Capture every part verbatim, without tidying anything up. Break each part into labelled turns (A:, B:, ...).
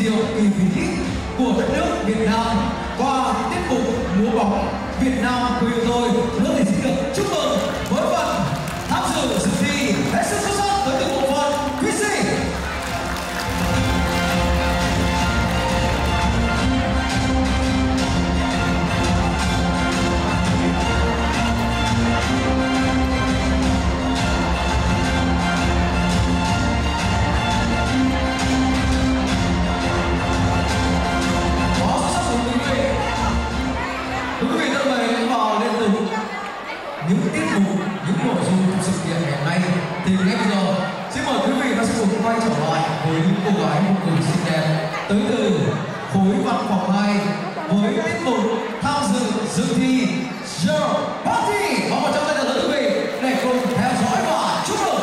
A: triệu kỳ vĩ của đất nước Việt Nam qua tiết mục múa bóng Việt Nam quê tôi. Nước thì xin được chúc mừng với phần tham dự dự thi hết sức xuất sắc tới từ bộ phận quý sĩ. Những tiết mục, những nội dung của sự kiện ngày hôm nay thì ngay bây giờ xin mời quý vị và sẽ cùng quay trở lại với những cô gái vô cùng xinh đẹp tới từ khối văn phòng hai với tiết mục tham dự dự thi Your Party. Và một trong tay là quý vị để cùng theo dõi và chúc mừng.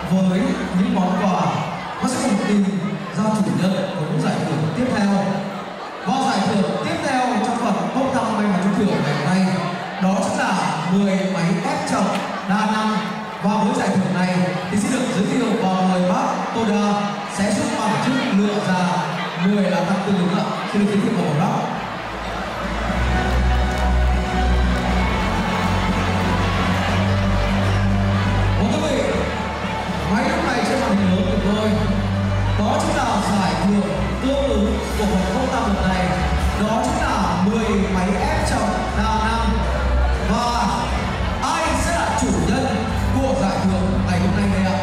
A: với những món quà. Nó sẽ cùng tìm ra chủ nhân của những giải thưởng tiếp theo. Và giải thưởng tiếp theo trong phần bốc thăm may mắn trúng thưởng ngày hôm nay đó chính là mười máy ép chậm đa năng. Và với giải thưởng này thì sẽ được giới thiệu và mời bác Toda sẽ giúp bằng chức lựa ra mười là tăng tương ứng ạ. Xin được giới thiệu vào bác. Máy lúc này trên màn hình lớn của tôi đó chính là giải thưởng tương ứng của phần bốc thăm lần này, đó chính là mười máy ép chậm đa năng. Và ai sẽ là chủ nhân của giải thưởng ngày hôm nay đây ạ?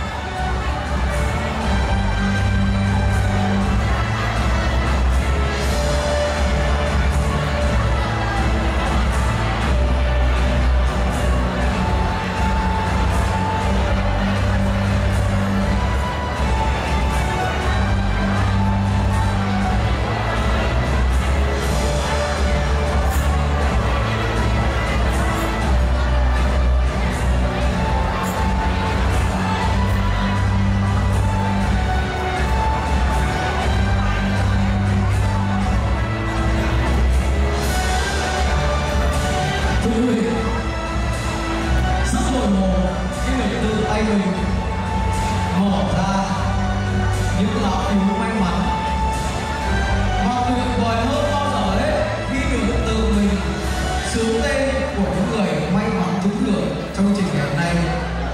A: Mở ra những lá phiếu may mắn và tuyệt vời hơn bao giờ hết khi được tự mình xướng tên của những người may mắn trúng thưởng trong chương trình ngày hôm nay.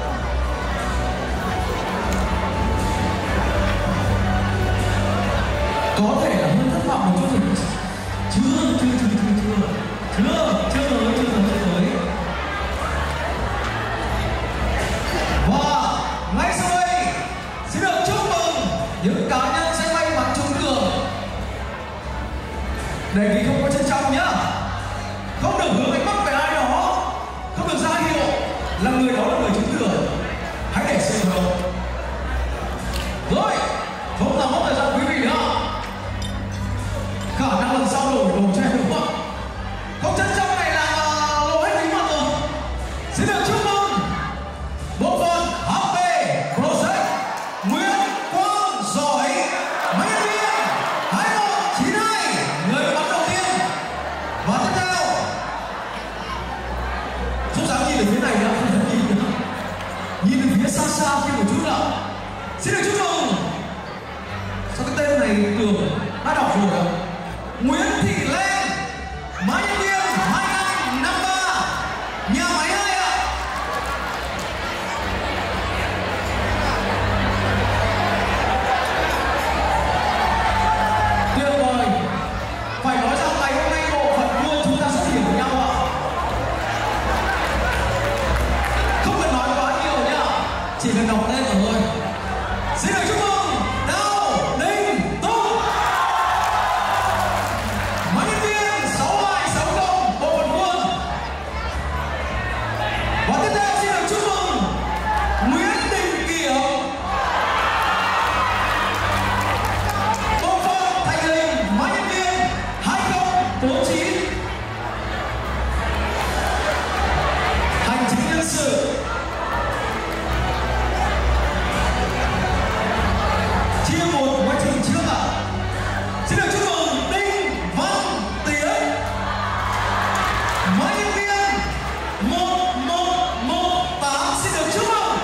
A: Có thể là hơi thất vọng một chút. Chưa, chưa, chưa, chưa, chưa, chưa, chưa tới, chưa tới, chưa tới. Và ngay sau đây xin được chúc mừng những cá nhân sẽ may mắn trúng thưởng. Đề nghị không có trân trọng nhá, không được hướng ánh mắt về ai đó, không được ra hiệu là người đó là người trúng thưởng. Hãy để sự hưởng. Rồi, không làm mất thời gian quý vị nữa. Khả năng lần sau đổi đồ cho em đúng không? Không trân trọng này là lộ hết bí mật rồi. Xin được chúc mừng bộ phận hát pê Project Nguyễn Quang Giỏi, máy nhân viên hai một chín hai, người bắn đầu tiên. Và tiếp theo không dám nhìn từ phía này nữa, không dám nhìn nữa, nhìn từ phía xa xa kia một chút nữa. Xin được chúc mừng. Sao cái tên này tưởng đã đọc rồi ạ? Nguyễn Thị Lên, máy nhân viên hai hai năm ba, nhà máy hai ạ. Tuyệt vời. Phải nói rằng ngày hôm nay bộ phận luôn chúng ta rất hiểu nhau ạ. Không cần nói quá nhiều nhá, chỉ cần đọc tên rồi thôi. Xin được chúc mừng Đào Đình Tung, máy nhân viên sáu hai sáu không, bộ phận quân. Và tiếp theo xin được chúc mừng Nguyễn Đình Kiều, bộ phận thành hình, máy nhân viên hai không bốn chín. Hành chính nhân sự chia một quá trình trước ạ. Xin được chúc mừng Đinh Văn Tiến, máy nhân viên một một một tám. Xin được chúc mừng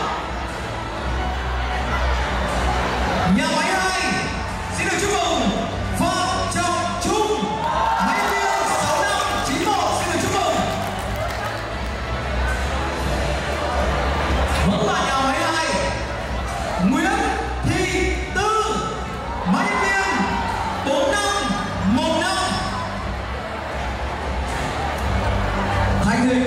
A: nhà máy hai. Xin được chúc mừng Phạm Trọng Trung, máy nhân viên sáu năm chín một. Xin được chúc mừng. Vẫn là nhà máy hai, Nguyễn Thị Tư, máy nhân viên bốn năm một năm. Thành hình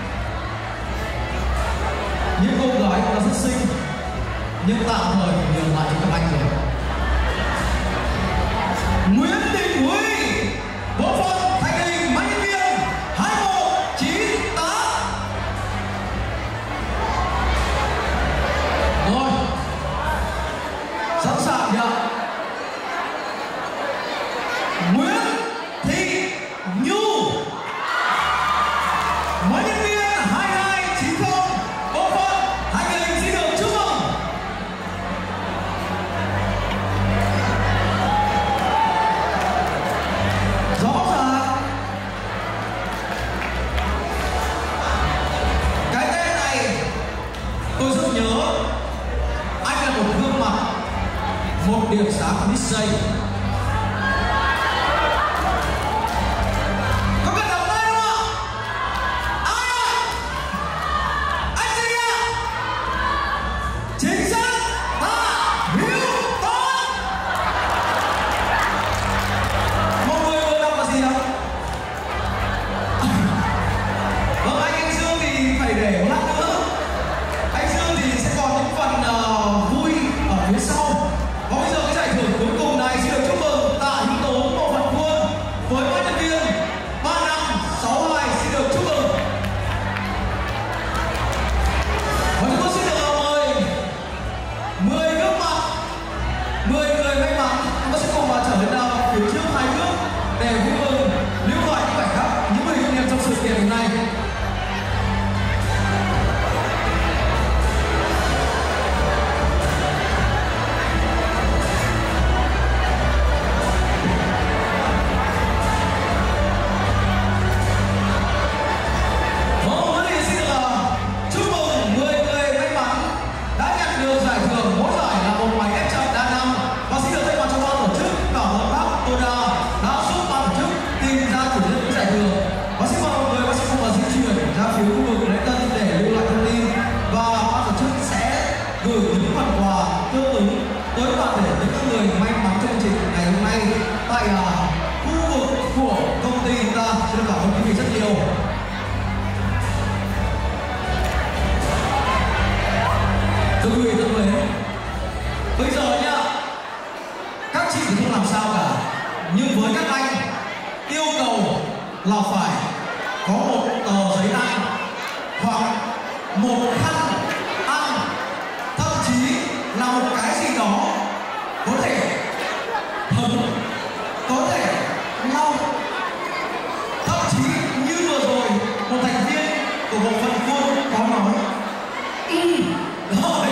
A: những cô gái cũng là rất xinh nhưng tạm thời phải nhường lại cho các anh rồi. Nguyễn Đình Huy, bộ phận thành hình, máy nhân viên hai một chín tám. Rồi, sẵn sàng nhá. Nguyễn Thị Nhu, máy nhân viên hai hai chín không, bộ phận hành hình. Xin được chúc mừng. hôm nay. Tại khu vực của công ty chúng ta. Xin cảm ơn quý vị rất nhiều. Thưa quý vị thân mến, bây giờ nhá, các chị thì không làm sao cả, nhưng với các anh yêu cầu là phải có một tờ giấy ăn hoặc một khăn ăn, thậm chí là một cái gì đó có thể thấm, có thể lau, thậm chí như vừa rồi một thành viên của bộ phận quân có nói y rồi,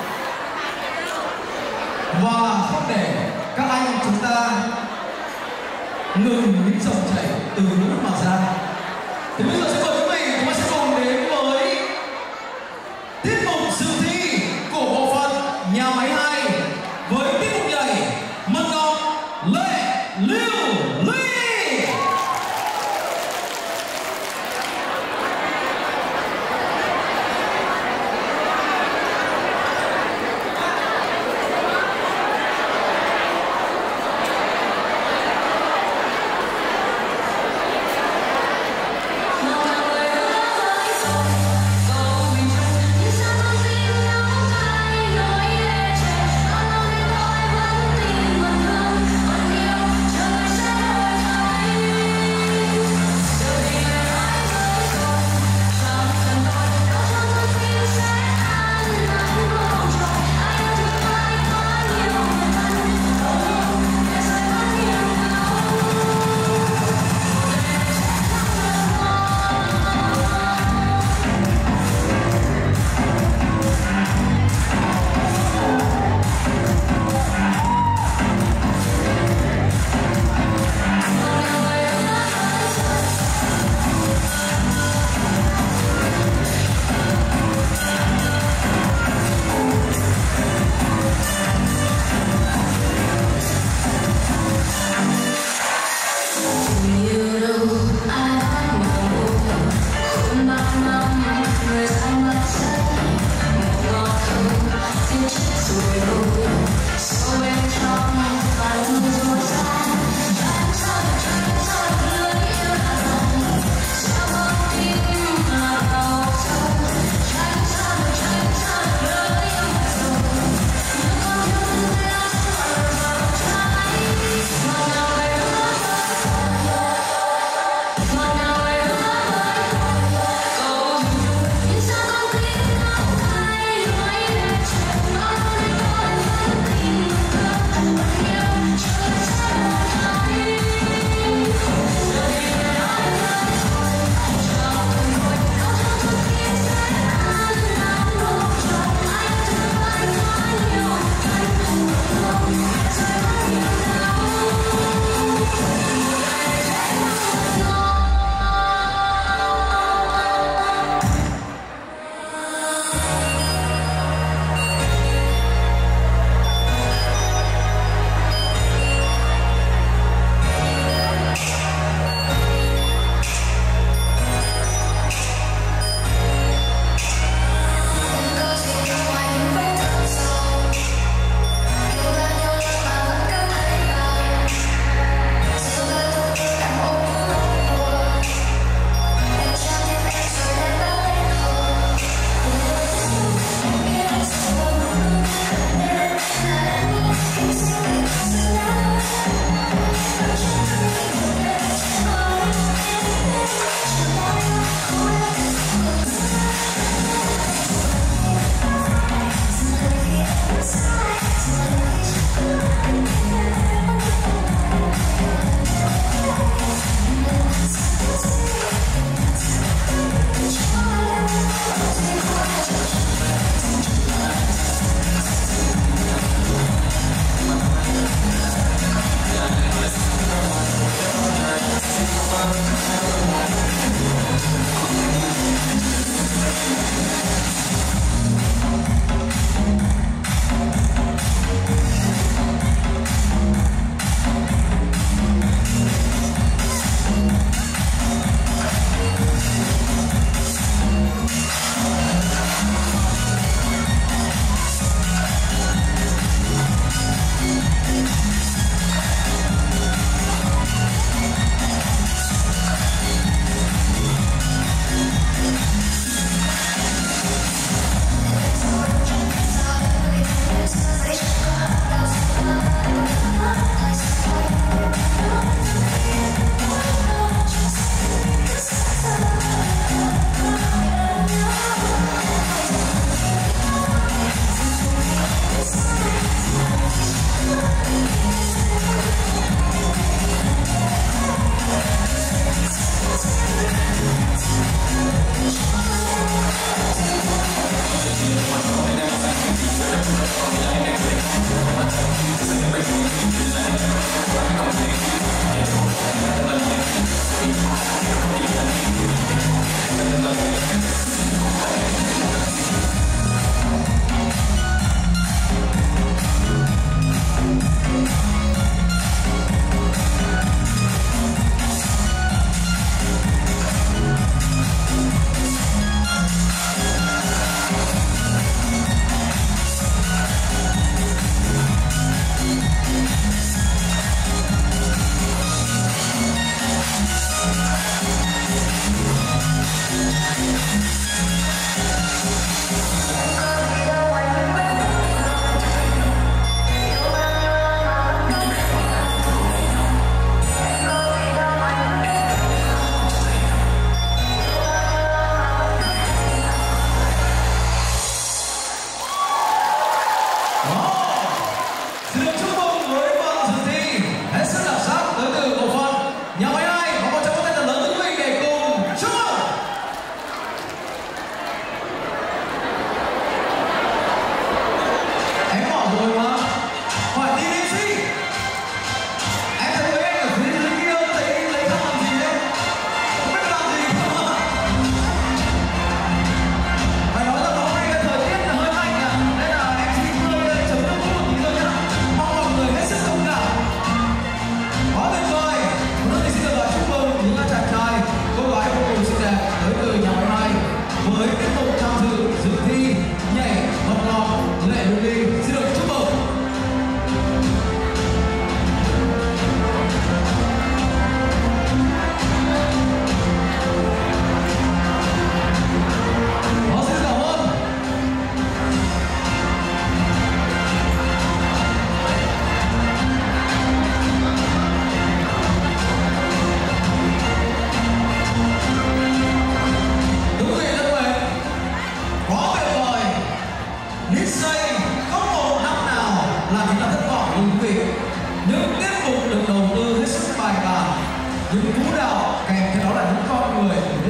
A: và không để các anh chúng ta ngừng những dòng chảy từ nước mà ra. Thì bây giờ sẽ mời quý vị chúng ta sẽ cùng đến với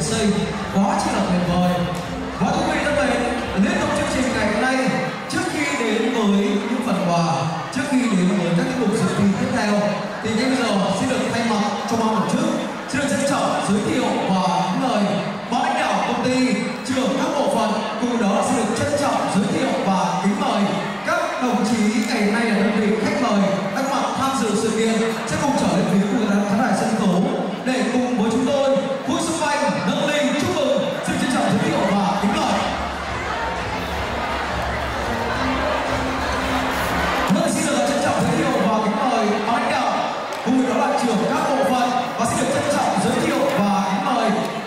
A: sinh quá chi là tuyệt vời. Và thưa quý vị thân mến, liên tục chương trình ngày hôm nay, trước khi đến với những phần quà, trước khi đến với các tiết mục dự thi tiếp theo, thì ngay bây giờ xin được thay mặt cho ban tổ chức, xin được trân trọng giới thiệu và mời ban lãnh đạo công ty, trưởng các bộ phận, cùng đó xin được trân trọng giới thiệu và kính mời các đồng chí ngày hôm nay là đơn vị khách mời đã có mặt tham dự sự kiện sẽ cùng trở lên phía của khán đài sân khấu để cùng với chúng tôi vui xung quanh nâng ly chúc mừng. Xin trân trọng giới thiệu và kính mời. Vâng, xin được trân trọng giới thiệu và kính mời ban lãnh đạo cùng với đó là trưởng các bộ phận, và xin được trân trọng giới thiệu và kính mời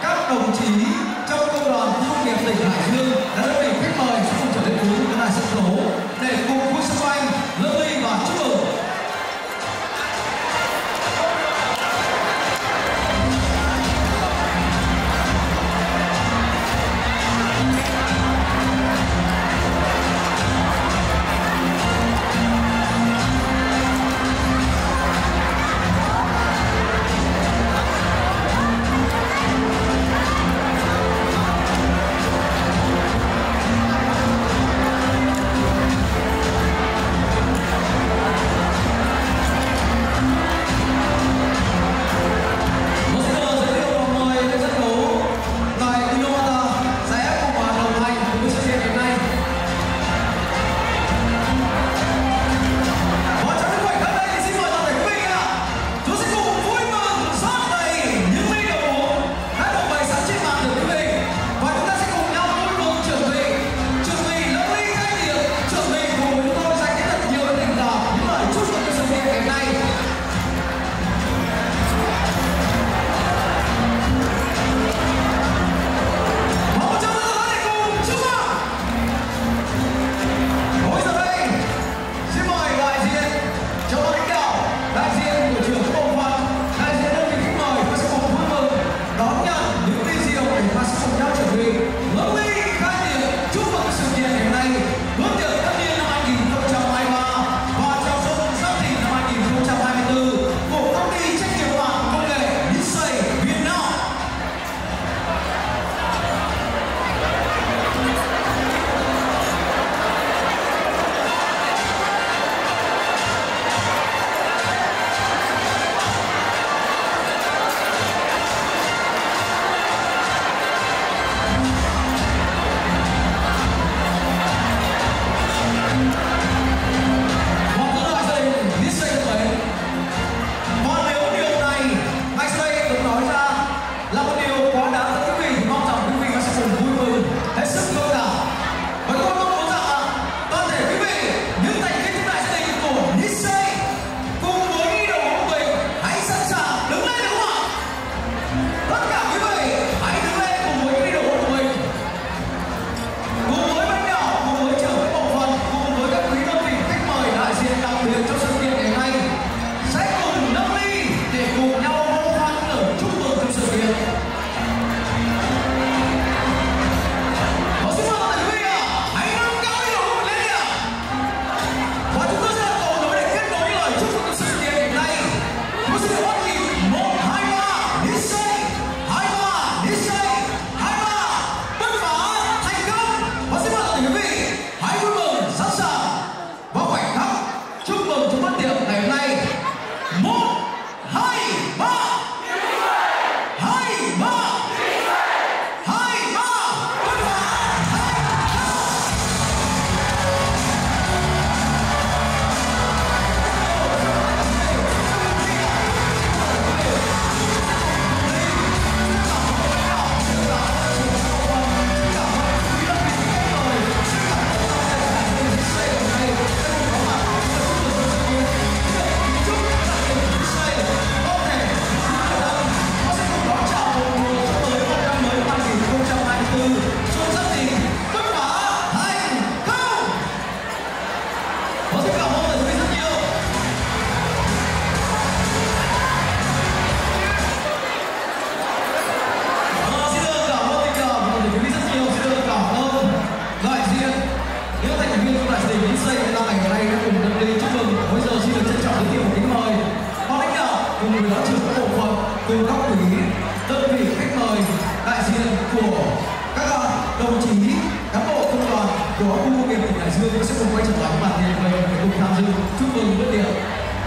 A: diện của các đồng chí cán bộ công đoàn của khu công nghiệp tỉnh Hải Dương sẽ cùng quay trở lại bản tin về để cùng tham dự chúc mừng bữa tiệc.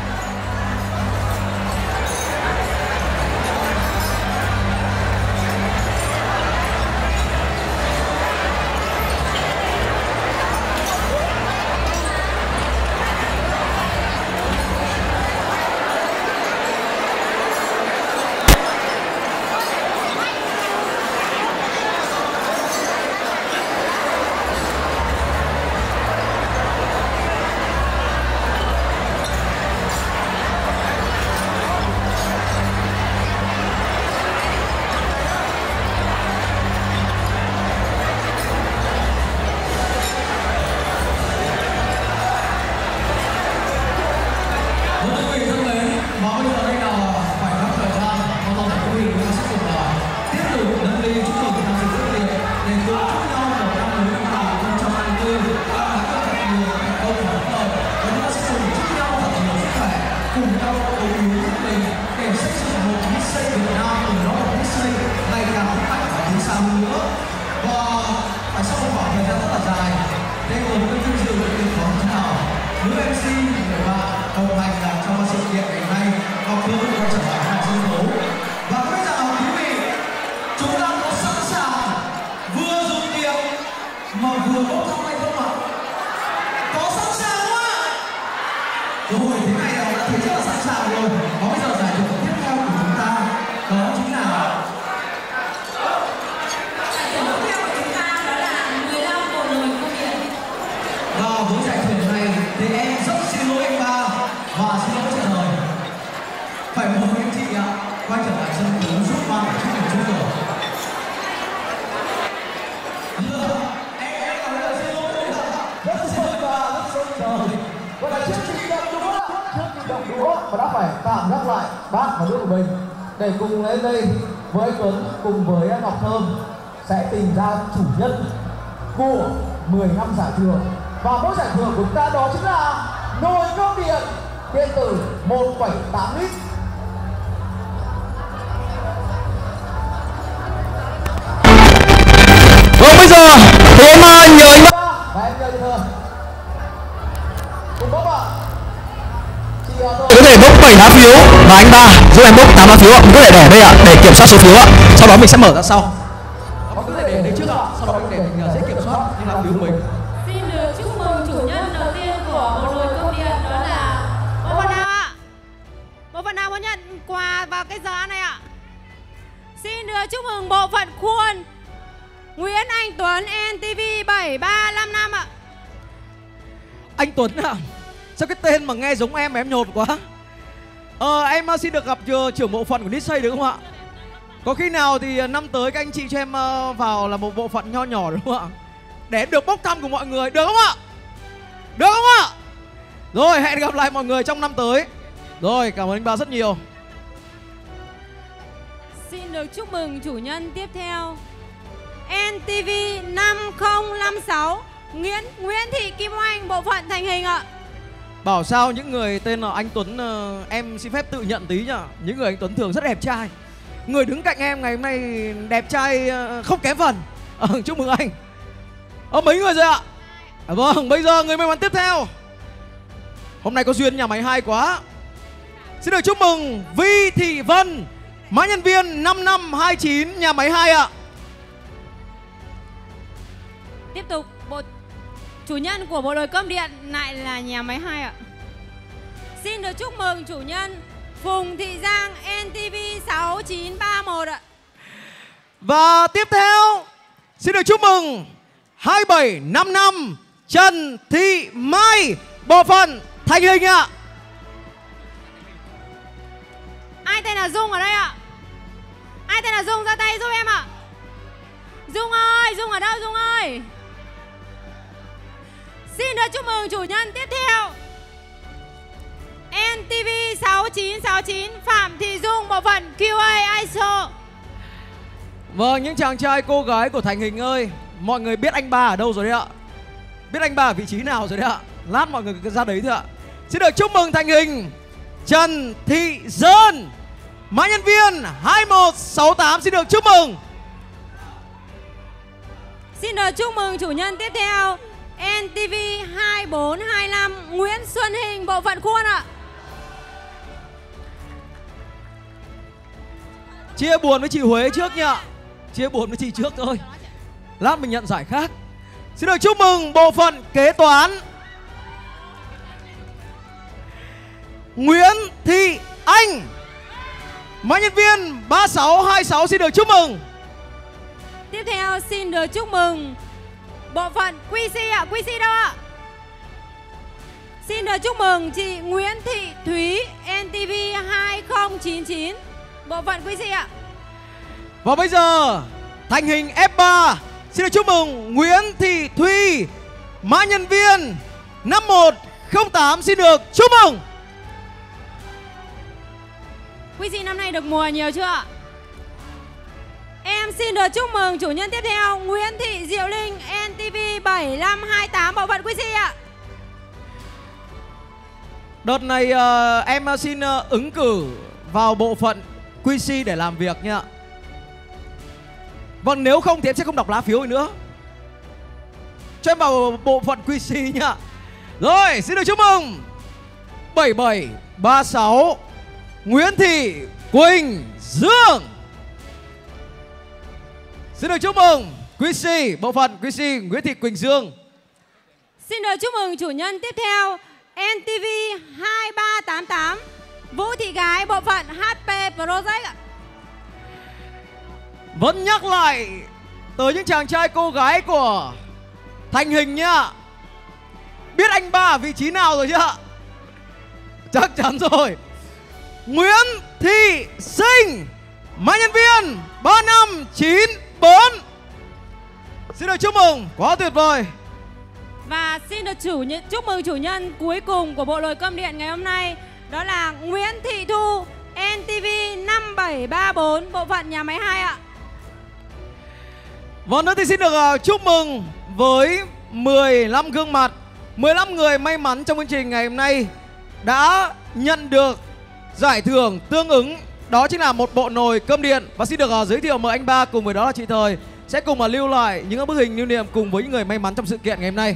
B: Và đã phải tạm gác lại bát và nước của mình để cùng lên đây với anh Tuấn cùng với Ngọc Thơm sẽ tìm ra chủ nhân của mười năm giải thưởng. Và mỗi giải thưởng của chúng ta đó chính là nồi cơm điện điện tử một phẩy tám lít.
C: Vâng, bây giờ thì em nhờ anh
B: và em nhờ Thơm cùng bốc ạ.
C: có thể bốc bảy lá phiếu và anh ba giúp em bốc tám lá phiếu ạ. Mình có thể để đây ạ để kiểm soát số phiếu ạ. Sau đó mình sẽ mở ra sau.
A: Có thể để đấy trước ạ. Sau đó để mình dễ kiểm soát những lá phiếu của mình.
D: Xin được chúc mừng chủ nhân đầu tiên của bộ nồi cơm điện đó là bộ phận nào ạ? Bộ phận nào muốn nhận quà vào cái giờ này ạ? Xin được chúc mừng bộ phận khuôn Nguyễn Anh Tuấn en tê vê bảy ba năm năm ạ.
E: Anh Tuấn à? Sao cái tên mà nghe giống em mà em nhột quá. Ờ em xin được gặp trưởng bộ phận của Disney được không ạ? Có khi nào thì năm tới các anh chị cho em vào là một bộ phận nho nhỏ đúng không ạ? Để được bốc thăm của mọi người được không ạ? Được không ạ? Rồi hẹn gặp lại mọi người trong năm tới. Rồi cảm ơn anh ba rất nhiều.
D: Xin được chúc mừng chủ nhân tiếp theo en tê vê năm không năm sáu Nguyễn Nguyễn Thị Kim Oanh bộ phận thành hình ạ.
E: Bảo sao những người tên là anh Tuấn, em xin phép tự nhận tí nhá. Những người anh Tuấn thường rất đẹp trai. Người đứng cạnh em ngày hôm nay đẹp trai không kém phần. à, Chúc mừng anh. Ờ mấy người rồi ạ? à, Vâng, bây giờ người may mắn tiếp theo. Hôm nay có duyên nhà máy hay quá. Xin được chúc mừng Vi Thị Vân, mã nhân viên năm năm hai chín nhà máy hai ạ.
D: Tiếp tục bộ chủ nhân của bộ nồi cơm điện lại là nhà máy hai ạ. Xin được chúc mừng chủ nhân Phùng Thị Giang en tê vê sáu chín ba một ạ.
E: Và tiếp theo xin được chúc mừng hai bảy năm năm Trần Thị Mai bộ phận thành hình ạ.
D: Ai tên là Dung ở đây ạ? Ai tên là Dung ra tay giúp em ạ. Dung ơi, Dung ở đâu Dung ơi? Xin được chúc mừng chủ nhân tiếp theo en tê vê sáu chín sáu chín Phạm Thị Dung bộ phận quy a i ét o.
E: Vâng, những chàng trai cô gái của thành hình ơi, mọi người biết anh ba ở đâu rồi đấy ạ? Biết anh ba ở vị trí nào rồi đấy ạ? Lát mọi người cứ ra đấy thôi ạ. Xin được chúc mừng thành hình Trần Thị Dơn, mã nhân viên hai một sáu tám, xin được chúc mừng.
D: Xin được chúc mừng chủ nhân tiếp theo en tê vê hai bốn hai lăm Nguyễn Xuân Hình, bộ phận khuôn ạ.
E: Chia buồn với chị Huế trước nhá. Chia buồn với chị trước thôi. Lát mình nhận giải khác. Xin được chúc mừng bộ phận kế toán Nguyễn Thị Anh, mã nhân viên ba sáu hai sáu, xin được chúc mừng.
D: Tiếp theo xin được chúc mừng bộ phận quy xê ạ. Quy xê đâu ạ? Xin được chúc mừng chị Nguyễn Thị Thúy, en tê vê hai không chín chín, bộ phận quy xê ạ.
E: Và bây giờ thành hình ép ba, xin được chúc mừng Nguyễn Thị Thúy, mã nhân viên năm một không tám, xin được chúc mừng.
D: Quy xê năm nay được mùa nhiều chưa ạ? Em xin được chúc mừng chủ nhân tiếp theo Nguyễn Thị Diệu Linh, en tê vê bảy năm hai tám, bộ phận quy xê ạ.
E: Đợt này uh, em xin uh, ứng cử vào bộ phận quy xê để làm việc nha. Vâng, nếu không thì em sẽ không đọc lá phiếu nữa. Cho em vào bộ phận quy xê nha. Rồi, xin được chúc mừng bảy bảy ba sáu Nguyễn Thị Quỳnh Dương. Xin được chúc mừng quy xê, bộ phận quy xê Nguyễn Thị Quỳnh Dương.
D: Xin được chúc mừng chủ nhân tiếp theo en tê vê hai ba tám tám Vũ Thị Gái, bộ phận hát pê Project ạ.
E: Vẫn nhắc lại tới những chàng trai cô gái của thành hình nhá. Biết anh ba ở vị trí nào rồi chưa? Chắc chắn rồi. Nguyễn Thị Sinh, mã nhân viên ba năm chín bốn. Xin được chúc mừng, quá tuyệt vời.
D: Và xin được chủ nhân, chúc mừng chủ nhân cuối cùng của bộ nồi cơm điện ngày hôm nay, đó là Nguyễn Thị Thu, en tê vê năm bảy ba bốn, bộ phận nhà máy hai ạ.
E: Vâng, nữa thì xin được uh, chúc mừng với mười lăm gương mặt, mười lăm người may mắn trong chương trình ngày hôm nay đã nhận được giải thưởng tương ứng, đó chính là một bộ nồi cơm điện. Và xin được uh, giới thiệu mời anh ba cùng với đó là chị Thời sẽ cùng uh, lưu lại những bức hình lưu niệm cùng với những người may mắn trong sự kiện ngày hôm nay.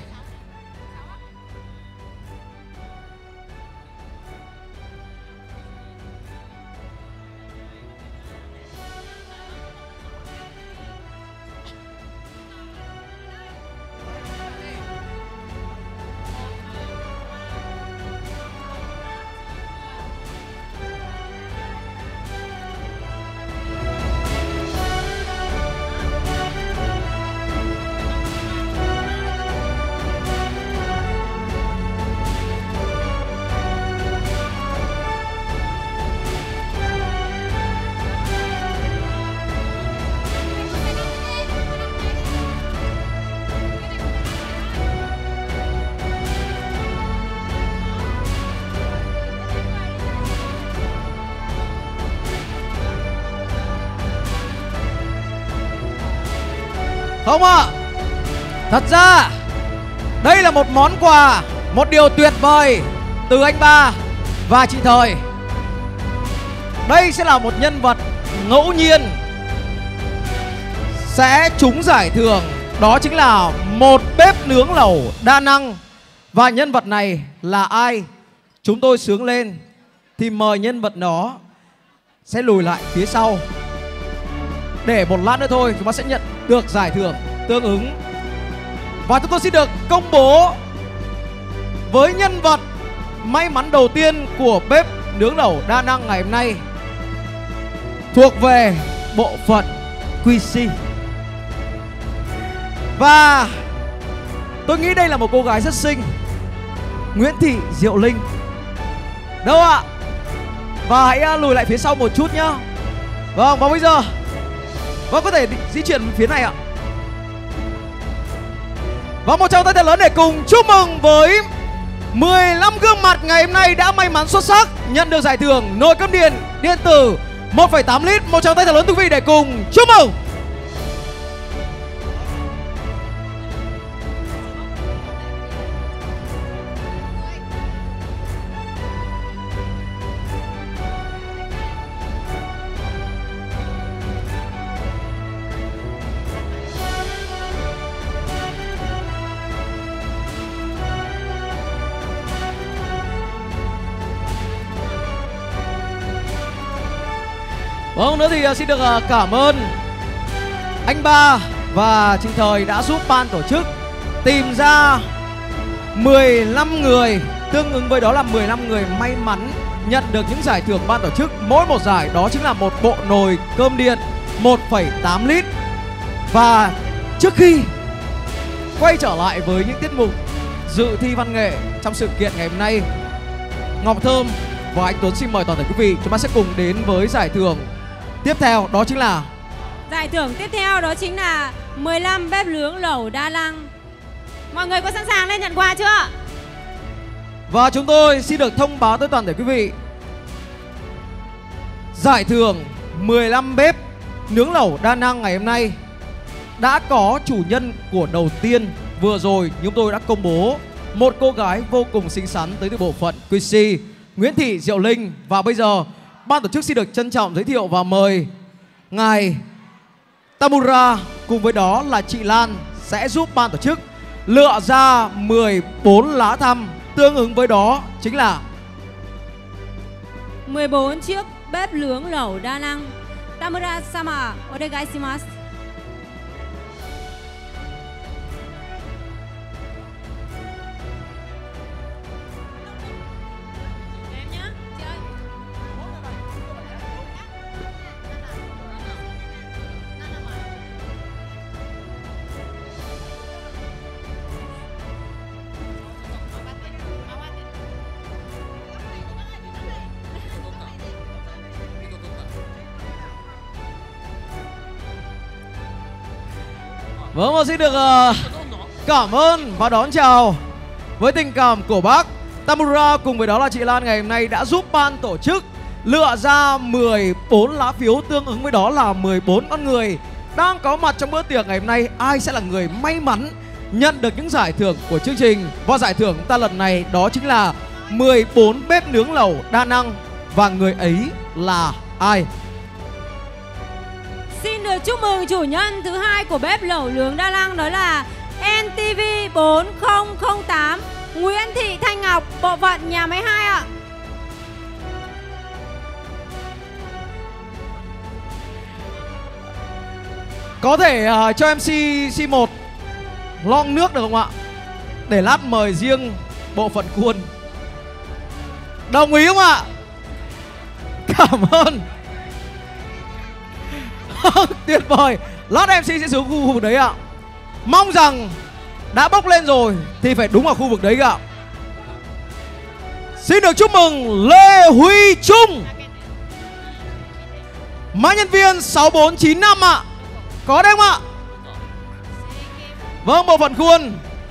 E: Không ạ, à, thật ra đây là một món quà, một điều tuyệt vời từ anh ba và chị Thời. Đây sẽ là một nhân vật ngẫu nhiên sẽ trúng giải thưởng, đó chính là một bếp nướng lẩu đa năng. Và nhân vật này là ai? Chúng tôi sướng lên thì mời nhân vật đó sẽ lùi lại phía sau, để một lát nữa thôi chúng ta sẽ nhận được giải thưởng tương ứng. Và chúng tôi xin được công bố với nhân vật may mắn đầu tiên của bếp nướng lẩu đa năng ngày hôm nay, thuộc về bộ phận quy xê. Và tôi nghĩ đây là một cô gái rất xinh, Nguyễn Thị Diệu Linh. Đâu ạ? Và hãy lùi lại phía sau một chút nhá. Vâng, và bây giờ vâng, có thể di chuyển phía này ạ. Và một tràng tay thật lớn để cùng chúc mừng với mười lăm gương mặt ngày hôm nay đã may mắn xuất sắc nhận được giải thưởng nồi cơm điện điện tử một phẩy tám lít. Một tràng tay thật lớn quý vị để cùng chúc mừng. Vâng, nữa thì xin được cảm ơn anh Ba và chị Thời đã giúp ban tổ chức tìm ra mười lăm người, tương ứng với đó là mười lăm người may mắn nhận được những giải thưởng ban tổ chức. Mỗi một giải đó chính là một bộ nồi cơm điện một phẩy tám lít. Và trước khi quay trở lại với những tiết mục dự thi văn nghệ trong sự kiện ngày hôm nay, Ngọc Thơm và anh Tuấn xin mời toàn thể quý vị chúng ta sẽ cùng đến với giải thưởng tiếp theo, đó chính là
D: giải thưởng tiếp theo đó chính là mười lăm bếp nướng lẩu Đa Năng. Mọi người có sẵn sàng lên nhận quà chưa?
E: Và chúng tôi xin được thông báo tới toàn thể quý vị, giải thưởng mười lăm bếp nướng lẩu Đa Năng ngày hôm nay đã có chủ nhân của đầu tiên. Vừa rồi chúng tôi đã công bố một cô gái vô cùng xinh xắn tới từ bộ phận quy xê, Nguyễn Thị Diệu Linh. Và bây giờ ban tổ chức xin được trân trọng giới thiệu và mời ngài Tamura cùng với đó là chị Lan sẽ giúp ban tổ chức lựa ra mười bốn lá thăm, tương ứng với đó chính là
D: mười bốn chiếc bếp nướng lẩu Đa Năng. Tamura sama onegai shimasu.
E: Vâng, và xin được uh, cảm ơn và đón chào với tình cảm của bác Tamura cùng với đó là chị Lan ngày hôm nay đã giúp ban tổ chức lựa ra mười bốn lá phiếu, tương ứng với đó là mười bốn con người đang có mặt trong bữa tiệc ngày hôm nay. Ai sẽ là người may mắn nhận được những giải thưởng của chương trình? Và giải thưởng ta lần này đó chính là mười bốn bếp nướng lẩu Đa Năng. Và người ấy là ai?
D: Xin được chúc mừng chủ nhân thứ hai của bếp lẩu nướng Đa Năng, đó là en tê vê bốn không không tám Nguyễn Thị Thanh Ngọc, bộ phận nhà máy hai ạ.
E: Có thể uh, cho em xê xê một lon nước được không ạ? Để lát mời riêng bộ phận cuôn. Đồng ý không ạ? Cảm ơn. Tuyệt vời. Lát em xê sẽ xuống khu vực đấy ạ. Mong rằng đã bốc lên rồi thì phải đúng ở khu vực đấy ạ. Xin được chúc mừng Lê Huy Trung, mã nhân viên sáu bốn chín năm ạ. Có đấy không ạ? Vâng, bộ phận khuôn.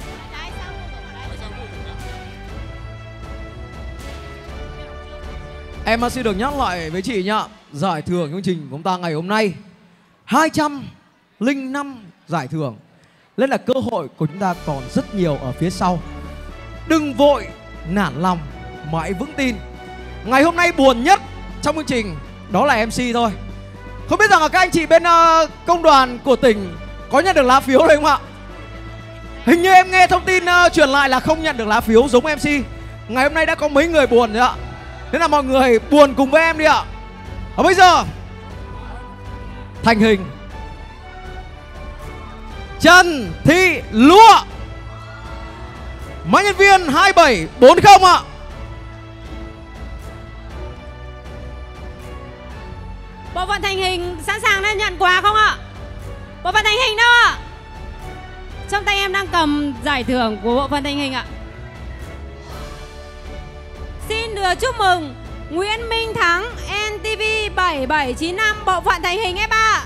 E: Em xin được nhắc lại với chị nhá, giải thưởng chương trình của chúng ta ngày hôm nay hai trăm lẻ năm giải thưởng, nên là cơ hội của chúng ta còn rất nhiều ở phía sau. Đừng vội nản lòng mà hãy vững tin. Ngày hôm nay buồn nhất trong chương trình đó là em xê thôi. Không biết rằng là các anh chị bên uh, công đoàn của tỉnh có nhận được lá phiếu đấy không ạ? Hình như em nghe thông tin uh, truyền lại là không nhận được lá phiếu giống em xê. Ngày hôm nay đã có mấy người buồn rồi ạ. Nên là mọi người buồn cùng với em đi ạ. Và bây giờ thành hình Trần Thị Lụa, mã nhân viên hai bảy bốn không ạ.
D: Bộ phận thành hình sẵn sàng lên nhận quà không ạ? Bộ phận thành hình đâu ạ? Trong tay em đang cầm giải thưởng của bộ phận thành hình ạ. Xin được chúc mừng Nguyễn Minh Thắng, en tê vê bảy bảy chín năm, bộ phận thành hình ép ba.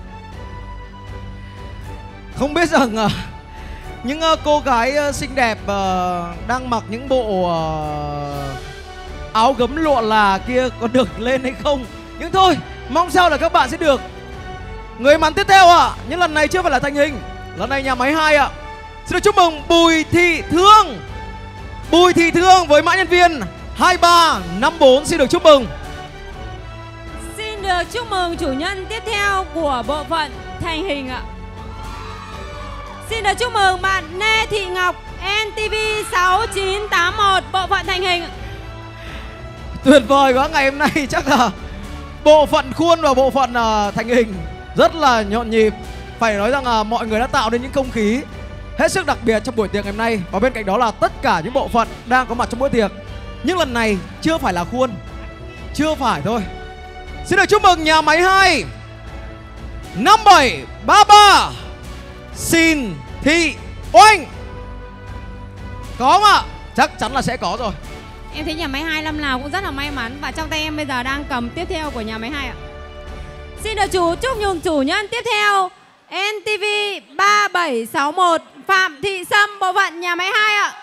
E: Không biết rằng uh, những uh, cô gái uh, xinh đẹp uh, đang mặc những bộ uh, áo gấm lụa là kia có được lên hay không. Nhưng thôi, mong sao là các bạn sẽ được. Người mắn tiếp theo ạ, à, nhưng lần này chưa phải là thành hình, lần này nhà máy hai ạ. À. Xin được chúc mừng Bùi Thị Thương, Bùi Thị Thương với mã nhân viên hai ba năm bốn, xin được chúc mừng.
D: Xin được chúc mừng chủ nhân tiếp theo của bộ phận thành hình ạ. Xin được chúc mừng bạn Lê Thị Ngọc, en tê vê sáu chín tám một, bộ phận thành hình.
E: Tuyệt vời quá, ngày hôm nay chắc là bộ phận khuôn và bộ phận uh, thành hình rất là nhộn nhịp. Phải nói rằng là mọi người đã tạo nên những không khí hết sức đặc biệt trong buổi tiệc ngày hôm nay. Và bên cạnh đó là tất cả những bộ phận đang có mặt trong bữa tiệc. Nhưng lần này chưa phải là khuôn, chưa phải thôi. Xin được chúc mừng nhà máy hai năm bảy ba ba Xin Thị Oanh. Có không ạ? Chắc chắn là sẽ có rồi.
D: Em thấy nhà máy hai năm nào cũng rất là may mắn. Và trong tay em bây giờ đang cầm tiếp theo của nhà máy hai ạ. Xin được chủ chúc mừng chủ nhân tiếp theo en tê vê ba bảy sáu một Phạm Thị Sâm, bộ phận nhà máy hai ạ.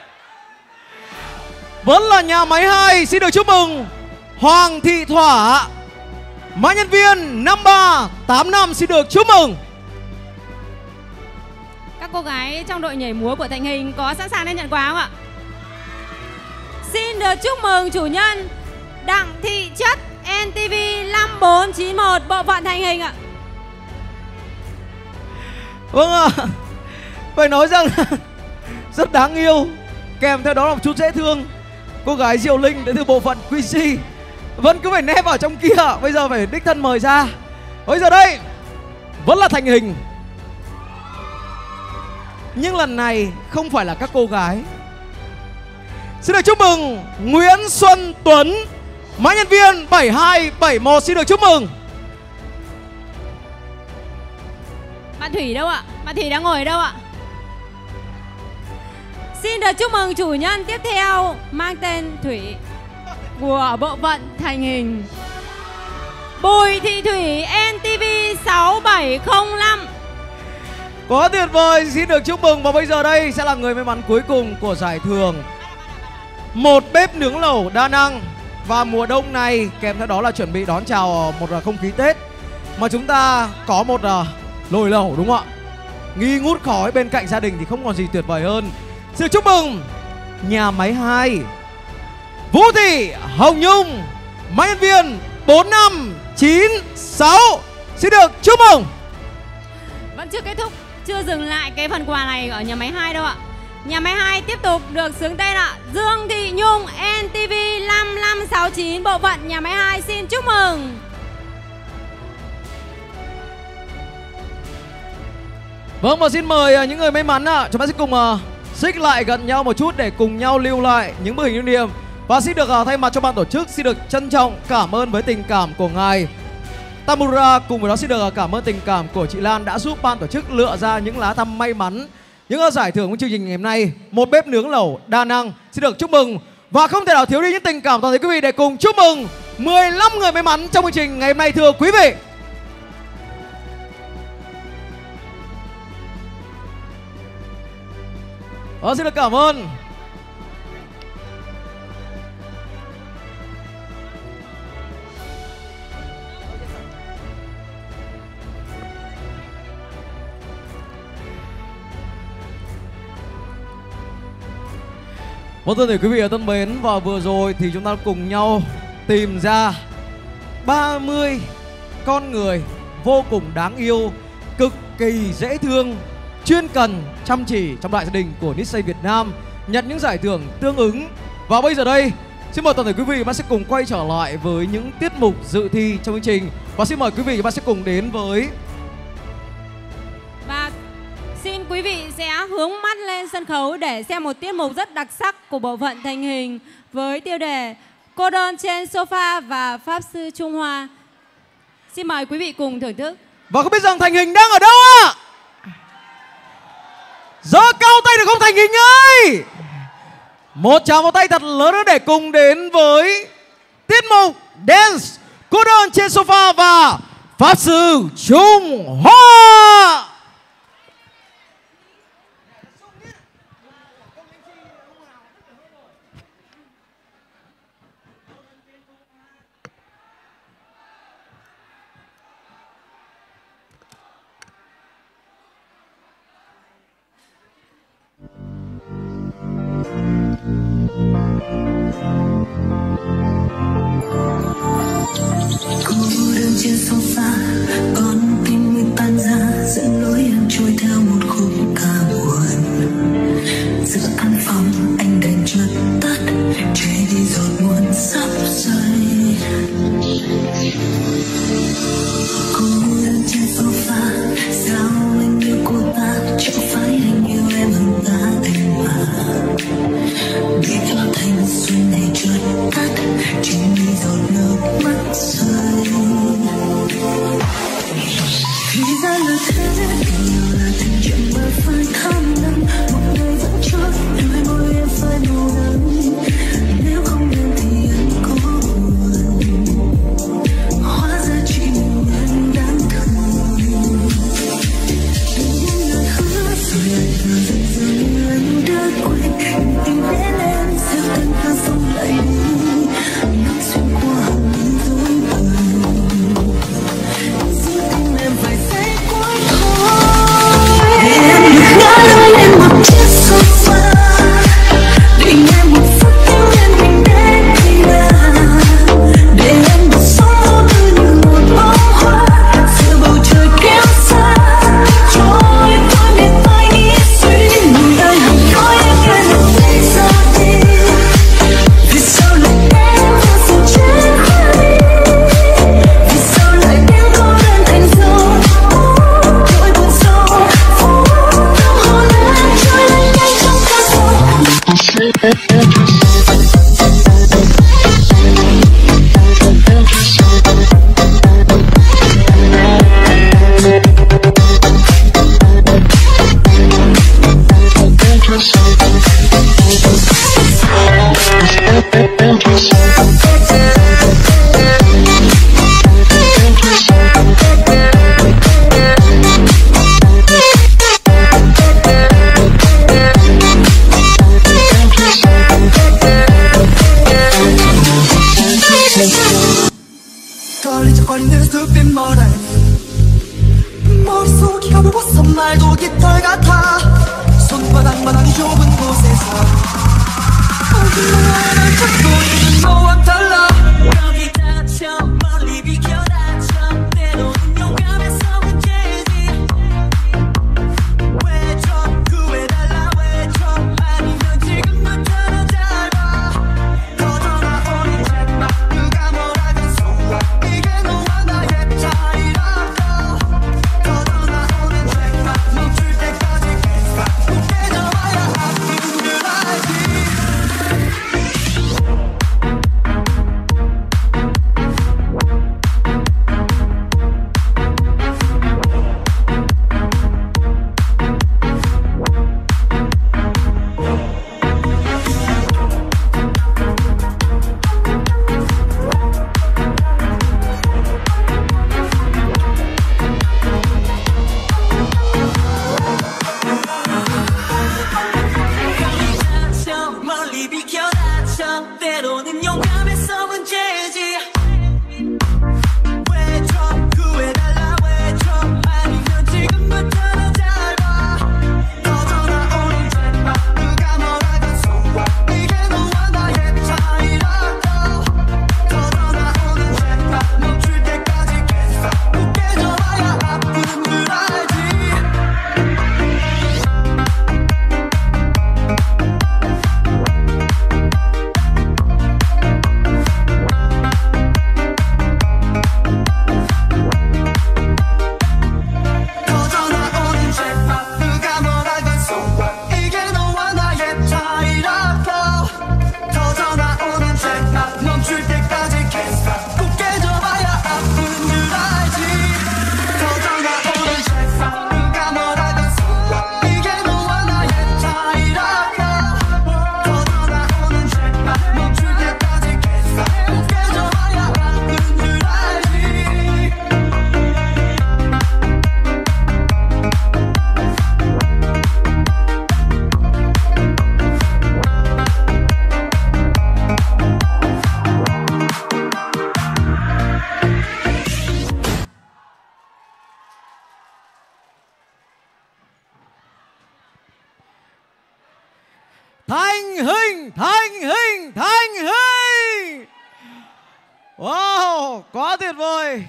E: Vẫn là nhà máy hai. Xin được chúc mừng Hoàng Thị Thỏa, mã nhân viên năm ba tám năm. Xin được chúc mừng.
D: Các cô gái trong đội nhảy múa của Thành Hình có sẵn sàng lên nhận quà không ạ? Xin được chúc mừng chủ nhân Đặng Thị Chất, en tê vê năm bốn chín một, bộ phận Thành Hình ạ.
E: Vâng ạ. À, phải nói rằng rất đáng yêu, kèm theo đó là một chút dễ thương. Cô gái Diệu Linh đến từ bộ phận quy xê vẫn cứ phải nép ở trong kia. Bây giờ phải đích thân mời ra. Bây giờ đây vẫn là Thành Hình, nhưng lần này không phải là các cô gái. Xin được chúc mừng Nguyễn Xuân Tuấn, mã nhân viên bảy hai bảy một. Xin được chúc mừng.
D: Bạn Thủy đâu ạ? Bạn Thủy đang ngồi ở đâu ạ? Xin được chúc mừng chủ nhân tiếp theo mang tên Thủy của bộ phận Thành Hình, Bùi Thị Thủy, en tê vê sáu bảy không năm.
E: Quá tuyệt vời, xin được chúc mừng. Và bây giờ đây sẽ là người may mắn cuối cùng của giải thưởng, một bếp nướng lẩu đa năng. Và mùa đông này kèm theo đó là chuẩn bị đón chào một không khí Tết, mà chúng ta có một nồi lẩu, đúng không ạ? Nghi ngút khói bên cạnh gia đình thì không còn gì tuyệt vời hơn. Xin chúc mừng nhà máy hai Vũ Thị Hồng Nhung, mã nhân viên bốn năm chín sáu. Xin được chúc mừng.
D: Vẫn chưa kết thúc, chưa dừng lại cái phần quà này ở nhà máy hai đâu ạ. Nhà máy hai tiếp tục được xướng tên ạ, Dương Thị Nhung, en tê vê năm năm sáu chín, bộ phận nhà máy hai. Xin chúc mừng.
E: Vâng, và xin mời những người may mắn ạ, chúng ta sẽ cùng uh, xích lại gần nhau một chút để cùng nhau lưu lại những bức hình lưu niệm. Và xin được uh, thay mặt cho ban tổ chức xin được trân trọng cảm ơn với tình cảm của ngài Tamura. Cùng với đó xin được uh, cảm ơn tình cảm của chị Lan đã giúp ban tổ chức lựa ra những lá thăm may mắn, những uh, giải thưởng của chương trình ngày hôm nay, một bếp nướng lẩu đa năng. Xin được chúc mừng. Và không thể nào thiếu đi những tình cảm toàn thể quý vị để cùng chúc mừng mười lăm người may mắn trong chương trình ngày hôm nay, thưa quý vị. Ờ, xin được cảm ơn. Vâng, thân thể quý vị thân mến, và vừa rồi thì chúng ta cùng nhau tìm ra ba mươi con người vô cùng đáng yêu, cực kỳ dễ thương, chuyên cần, chăm chỉ trong đại gia đình của Nissay Việt Nam nhận những giải thưởng tương ứng. Và bây giờ đây, xin mời toàn thể quý vị chúng ta sẽ cùng quay trở lại với những tiết mục dự thi trong chương trình. Và xin mời quý vị chúng ta sẽ cùng đến với...
D: Và xin quý vị sẽ hướng mắt lên sân khấu để xem một tiết mục rất đặc sắc của bộ phận Thành Hình với tiêu đề Cô đơn trên sofa và Pháp sư Trung Hoa. Xin mời quý vị cùng thưởng thức.
E: Và không biết rằng Thành Hình đang ở đâu ạ? À? Giơ cao tay được không Thành Hình ơi? Một tràng vào tay thật lớn nữa để cùng đến với tiết mục Dance Cô đơn trên sofa và Pháp sư Trung Hoa.
F: Cô đơn trên sofa, con tim người tan ra, dẫn lối em trôi theo một khúc ca buồn. Giữa căn phòng anh đành chợt tắt, che đi giọt buồn sắp rơi. là thế, tình yêu là thành chuyện mà phải tham lam, một ngày vẫn trôi, đôi môi em phải màu nắng. Nếu không đến thì anh có buồn, hóa ra chỉ mình anh đáng thương. Những lời hứa rồi lại giờ dần dần anh đã quên, tình đến em sẽ tan tan xong lại đi, nó xuyên qua hàng dối bời. Giữ tim em vài giây cuối thôi, để em được ngã lưng lên một chiếc sofa, để em một phút tiếng em mình đến khi nào, để em được sống vô tư như một bông hoa giữa bầu trời kéo xa. Trôi tôi mệt mỏi nghĩ suy, người ơi hẳn nói em nghe được lý do đi, vì sao lại em vô sự chết khỏi đi, vì sao lại biến cô đơn thành dối trôi buồn sâu phố tâm hồn em trôi lên nhanh trong cơn gió. 떨리적 거리는 숲빛 모래 머릿속이 가물어서 말도 깃털 같아 손바닥만한 좁은 곳에서 어디나 찾고 있는 너와 달라. 여기 닫혀 멀리 비켜 닫혀 때로는 용감해서 문제지. 외쳐 구해달라 외쳐 아니면 지금부터는 짧아. 터져나오는 jet박 누가 뭐라든 so what. 이게 너와 나의 차이라고. 터져나오는 jet박 멈출 때까지 can't stop. 깨져봐야 아픈 줄 알지. 멀리 비켜 닫혀 때로는 용감해서 문제지. 외쳐 구해달라 외쳐 아니면 지금부터는 짧아. 터져나오는 jet박 누가 뭐라든 so what. 이게 너와 나의 차이라고. 터져나오는 jet박 멈출 때까지 can't stop. 깨져봐야 아픈 줄 알지. 터져나오는 jet박 누가 뭐라든 so what. 이게 너와 나의 차이라고. 터져나오는 jet박 멈출 때까지 can't stop. 꼭 깨져봐야 아픈 줄 알지. 터져나오는 jet박 누가 뭐라든 so what. 이게 너와 나의 차이라고. 터져나오는 jet박 멈출 때까지 can't stop. 꼭 깨져봐야 아픈 줄 알지.
E: Thanh Hình, Thanh Hình, Thanh Hình. Wow, quá tuyệt vời.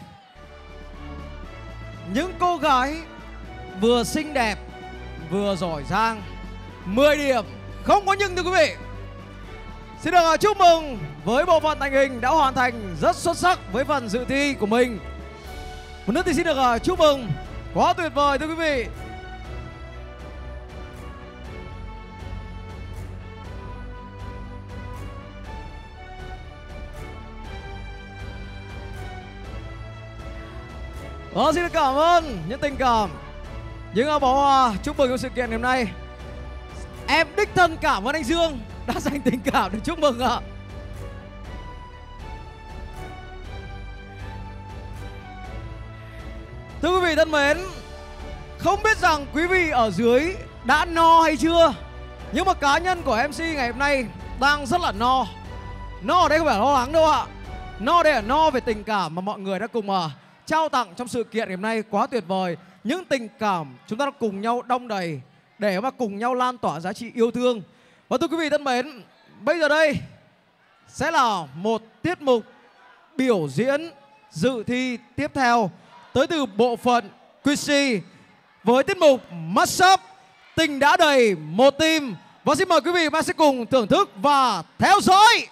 E: Những cô gái vừa xinh đẹp vừa giỏi giang, mười điểm không có nhưng thưa quý vị. Xin được chúc mừng với bộ phận Thanh Hình đã hoàn thành rất xuất sắc với phần dự thi của mình. Một nữa thì xin được chúc mừng, quá tuyệt vời thưa quý vị. Vâng, xin cảm ơn những tình cảm, những bó hoa chúc mừng trong sự kiện ngày hôm nay. Em đích thân cảm ơn anh Dương đã dành tình cảm để chúc mừng ạ. Thưa quý vị thân mến, không biết rằng quý vị ở dưới đã no hay chưa, nhưng mà cá nhân của em xê ngày hôm nay đang rất là no. No ở đây không phải lo lắng đâu ạ. No đây là no về tình cảm mà mọi người đã cùng à, trao tặng trong sự kiện ngày hôm nay. Quá tuyệt vời. Những tình cảm chúng ta đã cùng nhau đong đầy để mà cùng nhau lan tỏa giá trị yêu thương. Và thưa quý vị thân mến, bây giờ đây sẽ là một tiết mục biểu diễn dự thi tiếp theo tới từ bộ phận quy xê với tiết mục Mashup Tình Đã Đầy Một Tim. Và xin mời quý vị và sẽ cùng thưởng thức và theo dõi.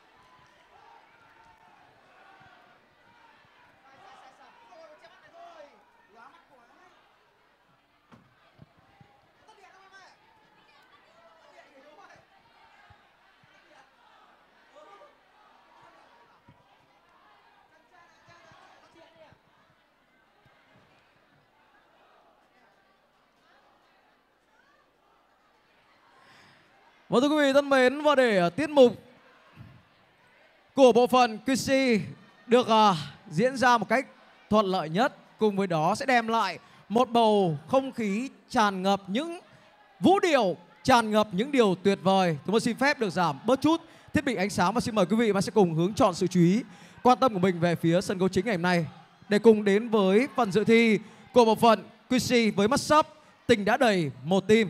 E: Và thưa quý vị thân mến, và để tiết mục của bộ phận quy xê được uh, diễn ra một cách thuận lợi nhất, cùng với đó sẽ đem lại một bầu không khí tràn ngập những vũ điệu, tràn ngập những điều tuyệt vời. Tôi xin phép được giảm bớt chút thiết bị ánh sáng và xin mời quý vị và sẽ cùng hướng chọn sự chú ý, quan tâm của mình về phía sân khấu chính ngày hôm nay để cùng đến với phần dự thi của bộ phận quy xê với Mashup Tình Đã Đầy Một Tim.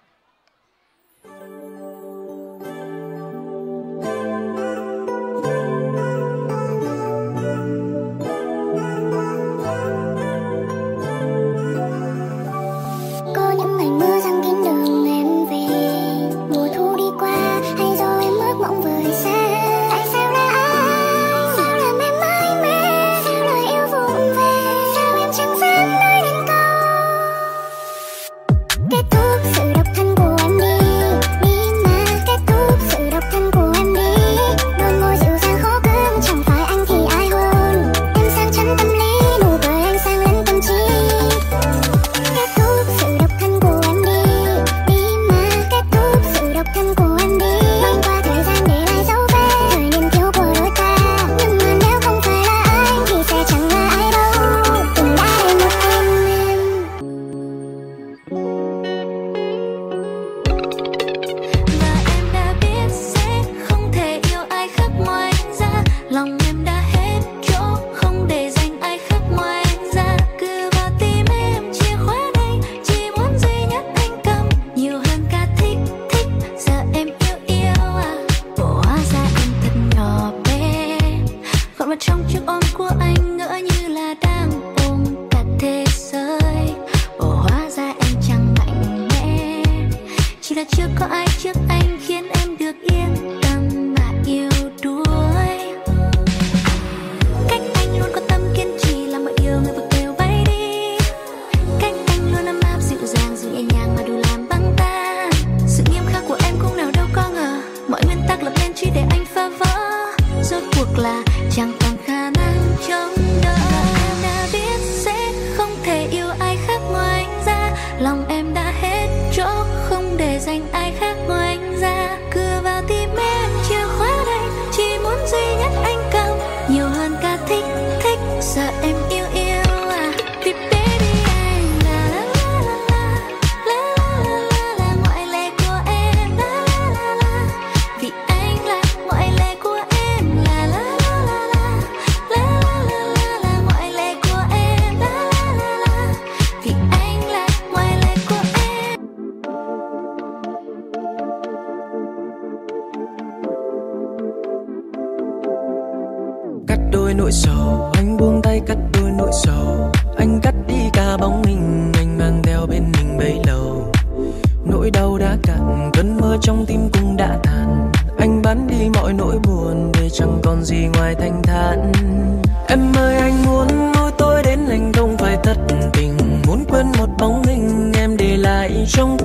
G: Nỗi sầu anh buông tay cắt đôi nỗi sầu, anh cắt đi cả bóng hình anh mang theo bên mình bấy lâu. Nỗi đau đã cạn, cơn mơ trong tim cũng đã tàn, anh bán đi mọi nỗi buồn để chẳng còn gì ngoài thanh thản. Em ơi anh muốn nuôi tôi đến anh không phải thất tình, muốn quên một bóng hình em để lại trong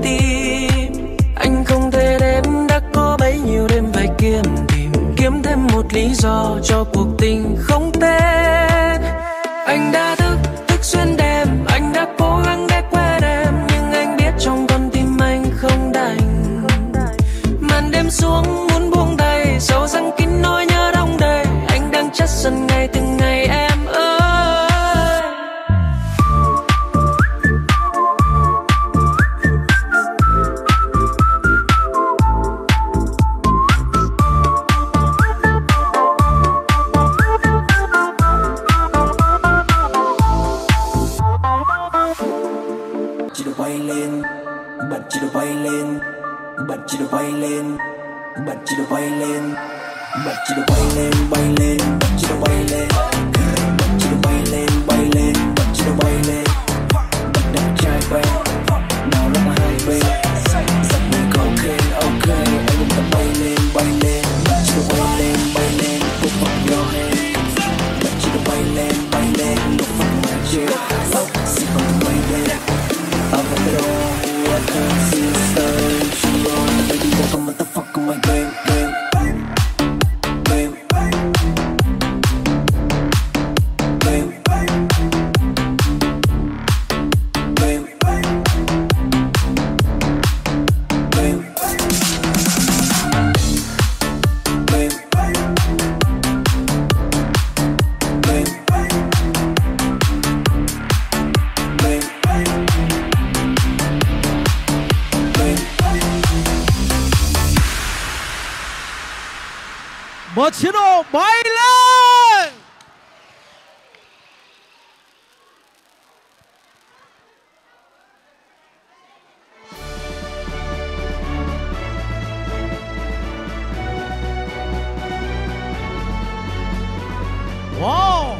G: tim. Anh không thể đêm đã có bấy nhiêu đêm phải kiếm tìm, kiếm thêm một lý do cho cuộc tình không tên. Anh đã thức thức xuyên
F: chị được bay lên, bật chị được bay lên, bật chị được bay lên, bật chị được bay lên, bật chị được bay lên, bay lên, bật chị được bay lên, bật chị được bay lên, bay lên, bật chị được bay lên, bật đẹp trai quen, nào là cả hai bên, giật mình ok ok, anh muốn ta bay lên, bay lên, bật chị được bay lên, bay lên, put up your hands, bật chị được bay lên, bay lên, look for magic, see from the way there, I'm a little, I can't see the stars, she on, baby, welcome what the fuck on my game, game.
E: Một chiến độ bay lên. Wow,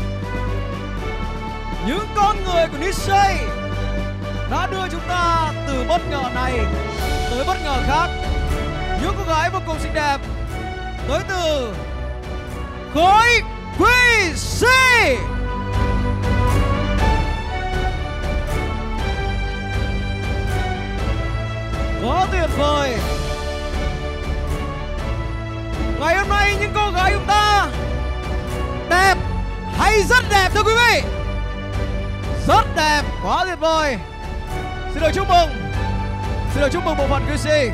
E: những con người của Nissay đã đưa chúng ta từ bất ngờ này tới bất ngờ khác. Những cô gái vô cùng xinh đẹp tới từ khối quy xê. Quá tuyệt vời. Ngày hôm nay những cô gái chúng ta đẹp hay rất đẹp thưa quý vị? Rất đẹp, quá tuyệt vời. Xin được chúc mừng. Xin được chúc mừng bộ phận quy xê.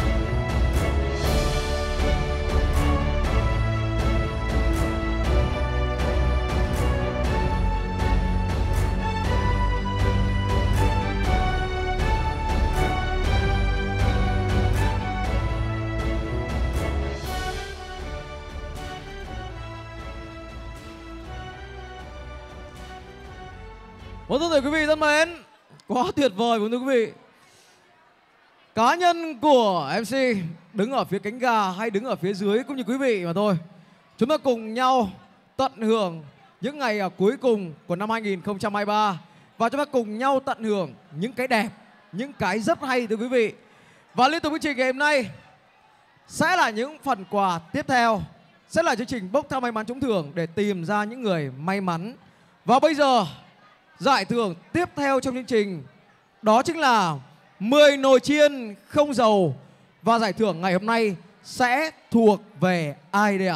E: Vâng, thưa quý vị thân mến, quá tuyệt vời của thưa quý vị. Cá nhân của em xê đứng ở phía cánh gà hay đứng ở phía dưới cũng như quý vị mà thôi. Chúng ta cùng nhau tận hưởng những ngày cuối cùng của năm hai nghìn không trăm hai mươi ba và chúng ta cùng nhau tận hưởng những cái đẹp, những cái rất hay thưa quý vị. Và liên tục chương trình ngày hôm nay sẽ là những phần quà tiếp theo, sẽ là chương trình bốc thăm may mắn trúng thưởng để tìm ra những người may mắn. Và bây giờ giải thưởng tiếp theo trong chương trình đó chính là mười nồi chiên không dầu. Và giải thưởng ngày hôm nay sẽ thuộc về ai đây ạ?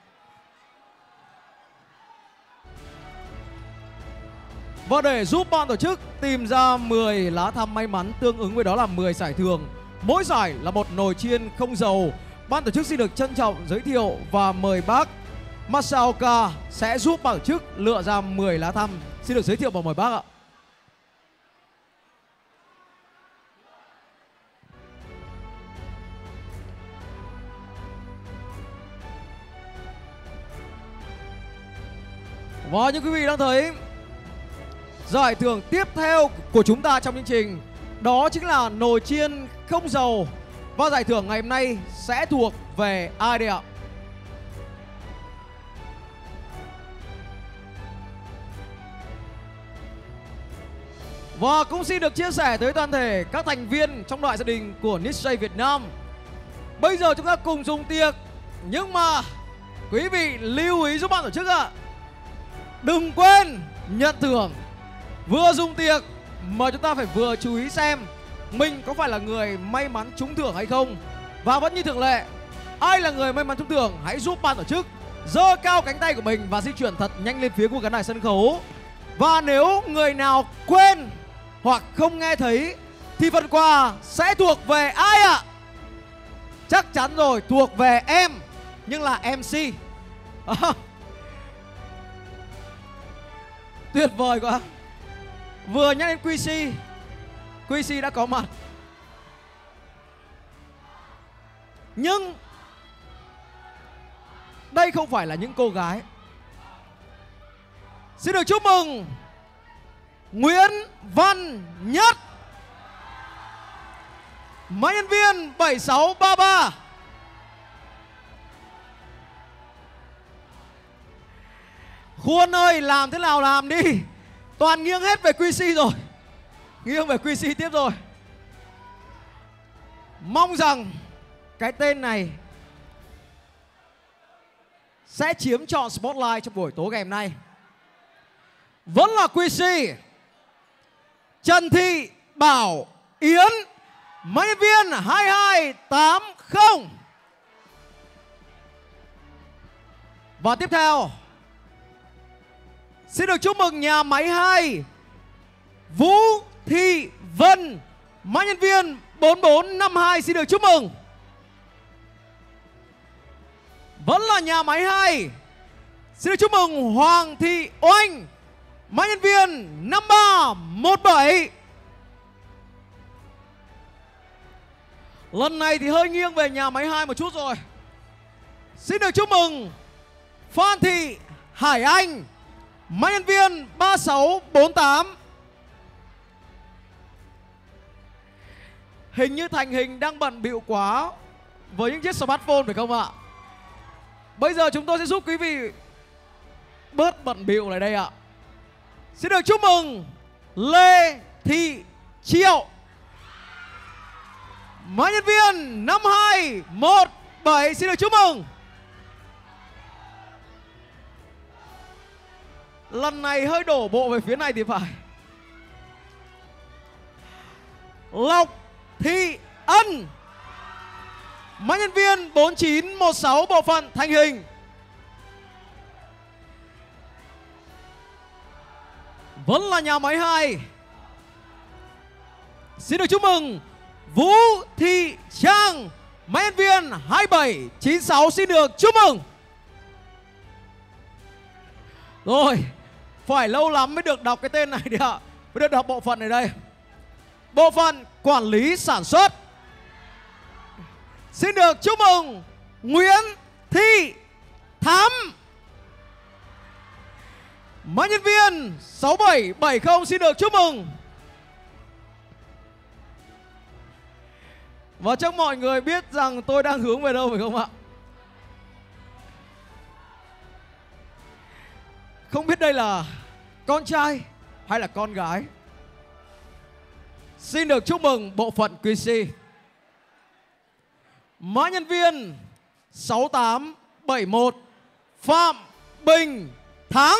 E: Và để giúp ban tổ chức tìm ra mười lá thăm may mắn tương ứng với đó là mười giải thưởng, mỗi giải là một nồi chiên không dầu, ban tổ chức xin được trân trọng giới thiệu và mời bác Masaoka sẽ giúp ban tổ chức lựa ra mười lá thăm. Xin được giới thiệu và mời bác ạ. Và như quý vị đang thấy, giải thưởng tiếp theo của chúng ta trong chương trình đó chính là nồi chiên không dầu. Và giải thưởng ngày hôm nay sẽ thuộc về ai đây ạ? Và cũng xin được chia sẻ tới toàn thể các thành viên trong đại gia đình của Nissay Việt Nam. Bây giờ chúng ta cùng dùng tiệc, nhưng mà quý vị lưu ý giúp ban tổ chức ạ, đừng quên nhận thưởng. Vừa dùng tiệc mà chúng ta phải vừa chú ý xem mình có phải là người may mắn trúng thưởng hay không. Và vẫn như thường lệ, ai là người may mắn trúng thưởng hãy giúp ban tổ chức giơ cao cánh tay của mình và di chuyển thật nhanh lên phía của khán đài sân khấu. Và nếu người nào quên hoặc không nghe thấy thì phần quà sẽ thuộc về ai ạ? Chắc chắn rồi, thuộc về em, nhưng là em xê. À, tuyệt vời quá. Vừa nhắc đến quy xê, quy xê đã có mặt. Nhưng đây không phải là những cô gái. Xin được chúc mừng Nguyễn Văn Nhất. Mã nhân viên bảy sáu ba ba. Khuôn ơi, làm thế nào làm đi. Toàn nghiêng hết về quy xê rồi. Nghiêng về quy xê tiếp rồi. Mong rằng cái tên này sẽ chiếm trọn spotlight trong buổi tối ngày hôm nay. Vẫn là quy xê Trần Thị Bảo Yến, mã nhân viên hai hai tám không. Và tiếp theo xin được chúc mừng nhà máy hai Vũ Thị Vân, mã nhân viên bốn bốn năm hai. Xin được chúc mừng. Vẫn là nhà máy hai. Xin được chúc mừng Hoàng Thị Oanh, mã nhân viên năm ba một bảy. Lần này thì hơi nghiêng về nhà máy hai một chút rồi. Xin được chúc mừng Phan Thị Hải Anh, mã nhân viên ba sáu bốn tám. Hình như Thành Hình đang bận bịu quá với những chiếc smartphone phải không ạ? Bây giờ chúng tôi sẽ giúp quý vị bớt bận bịu lại đây ạ. Xin được chúc mừng Lê Thị Triệu, mã nhân viên năm hai một bảy. Xin được chúc mừng. Lần này hơi đổ bộ về phía này thì phải. Lộc Thị Ân, mã nhân viên bốn chín một sáu, bộ phận Thành Hình. Vẫn là nhà máy hai. Xin được chúc mừng Vũ Thị Trang, mã nhân viên hai bảy chín sáu. Xin được chúc mừng. Rồi, phải lâu lắm mới được đọc cái tên này đi ạ. Mới được đọc bộ phận này đây. Bộ phận quản lý sản xuất. Xin được chúc mừng Nguyễn Thị Thắm, mã nhân viên sáu bảy bảy không. Xin được chúc mừng. Và chắc mọi người biết rằng tôi đang hướng về đâu phải không ạ? Không biết đây là con trai hay là con gái. Xin được chúc mừng bộ phận quy xê. Mã nhân viên sáu tám bảy một, Phạm Bình Thắng.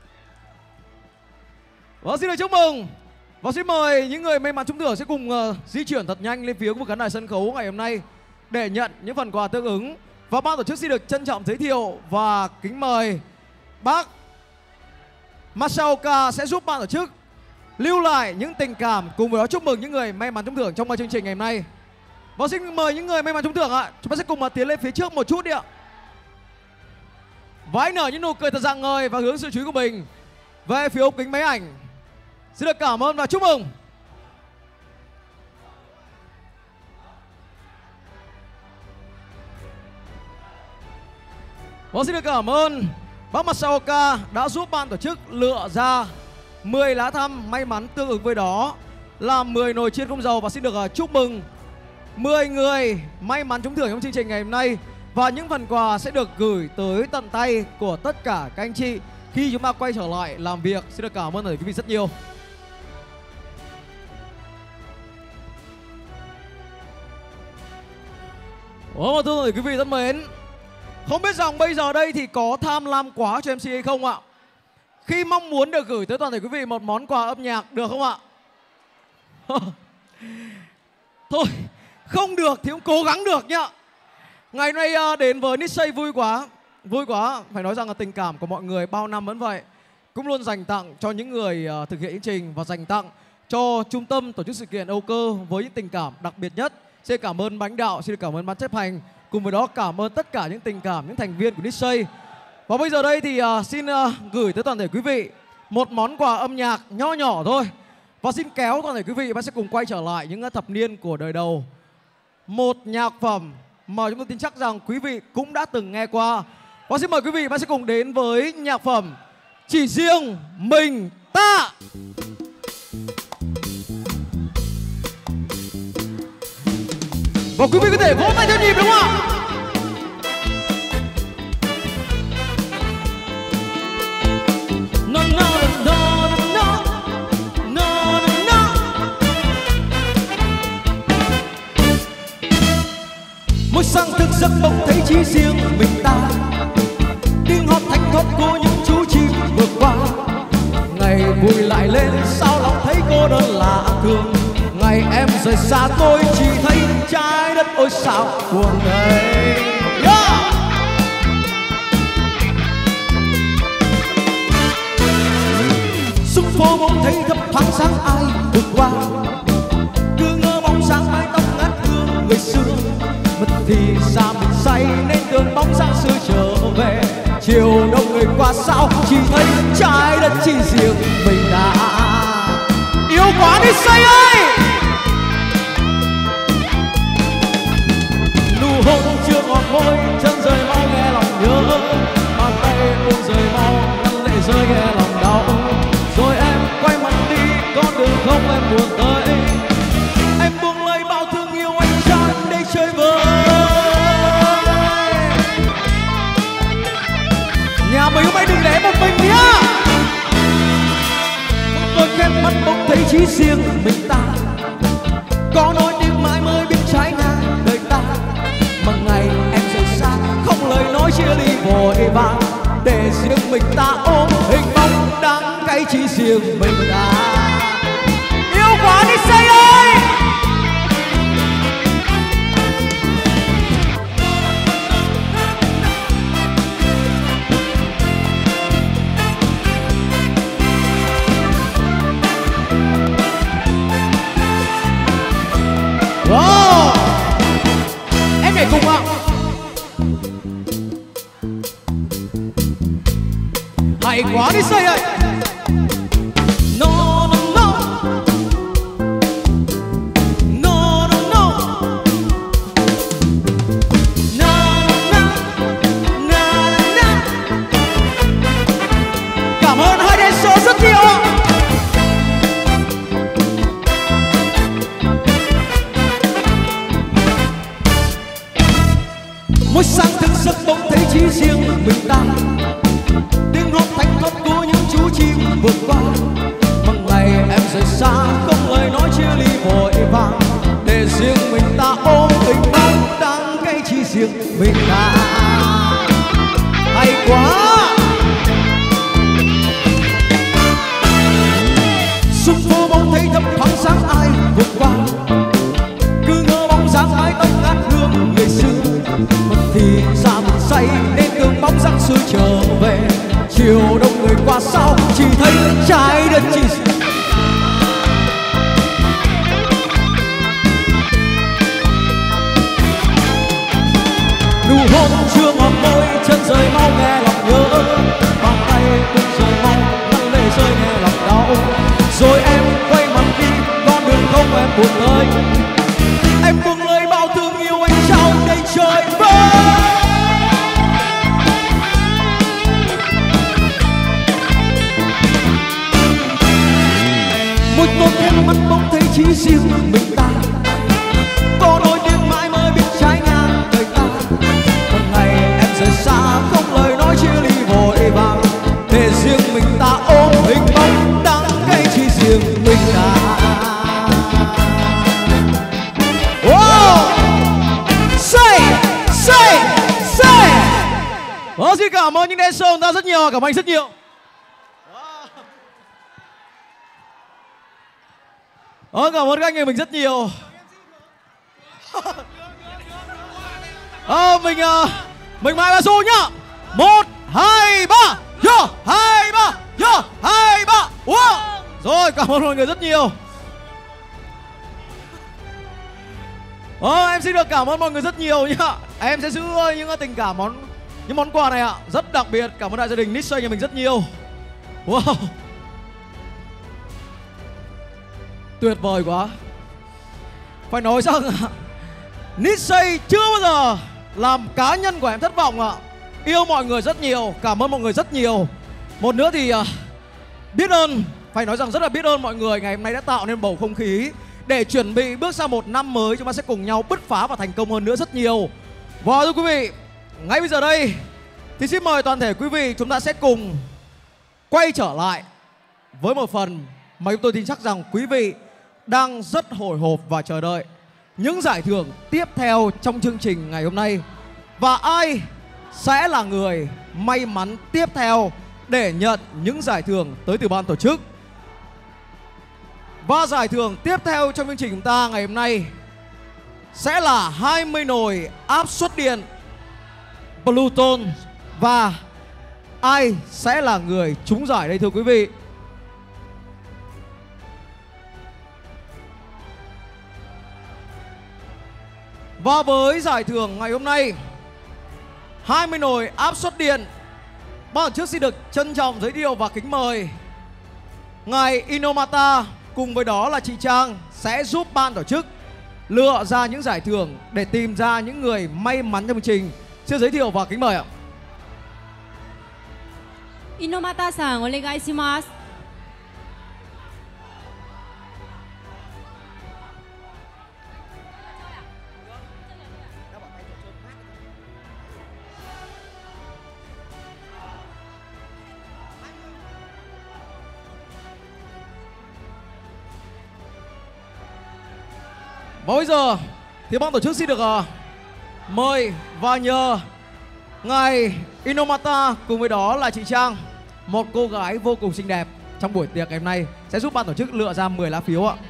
E: Và xin được chúc mừng. Và xin mời những người may mắn trúng thưởng sẽ cùng uh, di chuyển thật nhanh lên phía của khán đài sân khấu ngày hôm nay để nhận những phần quà tương ứng. Và ban tổ chức xin được trân trọng giới thiệu và kính mời bác Masaoka sẽ giúp ban tổ chức lưu lại những tình cảm cùng với đó chúc mừng những người may mắn trúng thưởng trong chương trình ngày hôm nay. Và xin mời những người may mắn trúng thưởng ạ, chúng ta sẽ cùng mà tiến lên phía trước một chút đi ạ. Và hãy nở những nụ cười thật rạng ngời và hướng sự chú ý của mình về phía ống kính máy ảnh. Xin được cảm ơn và chúc mừng. Và xin được cảm ơn bác Masaoka đã giúp ban tổ chức lựa ra mười lá thăm may mắn tương ứng với đó là mười nồi chiên không dầu. Và xin được chúc mừng mười người may mắn trúng thưởng trong chương trình ngày hôm nay. Và những phần quà sẽ được gửi tới tận tay của tất cả các anh chị khi chúng ta quay trở lại làm việc. Xin được cảm ơn quý vị rất nhiều. Ồ, thưa quý vị thân mến, không biết rằng bây giờ đây thì có tham lam quá cho em xê hay không ạ? Khi mong muốn được gửi tới toàn thể quý vị một món quà âm nhạc được không ạ? Thôi, không được thì cũng cố gắng được nhá. Ngày nay đến với Nissay vui quá. Vui quá, phải nói rằng là tình cảm của mọi người bao năm vẫn vậy. Cũng luôn dành tặng cho những người thực hiện chương trình và dành tặng cho trung tâm tổ chức sự kiện Âu Cơ với những tình cảm đặc biệt nhất. Xin cảm ơn lãnh đạo, xin cảm ơn ban chấp hành. Cùng với đó cảm ơn tất cả những tình cảm, những thành viên của Nissay. Và bây giờ đây thì uh, xin uh, gửi tới toàn thể quý vị một món quà âm nhạc nho nhỏ thôi. Và xin kéo toàn thể quý vị, bạn sẽ cùng quay trở lại những thập niên của đời đầu. Một nhạc phẩm mà chúng tôi tin chắc rằng quý vị cũng đã từng nghe qua. Và xin mời quý vị, bạn sẽ cùng đến với nhạc phẩm Chỉ Riêng Mình Ta. Và quý vị có thể vỗ tay theo nhịp đúng không ạ? No, no, no, no, no, no, no. Mỗi sáng thức giấc bỗng thấy chỉ riêng mình ta, tiếng hót thanh thoát của những chú chim vượt qua. Ngày vui lại lên sao lòng thấy cô đơn lạ thường. Ngày em rời xa tôi chỉ thấy trái đất ôi sao buồn này. Yeah! Xuống phố bỗng thấy thấp thoáng sáng ai vượt qua, cứ ngỡ bóng sáng mái tóc ngát hương người xưa. Mất thì xa mình say nên đường bóng sáng xưa trở về. Chiều đông người qua sao chỉ thấy trái đất chỉ riêng mình đã. Yêu quá đi say ơi. Nụ hôn chưa ngọt môi, chân rời mau nghe lòng nhớ. Bàn tay buông rời mau, ngăn lệ rơi nghe lòng đau. Rồi em quay mặt đi, con đường không em buồn tới. Em buông lời bao thương yêu anh tràn để chơi vơi. Nhà mình hôm nay đừng để một mình nhá. Tôi khép mắt bỗng thấy chỉ riêng mình ta, có nỗi niềm mãi mới biết trái ngang đời ta. Mà ngày em rời xa không lời nói chia ly vội vàng, để riêng mình ta ôm hình bóng đắng cay chỉ riêng mình ta. Yêu quá đi say ơi. Wow. Em nhảy cùng ạ. Hay quá đi say ơi. No, no, no. No, no, no. Na, na, na, na. Cảm ơn hai dancer rất nhiều ạ. Mỗi sáng thức giấc bỗng thấy chỉ riêng mình ta, tiếng hót thanh thoát của những chú chim vượt qua. Mà ngày em rời xa không lời nói chia ly vội vàng, để riêng mình ta ôm tình bóng đắng cay chỉ riêng mình ta. Hay quá. Xuống phố bỗng thấy thấp thoáng sáng ai vượt qua, cứ ngỡ bóng dáng mái tóc ngát hương người xưa. Mất thì ra mình say nên đường bóng dáng xưa trở về. Chiều đông người qua sao chỉ thấy trái đất chỉ. Nụ hôn chưa ngọt môi, chân rời mau nghe lòng nhớ. Bàn tay cũng rời mau, ngăn lệ rơi nghe lòng đau. Rồi em quay mặt đi, con đường không em buồn tới. Em buông lời bao thương yêu anh trao đây trời vơi. Một tối em mắt bỗng thấy chỉ riêng mình ta, có đôi tiếng mãi mới biết trái ngang đời ta. Một ngày em rời xa không lời nói chia ly vội vàng, để riêng mình ta ôm hình bóng đắng cay chỉ riêng mình ta. Wow! Say, say, say. Vâng, xin cảm ơn những dancer chúng ta rất nhiều, cảm ơn anh rất nhiều. Vâng, cảm ơn các anh em mình rất nhiều. À, mình uh, mình mãi là số nhá. Một, hai, ba, yo, hai, ba, yo, hai, ba. Wow. Rồi, cảm ơn mọi người rất nhiều. Ờ, em xin được cảm ơn mọi người rất nhiều nhá. Em sẽ giữ những tình cảm món những món quà này ạ, rất đặc biệt. Cảm ơn đại gia đình Nissay nhà mình rất nhiều. Wow, tuyệt vời quá. Phải nói rằng Nissay chưa bao giờ làm cá nhân của em thất vọng ạ. Yêu mọi người rất nhiều, cảm ơn mọi người rất nhiều. Một nữa thì uh, biết ơn, phải nói rằng rất là biết ơn mọi người ngày hôm nay đã tạo nên bầu không khí để chuẩn bị bước sang một năm mới chúng ta sẽ cùng nhau bứt phá và thành công hơn nữa rất nhiều. Và thưa quý vị, ngay bây giờ đây thì xin mời toàn thể quý vị chúng ta sẽ cùng quay trở lại với một phần mà chúng tôi tin chắc rằng quý vị đang rất hồi hộp và chờ đợi những giải thưởng tiếp theo trong chương trình ngày hôm nay. Và ai sẽ là người may mắn tiếp theo để nhận những giải thưởng tới từ ban tổ chức. Và giải thưởng tiếp theo trong chương trình chúng ta ngày hôm nay sẽ là hai mươi nồi áp suất điện Bluetooth. Và ai sẽ là người trúng giải đây thưa quý vị? Và với giải thưởng ngày hôm nay hai mươi nồi áp suất điện, ban tổ chức xin được trân trọng giới thiệu và kính mời ngài Inomata cùng với đó là chị Trang sẽ giúp ban tổ chức lựa ra những giải thưởng để tìm ra những người may mắn trong chương trình. Xin giới thiệu và kính mời ạ.
D: Inomata-san, onegai shimasu.
E: Và bây giờ thì ban tổ chức xin được uh, mời và nhờ ngài Inomata cùng với đó là chị Trang, một cô gái vô cùng xinh đẹp trong buổi tiệc ngày hôm nay, sẽ giúp ban tổ chức lựa ra mười lá phiếu ạ.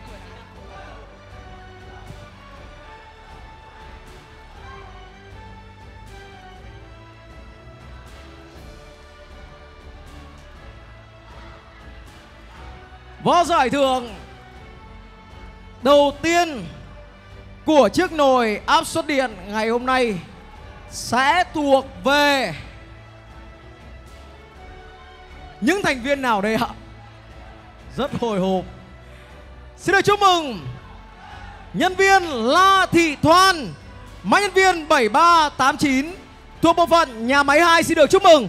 E: Và giải thưởng đầu tiên của chiếc nồi áp suất điện ngày hôm nay sẽ thuộc về những thành viên nào đây ạ? Rất hồi hộp. Xin được chúc mừng nhân viên La Thị Thoan, mã nhân viên bảy ba tám chín thuộc bộ phận nhà máy hai. Xin được chúc mừng.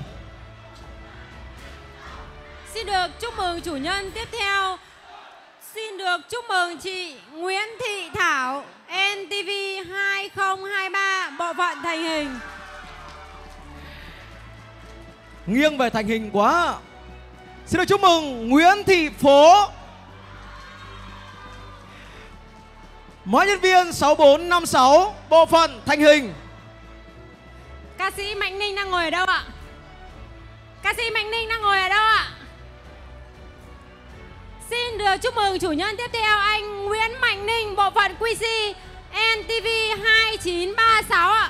D: Xin được chúc mừng chủ nhân tiếp theo. Xin được chúc mừng chị Nguyễn Thị Thảo, en tê vê hai không hai ba, bộ phận thành hình.
E: Nghiêng về thành hình quá. Xin được chúc mừng Nguyễn Thị Phố, mã nhân viên sáu bốn năm sáu, bộ phận thành hình.
D: Ca sĩ Mạnh Ninh đang ngồi ở đâu ạ? Ca sĩ Mạnh Ninh đang ngồi ở đâu ạ? Xin được chúc mừng chủ nhân tiếp theo anh Nguyễn Mạnh Ninh, bộ phận quy xê, en tê vê hai chín ba sáu ạ.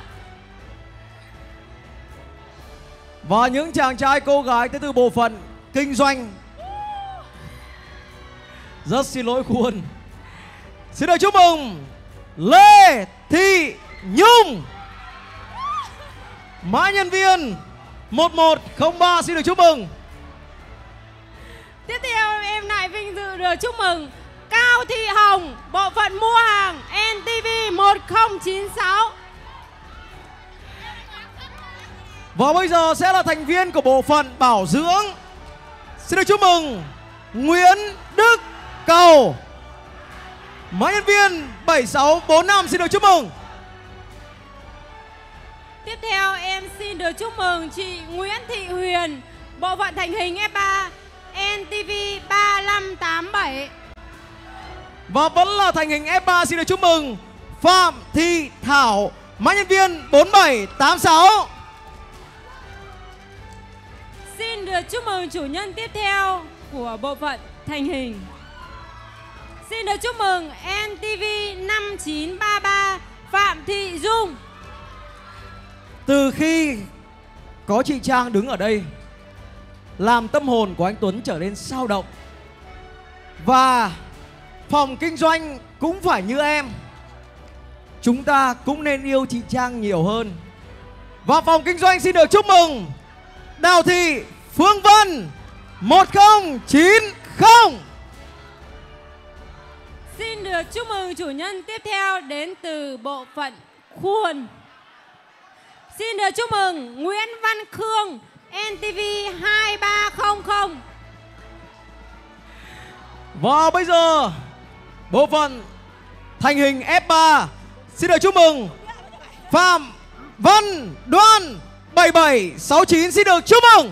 E: Và những chàng trai cô gái tới từ bộ phận kinh doanh, rất xin lỗi khuôn. Xin được chúc mừng Lê Thị Nhung, mã nhân viên một một không ba. Xin được chúc mừng.
D: Tiếp theo em lại vinh dự được chúc mừng Cao Thị Hồng, bộ phận mua hàng, en tê vê một không chín sáu.
E: Và bây giờ sẽ là thành viên của bộ phận bảo dưỡng. Xin được chúc mừng Nguyễn Đức Cầu, mã nhân viên bảy sáu bốn năm. Xin được chúc mừng.
D: Tiếp theo em xin được chúc mừng chị Nguyễn Thị Huyền, bộ phận thành hình ép ba, en tê vê ba năm tám bảy.
E: Và vẫn là thành hình ép ba. Xin được chúc mừng Phạm Thị Thảo, mã nhân viên bốn bảy tám sáu.
D: Xin được chúc mừng chủ nhân tiếp theo của bộ phận thành hình. Xin được chúc mừng en tê vê năm chín ba ba, Phạm Thị Dung.
E: Từ khi có chị Trang đứng ở đây, làm tâm hồn của anh Tuấn trở nên sao động. Và phòng kinh doanh cũng phải như em, chúng ta cũng nên yêu chị Trang nhiều hơn. Và phòng kinh doanh xin được chúc mừng Đào Thị Phương Vân một không chín không.
D: Xin được chúc mừng chủ nhân tiếp theo đến từ bộ phận khuôn. Xin được chúc mừng Nguyễn Văn Khương, en tê vê hai ba không không.
E: Và bây giờ bộ phận thành hình ép ba. Xin được chúc mừng Phạm Văn Đoan bảy bảy sáu chín, xin được chúc mừng.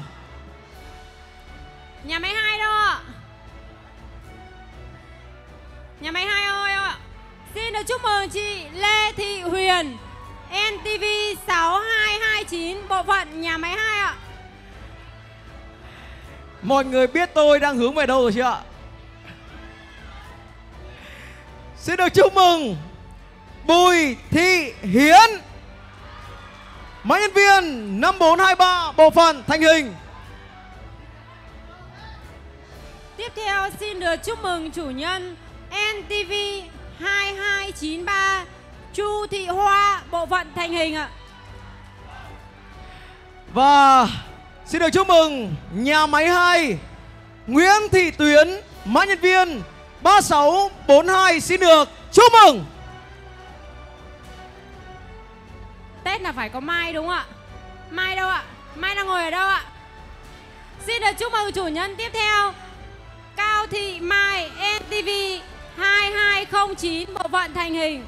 D: Nhà máy hai đâu ạ? Nhà máy hai ơi ạ. Xin được chúc mừng chị Lê Thị Huyền en tê vê sáu hai hai chín, bộ phận nhà máy hai ạ.
E: Mọi người biết tôi đang hướng về đâu rồi chưa ạ? Xin được chúc mừng Bùi Thị Hiến, máy nhân viên năm bốn hai ba, bộ phận thành hình.
D: Tiếp theo xin được chúc mừng chủ nhân en tê vê hai hai chín ba Chu Thị Hoa, bộ phận thành hình ạ.
E: Và xin được chúc mừng nhà máy hai Nguyễn Thị Tuyến, mã nhân viên ba sáu bốn hai, xin được chúc mừng.
D: Tết là phải có Mai đúng không ạ? Mai đâu ạ? Mai đang ngồi ở đâu ạ? Xin được chúc mừng chủ nhân tiếp theo Cao Thị Mai en tê vê hai hai không chín, bộ phận thành hình.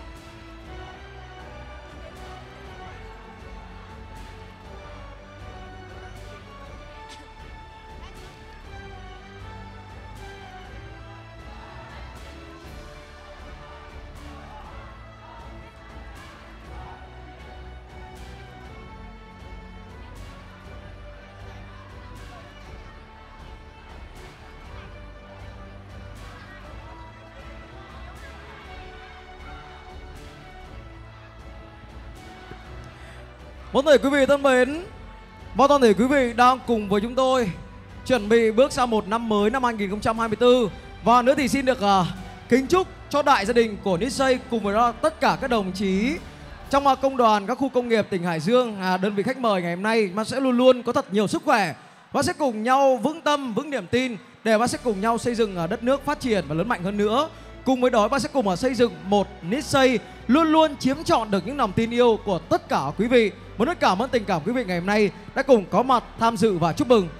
E: Vâng, thưa quý vị thân mến, và toàn thể quý vị đang cùng với chúng tôi chuẩn bị bước sang một năm mới năm hai nghìn không trăm hai mươi tư. Và nữa thì xin được uh, kính chúc cho đại gia đình của Nissay cùng với đó tất cả các đồng chí trong uh, công đoàn các khu công nghiệp tỉnh Hải Dương, uh, đơn vị khách mời ngày hôm nay mà sẽ luôn luôn có thật nhiều sức khỏe và sẽ cùng nhau vững tâm, vững niềm tin để mà sẽ cùng nhau xây dựng uh, đất nước phát triển và lớn mạnh hơn nữa. Cùng với đó, bác sẽ cùng ở xây dựng một Nissay luôn luôn chiếm trọn được những lòng tin yêu của tất cả quý vị. Một rất cảm ơn tình cảm quý vị ngày hôm nay đã cùng có mặt tham dự và chúc mừng.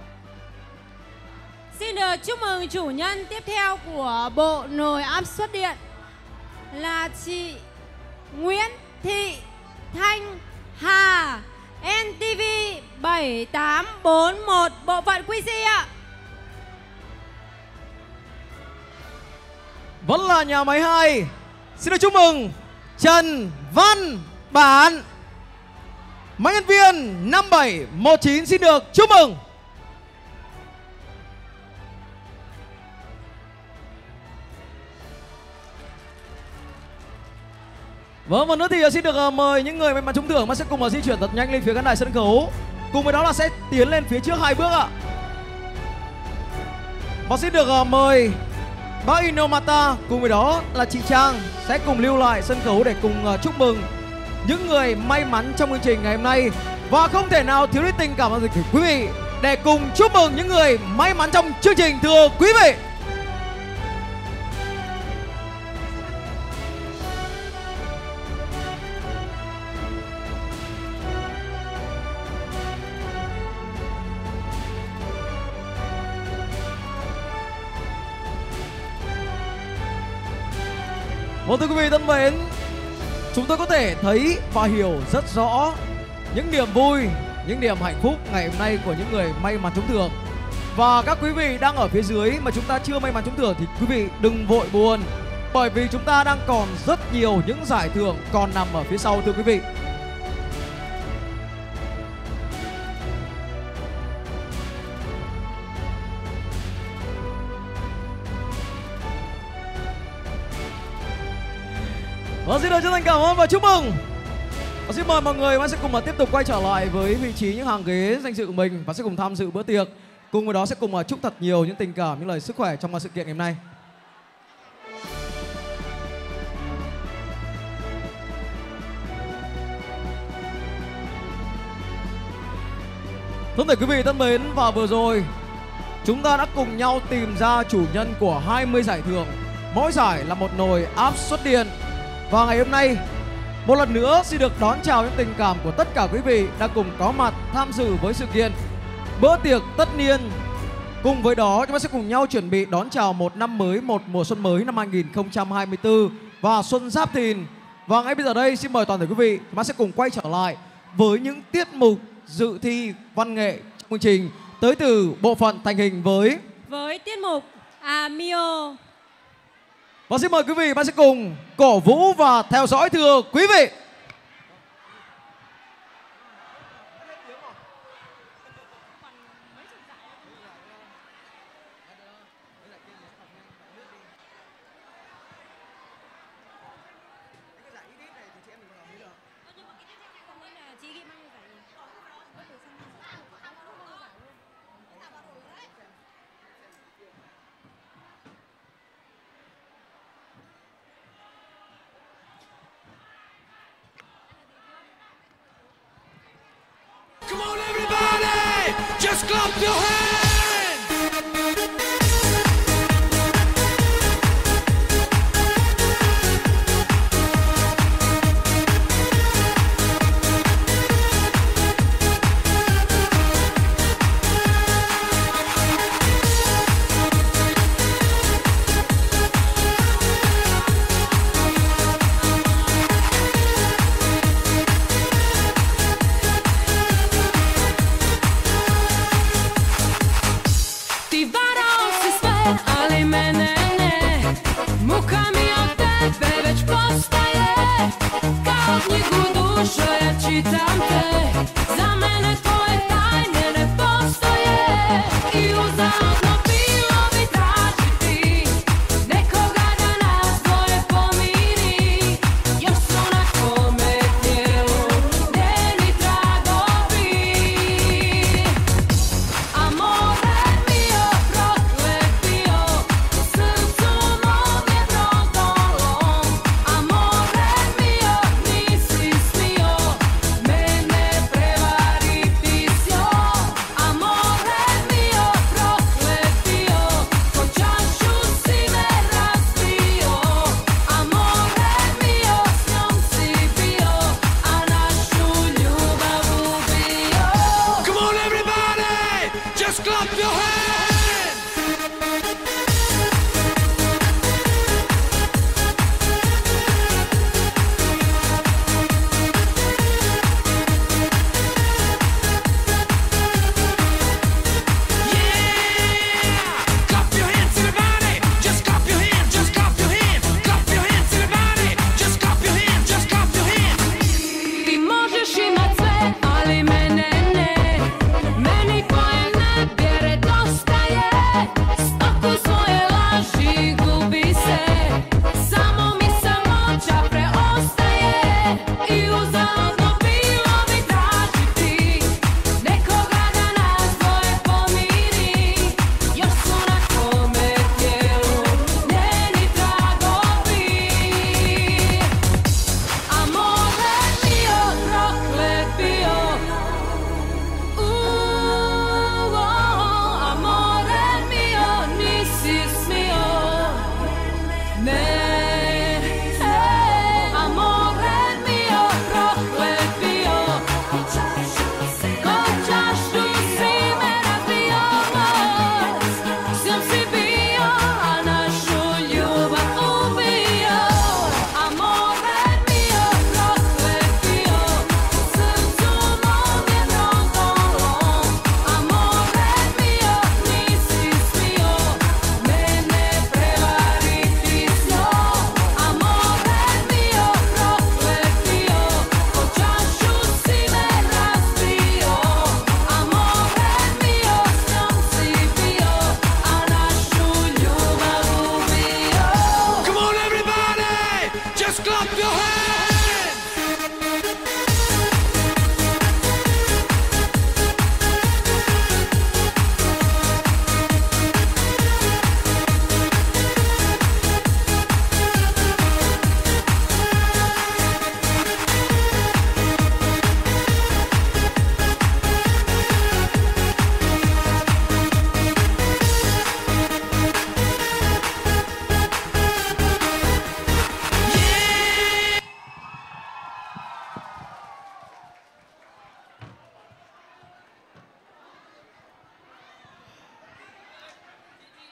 D: Xin được chúc mừng chủ nhân tiếp theo của bộ nồi áp suất điện là chị Nguyễn Thị Thanh Hà en tê vê bảy tám bốn một, bộ phận quy xê ạ.
E: Vẫn là nhà máy hai. Xin được chúc mừng Trần Văn Bản, máy nhân viên năm bảy một chín, xin được chúc mừng. Vâng, và nữa thì xin được mời những người may mắn trúng thưởng mà sẽ cùng di chuyển thật nhanh lên phía khán đài sân khấu. Cùng với đó là sẽ tiến lên phía trước hai bước ạ. Và xin được mời bác Inomata cùng với đó là chị Trang sẽ cùng lưu lại sân khấu để cùng chúc mừng những người may mắn trong chương trình ngày hôm nay. Và không thể nào thiếu đi tình cảm của quý vị để cùng chúc mừng những người may mắn trong chương trình, thưa quý vị. Vâng, thưa quý vị thân mến, chúng tôi có thể thấy và hiểu rất rõ những niềm vui, những niềm hạnh phúc ngày hôm nay của những người may mắn trúng thưởng. Và các quý vị đang ở phía dưới mà chúng ta chưa may mắn trúng thưởng thì quý vị đừng vội buồn, bởi vì chúng ta đang còn rất nhiều những giải thưởng còn nằm ở phía sau, thưa quý vị. Và xin được chân thành cảm ơn và chúc mừng. Và xin mời mọi người mà sẽ cùng mà tiếp tục quay trở lại với vị trí những hàng ghế danh dự của mình và sẽ cùng tham dự bữa tiệc. Cùng với đó sẽ cùng mà chúc thật nhiều những tình cảm, những lời sức khỏe trong sự kiện ngày hôm nay. Thân thể quý vị thân mến, và vừa rồi chúng ta đã cùng nhau tìm ra chủ nhân của hai mươi giải thưởng. Mỗi giải là một nồi áp suất điện. Và ngày hôm nay, một lần nữa xin được đón chào những tình cảm của tất cả quý vị đã cùng có mặt tham dự với sự kiện bữa tiệc tất niên Cùng với đó chúng ta sẽ cùng nhau chuẩn bị đón chào một năm mới, một mùa xuân mới năm hai nghìn không trăm hai mươi tư và Xuân Giáp Thìn. Và ngay bây giờ đây xin mời toàn thể quý vị chúng ta sẽ cùng quay trở lại với những tiết mục dự thi văn nghệ trong chương trình tới từ bộ phận thành hình với
D: với tiết mục À Mio.
E: Và xin mời quý vị chúng ta sẽ cùng cổ vũ và theo dõi thưa quý vị.
G: Come on everybody, just clap your hands. Čitam te, za mene tvoje tajne ne postoje i uzaludno bilo bi tražiti nekoga da nas dvoje pomiri. Još su na tvome tijelu njeni tragovi. Amore mio, proklet bio, u srcu mom je brodolom. Amore mio, nisi smio me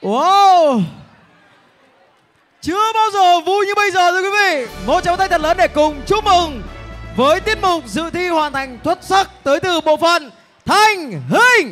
E: Wow, chưa bao giờ vui như bây giờ rồi quý vị. Một tràng tay thật lớn để cùng chúc mừng với tiết mục dự thi hoàn thành xuất sắc tới từ bộ phận Thanh Hình.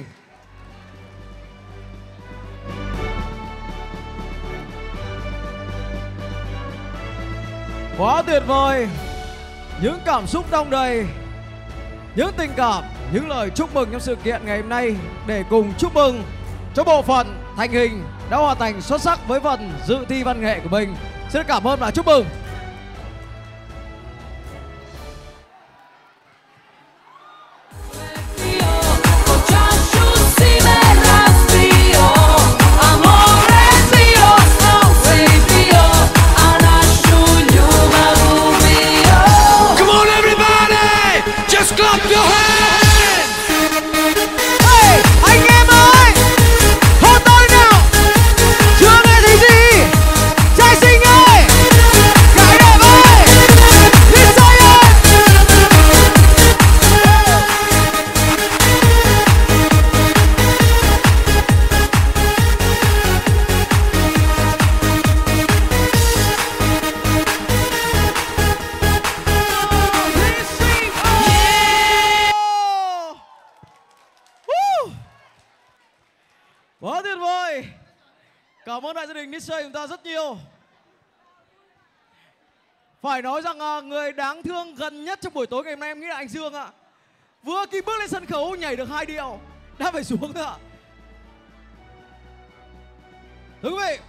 E: Quá tuyệt vời, những cảm xúc đong đầy, những tình cảm, những lời chúc mừng trong sự kiện ngày hôm nay để cùng chúc mừng cho bộ phận Thanh Hình đã hoàn thành xuất sắc với phần dự thi văn nghệ của mình. Xin cảm ơn và chúc mừng. Quá tuyệt vời. Cảm ơn đại gia đình Nissay chúng ta rất nhiều. Phải nói rằng à, người đáng thương gần nhất trong buổi tối ngày hôm nay em nghĩ là anh Dương ạ. Vừa kịp bước lên sân khấu nhảy được hai điệu đã phải xuống thôi ạ. Thưa quý vị,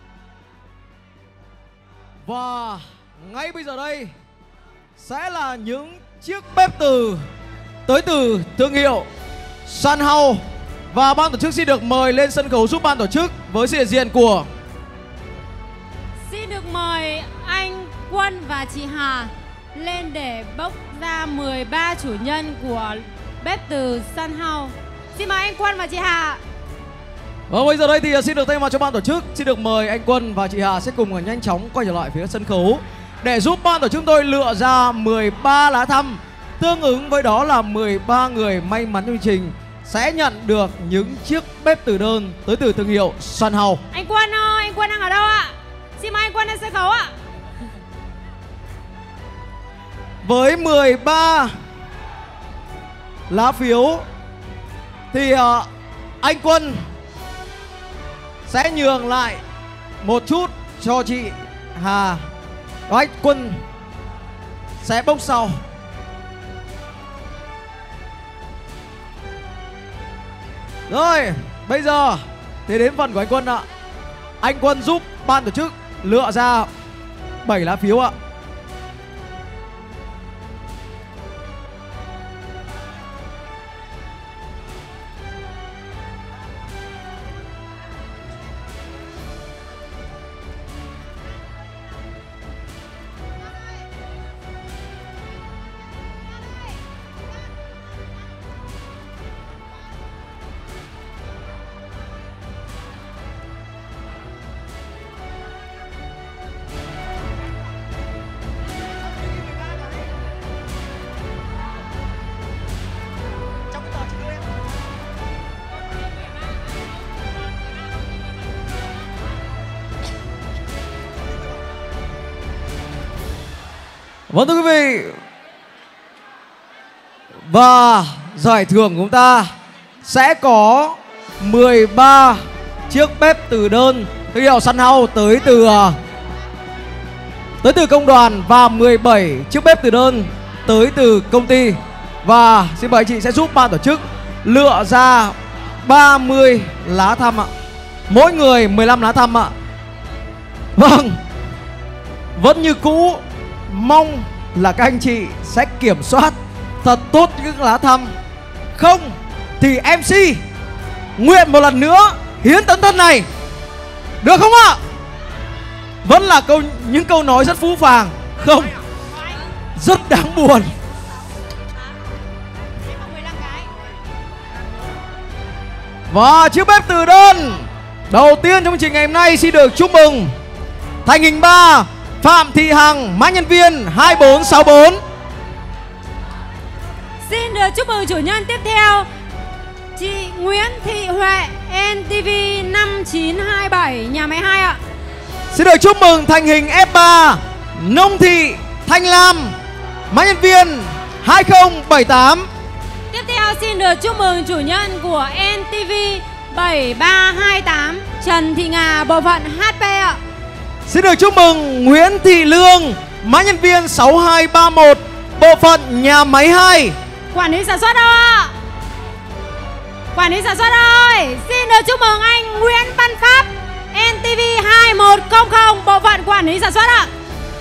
E: và ngay bây giờ đây sẽ là những chiếc bếp từ tới từ thương hiệu Sun House. Và ban tổ chức xin được mời lên sân khấu giúp ban tổ chức với sự hiện diện của.
D: Xin được mời anh Quân và chị Hà lên để bốc ra mười ba chủ nhân của bếp từ Sun House. Xin mời anh Quân và chị Hà.
E: Và bây giờ đây thì xin được thay mặt cho ban tổ chức, xin được mời anh Quân và chị Hà sẽ cùng nhanh chóng quay trở lại phía sân khấu để giúp ban tổ chức tôi lựa ra mười ba lá thăm tương ứng với đó là mười ba người may mắn trong chương trình sẽ nhận được những chiếc bếp từ đơn tới từ thương hiệu Sun House.
D: Anh Quân ơi, anh Quân đang ở đâu ạ? Xin mời anh Quân lên sân khấu ạ.
E: Với mười ba lá phiếu thì uh, anh Quân sẽ nhường lại một chút cho chị Hà. Đó, anh Quân sẽ bốc sau. Rồi, bây giờ thì đến phần của anh Quân ạ. Anh Quân giúp ban tổ chức lựa ra bảy lá phiếu ạ. Vâng thưa quý vị, và giải thưởng của chúng ta sẽ có mười ba chiếc bếp từ đơn thương hiệu Sun House tới từ tới từ công đoàn và mười bảy chiếc bếp từ đơn tới từ công ty. Và xin mời chị sẽ giúp ban tổ chức lựa ra ba mươi lá thăm ạ. Mỗi người mười lăm lá thăm ạ. Vâng, vẫn như cũ, mong là các anh chị sẽ kiểm soát thật tốt những lá thăm. Không thì em xê nguyện một lần nữa hiến tấm thân này, được không ạ? Vẫn là câu những câu nói rất phũ phàng, không, rất đáng buồn. Và chiếc bếp từ đơn đầu tiên trong chương trình ngày hôm nay xin được chúc mừng Thanh Hình ba Phạm Thị Hằng, mã nhân viên hai bốn sáu bốn.
D: Xin được chúc mừng chủ nhân tiếp theo chị Nguyễn Thị Huệ, en tê vê năm chín hai bảy, nhà máy hai ạ.
E: Xin được chúc mừng thành hình ép ba Nông Thị Thanh Lam, mã nhân viên hai không bảy tám.
D: Tiếp theo xin được chúc mừng chủ nhân của en tê vê bảy ba hai tám, Trần Thị Ngà, bộ phận hát pê ạ.
E: Xin được chúc mừng Nguyễn Thị Lương, mã nhân viên sáu hai ba một, bộ phận nhà máy hai.
D: Quản lý sản xuất đâu ạ? Quản lý sản xuất ơi, xin được chúc mừng anh Nguyễn Văn Pháp, en tê vê hai một không không, bộ phận quản lý sản xuất ạ.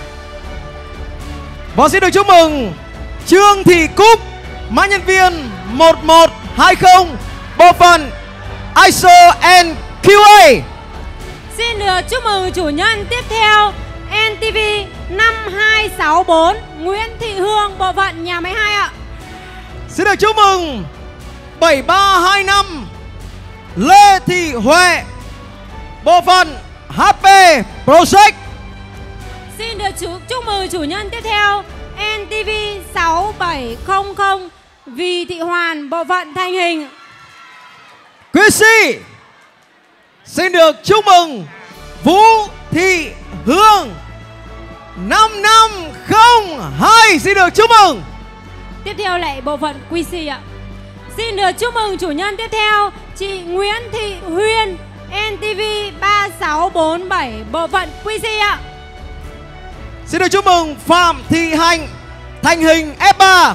E: Và xin được chúc mừng Trương Thị Cúc, mã nhân viên một một hai không, bộ phận i ét o and quy a.
D: Xin được chúc mừng chủ nhân tiếp theo en tê vê năm hai sáu bốn, Nguyễn Thị Hương, bộ phận nhà máy hai ạ.
E: Xin được chúc mừng bảy ba hai năm Lê Thị Huệ, bộ phận hát pê Project.
D: Xin được chú, chúc mừng chủ nhân tiếp theo en tê vê sáu bảy không không, Vì Thị Hoàn, bộ phận thành hình.
E: Quý sĩ xin được chúc mừng Vũ Thị Hương năm năm không hai. Xin được chúc mừng.
D: Tiếp theo lại bộ phận quy xê ạ. Xin được chúc mừng chủ nhân tiếp theo chị Nguyễn Thị Huyên, en tê vê ba sáu bốn bảy, bộ phận quy xê ạ.
E: Xin được chúc mừng Phạm Thị Hạnh, thành hình ép ba.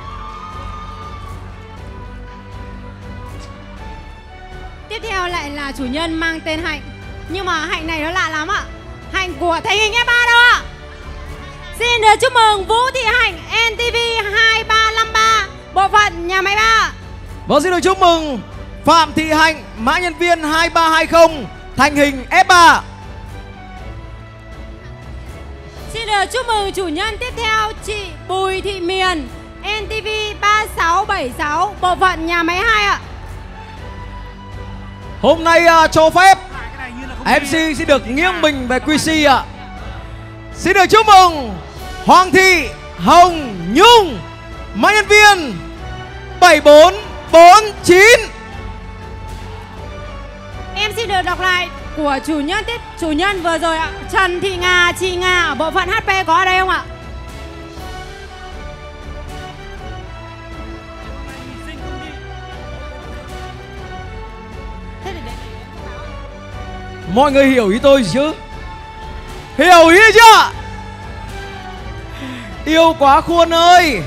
D: Tiếp theo lại là chủ nhân mang tên Hạnh, nhưng mà Hạnh này nó lạ lắm ạ. Hạnh của thành hình ép ba đâu ạ? Xin được chúc mừng Vũ Thị Hạnh, en tê vê hai ba năm ba, bộ phận nhà máy ba.
E: Và xin được chúc mừng Phạm Thị Hạnh, mã nhân viên hai ba hai không, thành hình ép ba.
D: Xin được chúc mừng chủ nhân tiếp theo chị Bùi Thị Miền, en tê vê ba sáu bảy sáu, bộ phận nhà máy hai ạ.
E: Hôm nay uh, cho phép em xê xin được nghiêng mình về quy xê ạ. Xin được chúc mừng Hoàng Thị Hồng Nhung, mã nhân viên bảy bốn bốn chín.
D: Em xin được đọc lại của chủ nhân tiếp chủ nhân vừa rồi ạ. Trần Thị Ngà, chị Ngà ở bộ phận hát pê có ở đây không ạ?
E: Mọi người hiểu ý tôi chứ? Hiểu ý chưa? Yêu quá Khuôn ơi.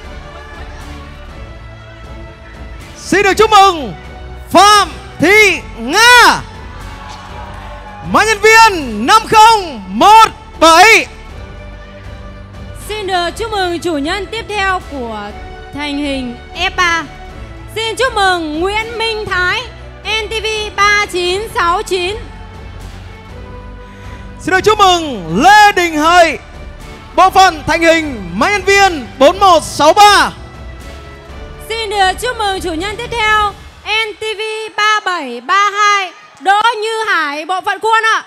E: Xin được chúc mừng Phạm Thị Nga, mã nhân viên năm không một bảy.
D: Xin được chúc mừng chủ nhân tiếp theo của thành hình ép ba. Xin chúc mừng Nguyễn Minh Thái, en tê vê ba chín sáu chín.
E: Xin được chúc mừng Lê Đình Hợi, bộ phận thành hình mã nhân viên bốn một sáu ba.
D: Xin được chúc mừng chủ nhân tiếp theo en tê vê ba bảy ba hai, Đỗ Như Hải, bộ phận khuôn ạ.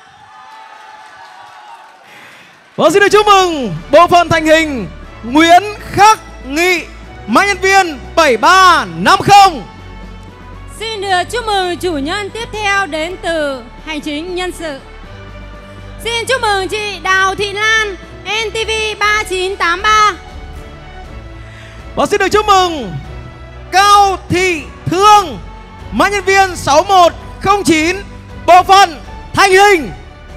E: Và xin được chúc mừng bộ phận thành hình Nguyễn Khắc Nghị, mã nhân viên bảy ba năm không.
D: Xin được chúc mừng chủ nhân tiếp theo đến từ hành chính nhân sự. Xin chúc mừng chị Đào Thị Lan, en tê vê ba chín tám ba.
E: Và xin được chúc mừng Cao Thị Thương, mã nhân viên sáu một không chín, bộ phận thành hình.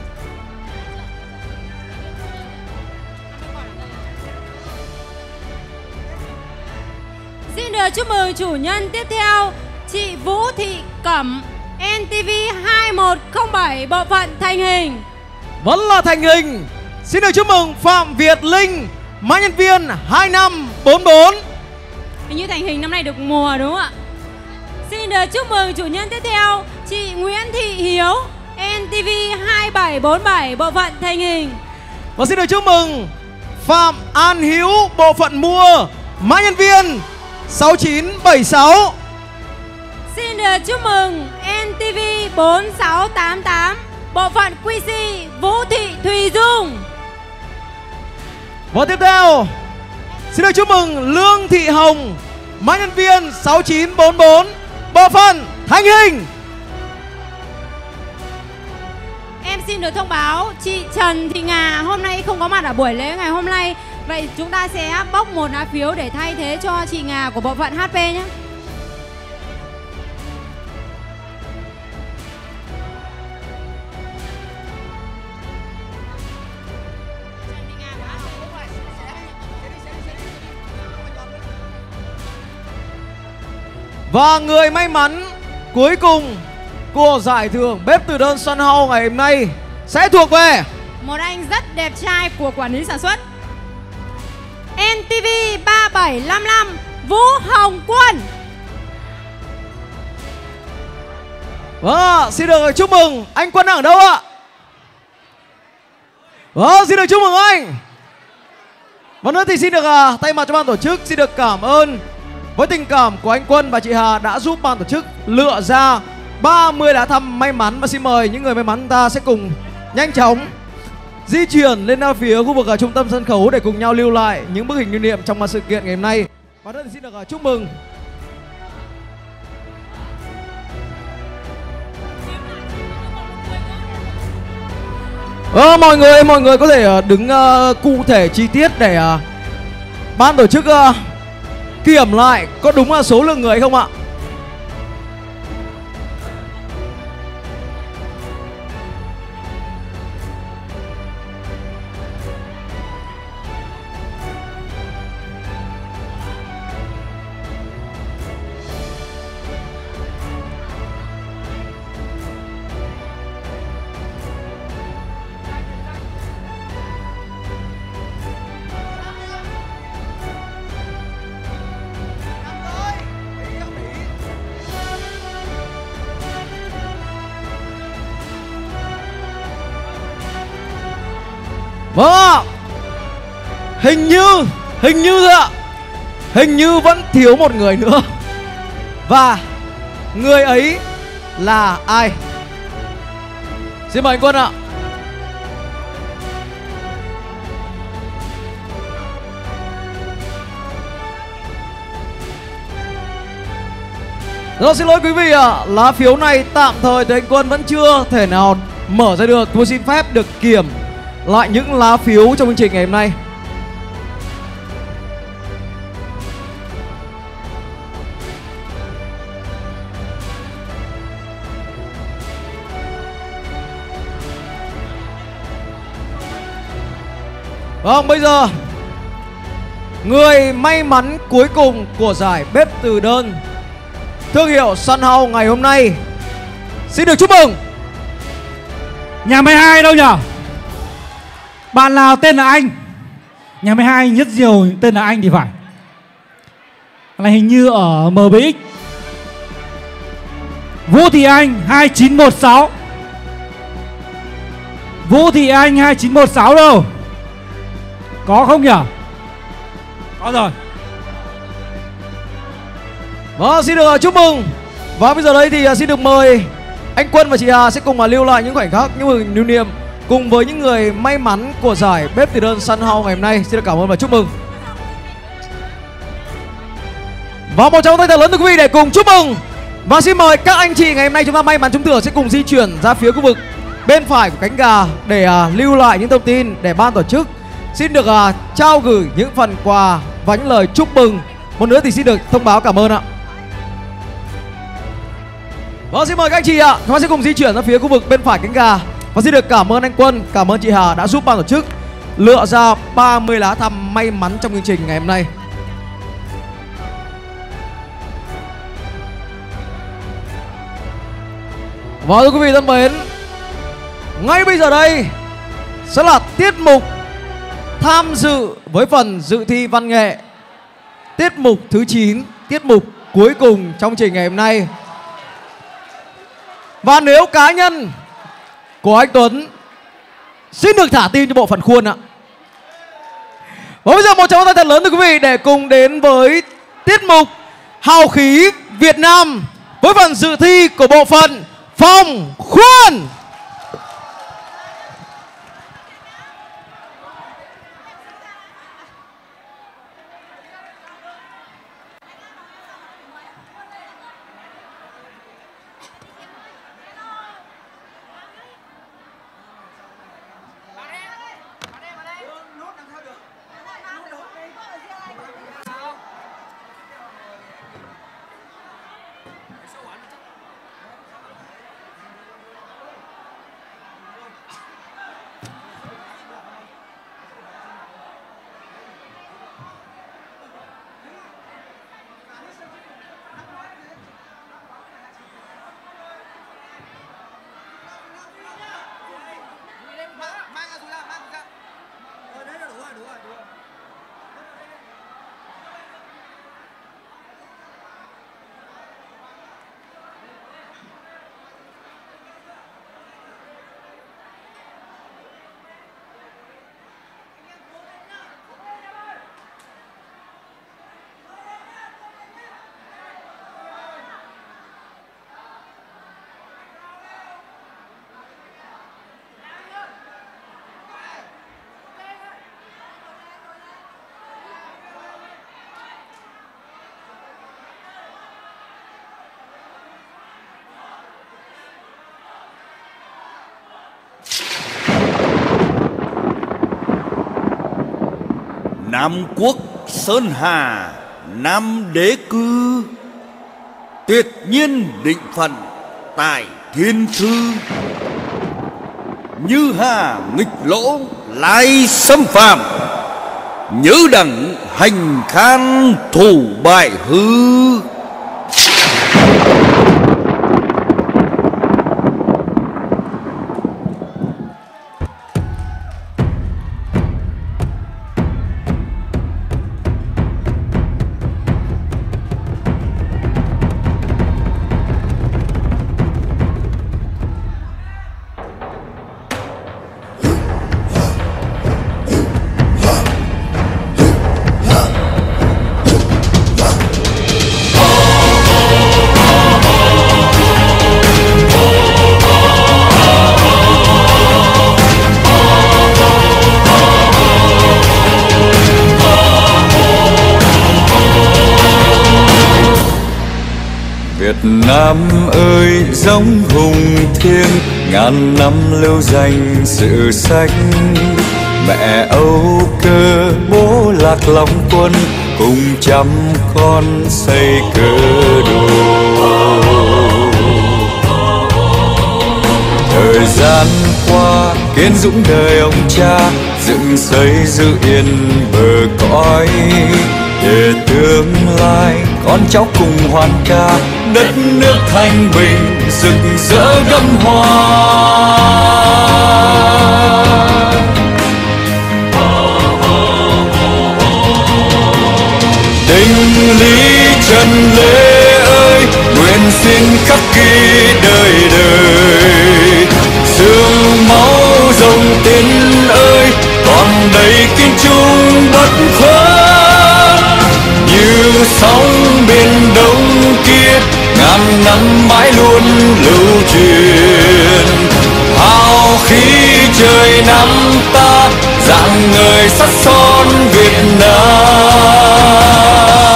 D: Xin được chúc mừng chủ nhân tiếp theo chị Vũ Thị Cẩm, en tê vê hai một không bảy, bộ phận thành hình.
E: Vẫn là thành hình. Xin được chúc mừng Phạm Việt Linh, mã nhân viên hai năm bốn bốn.
D: Hình như thành hình năm nay được mùa đúng không ạ? Xin được chúc mừng chủ nhân tiếp theo chị Nguyễn Thị Hiếu, en tê vê hai bảy bốn bảy, bộ phận thành hình.
E: Và xin được chúc mừng Phạm An Hiếu, bộ phận mua, mã nhân viên sáu chín bảy sáu.
D: Xin được chúc mừng en tê vê bốn sáu tám tám, bộ phận quy xê, Vũ Thị Thùy Dung.
E: Và tiếp theo xin được chúc mừng Lương Thị Hồng, mã nhân viên sáu chín bốn bốn, bộ phận thành hình.
D: Em xin được thông báo chị Trần Thị Ngà hôm nay không có mặt ở buổi lễ ngày hôm nay. Vậy chúng ta sẽ bốc một lá phiếu để thay thế cho chị Ngà của bộ phận hát pê nhé.
E: Và người may mắn cuối cùng của giải thưởng bếp từ đơn Sun House ngày hôm nay sẽ thuộc về
D: một anh rất đẹp trai của quản lý sản xuất en tê vê ba bảy năm năm, Vũ Hồng Quân.
E: Vâng, xin được chúc mừng. Anh Quân đang ở đâu ạ? Vâng, xin được chúc mừng anh. Và nữa thì xin được uh, thay mặt cho ban tổ chức xin được cảm ơn với tình cảm của anh Quân và chị Hà đã giúp ban tổ chức lựa ra ba mươi lá thăm may mắn. Và xin mời những người may mắn ta sẽ cùng nhanh chóng di chuyển lên phía khu vực ở trung tâm sân khấu để cùng nhau lưu lại những bức hình lưu niệm trong sự kiện ngày hôm nay. Và nữa thì xin được uh, chúc mừng Ờ, mọi người mọi người có thể đứng uh, cụ thể chi tiết để uh, ban tổ chức uh, kiểm lại có đúng là số lượng người không ạ? Vâng ạ. Hình như Hình như thôi ạ. Hình như vẫn thiếu một người nữa. Và người ấy là ai? Xin mời anh Quân ạ. Rồi, xin lỗi quý vị ạ, lá phiếu này tạm thời thì anh Quân vẫn chưa thể nào mở ra được. Tôi xin phép được kiểm lại những lá phiếu trong chương trình ngày hôm nay. Vâng, bây giờ người may mắn cuối cùng của giải bếp từ đơn thương hiệu Sun House ngày hôm nay xin được chúc mừng
H: nhà mười hai đâu nhỉ? Bạn nào tên là Anh? Nhà mười hai Nhất Diều tên là Anh thì phải. Là hình như ở em bê ích. Vũ Thị Anh hai chín một sáu. Vũ Thị Anh hai chín một sáu đâu? Có không nhỉ? Có rồi.
E: Vâng, xin được chúc mừng. Và bây giờ đây thì xin được mời anh Quân và chị Hà sẽ cùng mà lưu lại những khoảnh khắc, những hình lưu niệm cùng với những người may mắn của giải bếp từ đơn Sun House ngày hôm nay. Xin được cảm ơn và chúc mừng. Và một tràng tay thật lớn từ quý vị để cùng chúc mừng. Và xin mời các anh chị ngày hôm nay chúng ta may mắn trúng thưởng sẽ cùng di chuyển ra phía khu vực bên phải của cánh gà để uh, lưu lại những thông tin để ban tổ chức xin được uh, trao gửi những phần quà và những lời chúc mừng. Một nữa thì xin được thông báo cảm ơn ạ. Vâng, xin mời các anh chị ạ, chúng ta sẽ cùng di chuyển ra phía khu vực bên phải cánh gà. Và xin được cảm ơn anh Quân, cảm ơn chị Hà đã giúp ban tổ chức lựa ra ba mươi lá thăm may mắn trong chương trình ngày hôm nay. Và thưa quý vị thân mến, ngay bây giờ đây sẽ là tiết mục tham dự với phần dự thi văn nghệ. Tiết mục thứ chín, tiết mục cuối cùng trong chương trình ngày hôm nay. Và nếu cá nhân của anh Tuấn xin được thả tim cho bộ phận khuôn ạ. Và bây giờ một tràng tay thật lớn từ quý vị để cùng đến với tiết mục Hào khí Việt Nam với phần dự thi của bộ phận phòng khuôn.
I: Nam quốc Sơn Hà, Nam đế cư, tuyệt nhiên định phận tại thiên thư. Như hà nghịch lỗ lai xâm phạm, nhớ đẳng hành khan thủ bại hư.
J: Việt Nam ơi giống hùng thiêng, ngàn năm lưu danh sự sách. Mẹ Âu Cơ bố Lạc Long Quân, cùng trăm con xây cơ đồ. Thời gian qua Kiên Dũng đời ông cha, dựng xây giữ yên bờ cõi. Để tương lai con cháu cùng hoan ca, đất nước thanh bình rực rỡ gấm hoa. Tình Lý Trần Lê ơi, nguyện xin khắc ghi đời đời. Sương máu dòng Tiến ơi, còn đầy kiên trung bất khuất. Như sóng biển đông kia, ngàn năm mãi luôn lưu truyền. Hào khí trời Nam ta, rạng ngời sắc son Việt Nam.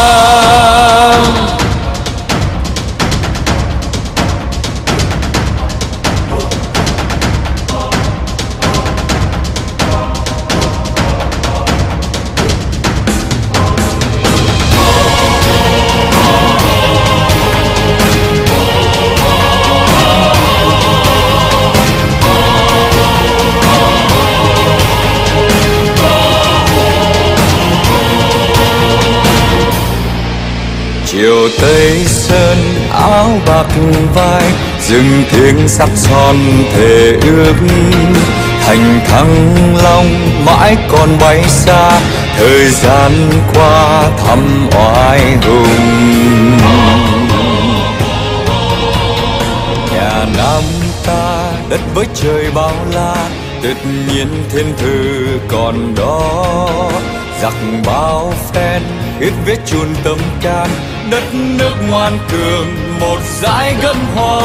J: Chiều Tây Sơn áo bạc vai, rừng thiêng sắc son thề ước. Thành Thăng Long mãi còn bay xa, thời gian qua thăm oai hùng. Nhà Nam ta đất với trời bao la, tuyệt nhiên thiên thư còn đó. Giặc bao phen viết viết chùn tâm can, đất nước ngoan cường một dải gấm hoa.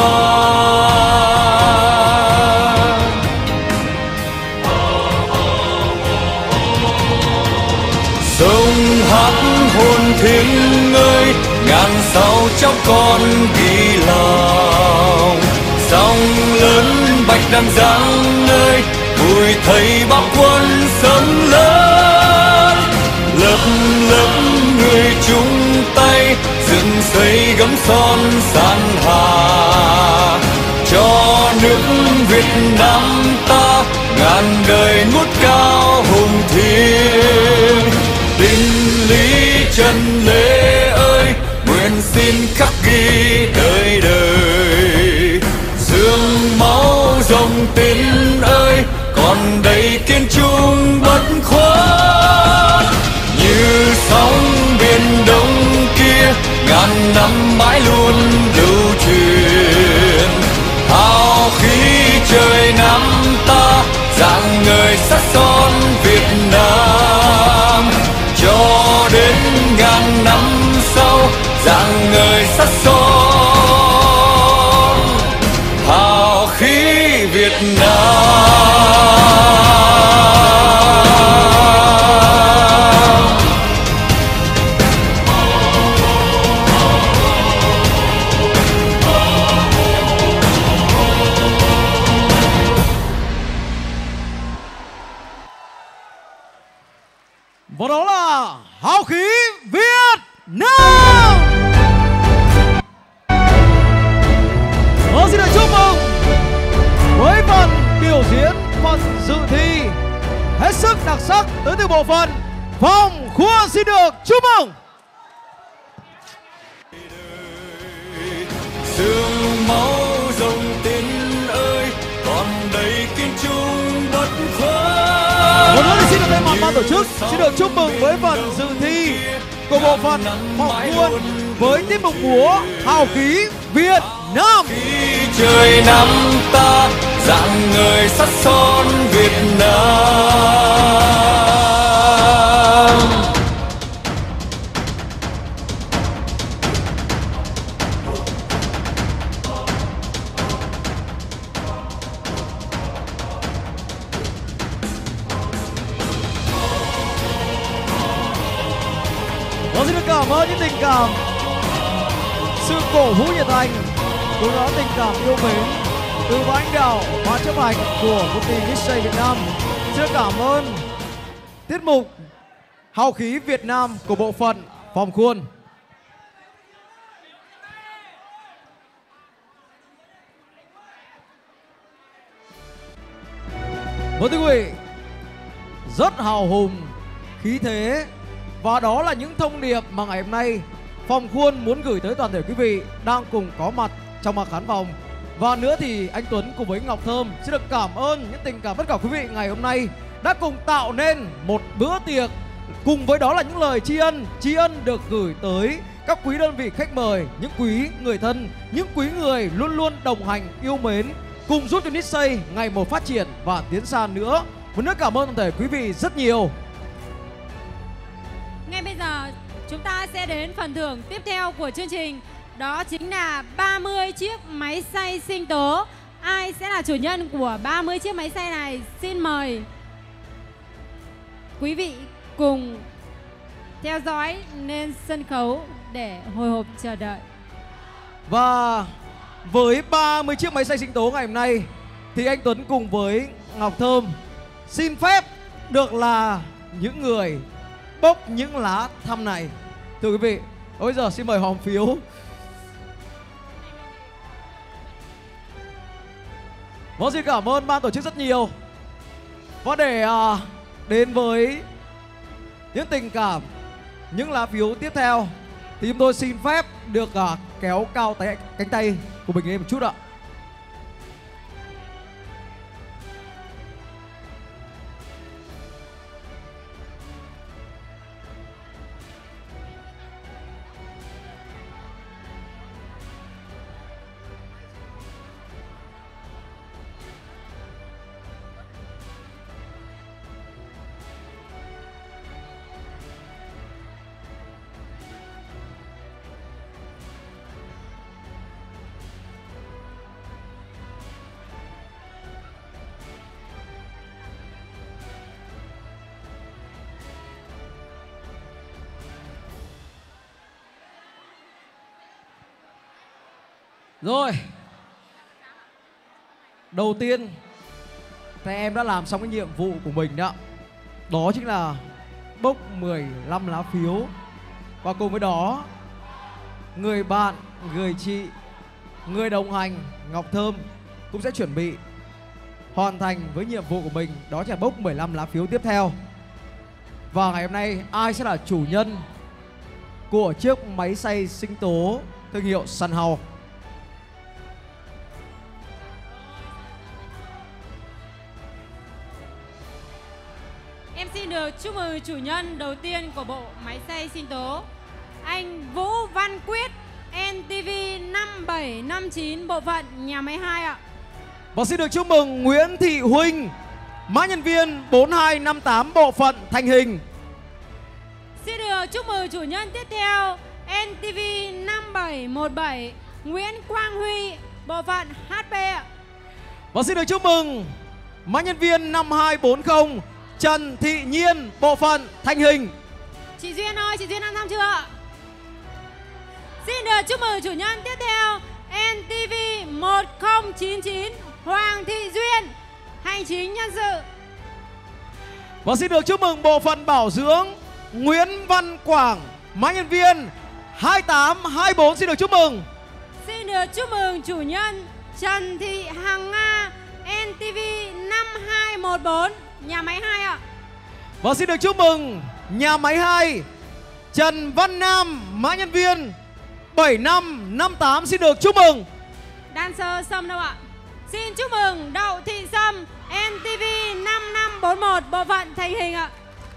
J: Sông hát hồn thiêng ơi, ngàn sao cháu con ghi lòng. Sông lớn bạch đằng giang ơi, vui thấy bác quân sớm lớn. Lớp lớp người chung tay, dựng xây gấm son san hà. Cho nước Việt Nam ta, ngàn đời ngút cao hùng thiêng. Tình Lý Trần Lê ơi, nguyện xin khắc ghi đời đời. Dương máu dòng Tiến ơi, còn đầy kiên trung bất khuất. Như sóng biển đông kia, ngàn năm mãi luôn lưu truyền. Hào khí trời Nam ta, rạng ngời sắc son Việt Nam. Cho đến ngàn năm sau, rạng ngời sắc son
E: Và đó là Hào Khí Việt Nam. Và xin được chúc mừng với phần biểu diễn phần dự thi hết sức đặc sắc tới từ bộ phận Phòng Khuôn. Xin được chúc mừng.
J: sương máu dòng tên ơi còn đầy kiên trung bất khuất.
E: Một nữa thì xin được thay mặt ban tổ chức xin được chúc mừng với phần dự thi của bộ phận Phòng Khuôn với tiết mục múa Hào Khí Việt Nam.
J: Khi trời nắm ta dạng người sắt son Việt Nam.
E: Và xin được cảm ơn những tình cảm, sự cổ vũ nhiệt thành, cùng đó tình cảm yêu mến từ ban lãnh đạo ban chấp hành của công ty Nissay Việt Nam. Xin được cảm ơn tiết mục Hào Khí Việt Nam của bộ phận Phòng Khuôn. Vâng thưa quý vị, rất hào hùng, khí thế. Và đó là những thông điệp mà ngày hôm nay Phòng Khuôn muốn gửi tới toàn thể quý vị đang cùng có mặt trong mặt khán phòng. Và nữa thì anh Tuấn cùng với Ngọc Thơm xin được cảm ơn những tình cảm tất cả quý vị ngày hôm nay đã cùng tạo nên một bữa tiệc. Cùng với đó là những lời tri ân, tri ân được gửi tới các quý đơn vị khách mời, những quý người thân, những quý người luôn luôn đồng hành yêu mến, cùng giúp cho Nissay ngày một phát triển và tiến xa nữa. Một nữa cảm ơn toàn thể quý vị rất nhiều.
D: Ngay bây giờ chúng ta sẽ đến phần thưởng tiếp theo của chương trình. Đó chính là ba mươi chiếc máy xay sinh tố. Ai sẽ là chủ nhân của ba mươi chiếc máy xay này? Xin mời quý vị cùng theo dõi lên sân khấu để hồi hộp chờ đợi.
E: Và với ba mươi chiếc máy xay sinh tố ngày hôm nay thì anh Tuấn cùng với Ngọc Thơm xin phép được là những người bốc những lá thăm này. Thưa quý vị, bây giờ xin mời hòm phiếu. Vâng, xin cảm ơn ban tổ chức rất nhiều. Và để uh, đến với những tình cảm, những lá phiếu tiếp theo thì chúng tôi xin phép được uh, kéo cao tay, cánh tay của mình lên một chút ạ. Rồi, đầu tiên thì em đã làm xong cái nhiệm vụ của mình đó. Đó chính là bốc mười lăm lá phiếu. Và cùng với đó, người bạn, người chị, người đồng hành Ngọc Thơm cũng sẽ chuẩn bị hoàn thành với nhiệm vụ của mình. Đó chính là bốc mười lăm lá phiếu tiếp theo. Và ngày hôm nay ai sẽ là chủ nhân của chiếc máy xay sinh tố thương hiệu Sun House?
D: Em xin được chúc mừng chủ nhân đầu tiên của bộ máy xay sinh tố, anh Vũ Văn Quyết, en tê vê năm bảy năm chín, bộ phận nhà máy hai ạ.
E: Và xin được chúc mừng Nguyễn Thị Huỳnh, mã nhân viên bốn hai năm tám, bộ phận thành hình.
D: Xin được chúc mừng chủ nhân tiếp theo, en tê vê năm bảy một bảy, Nguyễn Quang Huy, bộ phận hát pê ạ.
E: Và xin được chúc mừng mã nhân viên năm hai bốn không, Trần Thị Nhiên, bộ phận thành hình.
D: Chị Duyên ơi, chị Duyên ăn xong chưa ạ? Xin được chúc mừng chủ nhân tiếp theo, en tê vê một không chín chín, Hoàng Thị Duyên, hành chính nhân sự.
E: Và xin được chúc mừng bộ phận bảo dưỡng Nguyễn Văn Quảng, mã nhân viên hai tám hai bốn xin được chúc mừng.
D: Xin được chúc mừng chủ nhân Trần Thị Hằng Nga, en tê vê năm hai một bốn, nhà máy hai ạ.
E: Và xin được chúc mừng nhà máy hai Trần Văn Nam, mã nhân viên bảy năm năm tám xin được chúc mừng.
D: Dancer Sâm đâu ạ? Xin chúc mừng Đậu Thị Sâm, en tê vê năm năm bốn một, bộ phận thành hình ạ.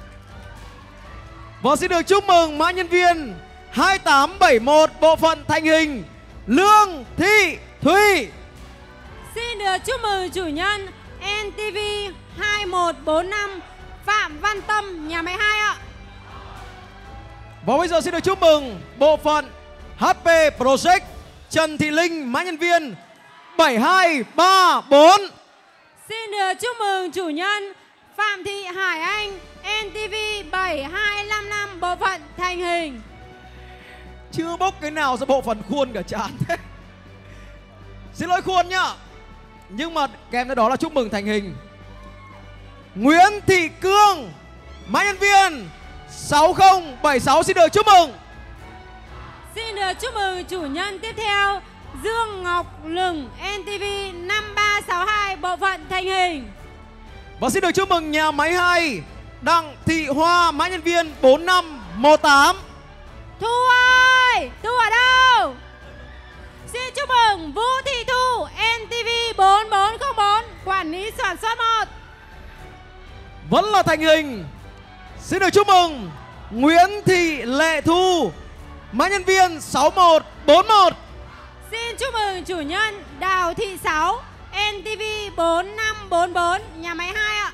E: Và xin được chúc mừng mã nhân viên hai tám bảy một, bộ phận thành hình Lương Thị Thùy.
D: Xin được chúc mừng chủ nhân en tê vê hai một bốn năm Phạm Văn Tâm, nhà máy hai ạ.
E: Và bây giờ xin được chúc mừng bộ phận hát pê Project Trần Thị Linh, mã nhân viên bảy hai ba bốn.
D: Xin được chúc mừng chủ nhân Phạm Thị Hải Anh, en tê vê bảy hai năm năm, bộ phận thành hình.
E: Chưa bốc cái nào ra bộ phận khuôn cả chán thế. Xin lỗi khuôn nhá. Nhưng mà kèm theo đó là chúc mừng thành hình Nguyễn Thị Cương, mã nhân viên sáu không bảy sáu xin được chúc mừng.
D: Xin được chúc mừng chủ nhân tiếp theo Dương Ngọc Lừng, en tê vê năm ba sáu hai, bộ phận thành hình.
E: Và xin được chúc mừng nhà máy hai Đặng Thị Hoa, mã nhân viên bốn năm một tám.
D: Thu ơi, Thu ở đâu? Xin chúc mừng Vũ Thị Thu, en tê vê bốn bốn không bốn, quản lý sản xuất một.
E: Vẫn là thành hình. Xin được chúc mừng Nguyễn Thị Lệ Thu, mã nhân viên sáu một bốn một.
D: Xin chúc mừng chủ nhân Đào Thị Sáu, en tê vê bốn năm bốn bốn, nhà máy hai ạ.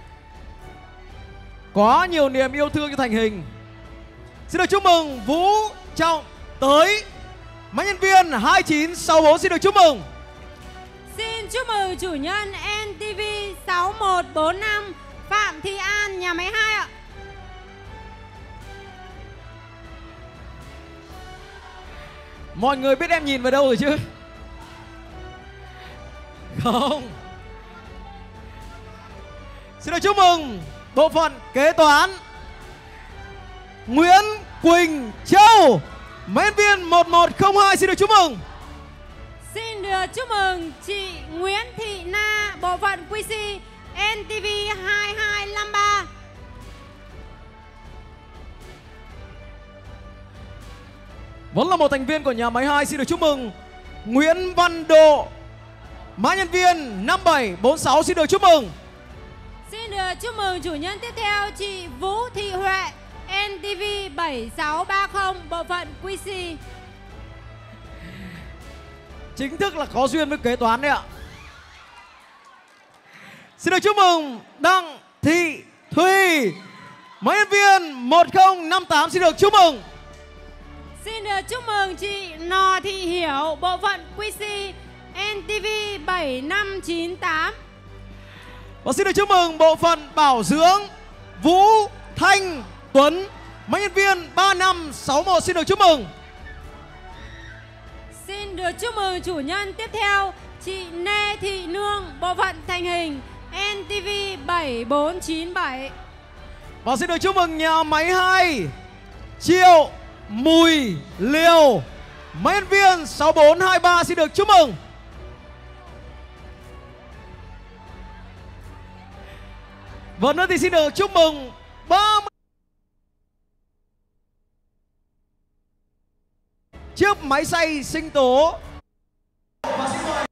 E: Có nhiều niềm yêu thương cho thành hình. Xin được chúc mừng Vũ Trọng Tới, mã nhân viên hai chín sáu bốn xin được chúc mừng.
D: Xin chúc mừng chủ nhân en tê vê sáu một bốn năm Phạm Thị An, nhà máy hai ạ.
E: Mọi người biết em nhìn vào đâu rồi chứ? Không. Xin được chúc mừng bộ phận kế toán Nguyễn Quỳnh Châu, mã nhân viên một một không hai xin được chúc mừng.
D: Xin được chúc mừng chị Nguyễn Thị Na, bộ phận quy xê, en tê vê hai hai năm ba.
E: Vẫn là một thành viên của nhà máy hai, xin được chúc mừng Nguyễn Văn Độ, mã nhân viên năm bảy bốn sáu xin được chúc mừng.
D: Xin được chúc mừng chủ nhân tiếp theo chị Vũ Thị Huệ, en tê vê bảy sáu ba không, bộ phận quy xê.
E: Chính thức là có duyên với kế toán đấy ạ. Xin được chúc mừng Đặng Thị Thùy, mã nhân viên một không năm tám xin được chúc mừng.
D: Xin được chúc mừng chị Nò Thị Hiểu, bộ phận quy xê, en tê vê bảy năm chín tám.
E: Và xin được chúc mừng bộ phận bảo dưỡng Vũ Thanh Tuấn, mã nhân viên ba năm sáu một xin được chúc mừng.
D: Xin được chúc mừng chủ nhân tiếp theo chị Lê Thị Nương, bộ phận thành hình, en tê vê bảy bốn chín bảy.
E: Và xin được chúc mừng nhà máy hai Triệu Mùi Liều, mã nhân viên sáu bốn hai ba xin được chúc mừng. Vâng nữa thì xin được chúc mừng ba mươi chiếc máy xay sinh tố. Và xin mời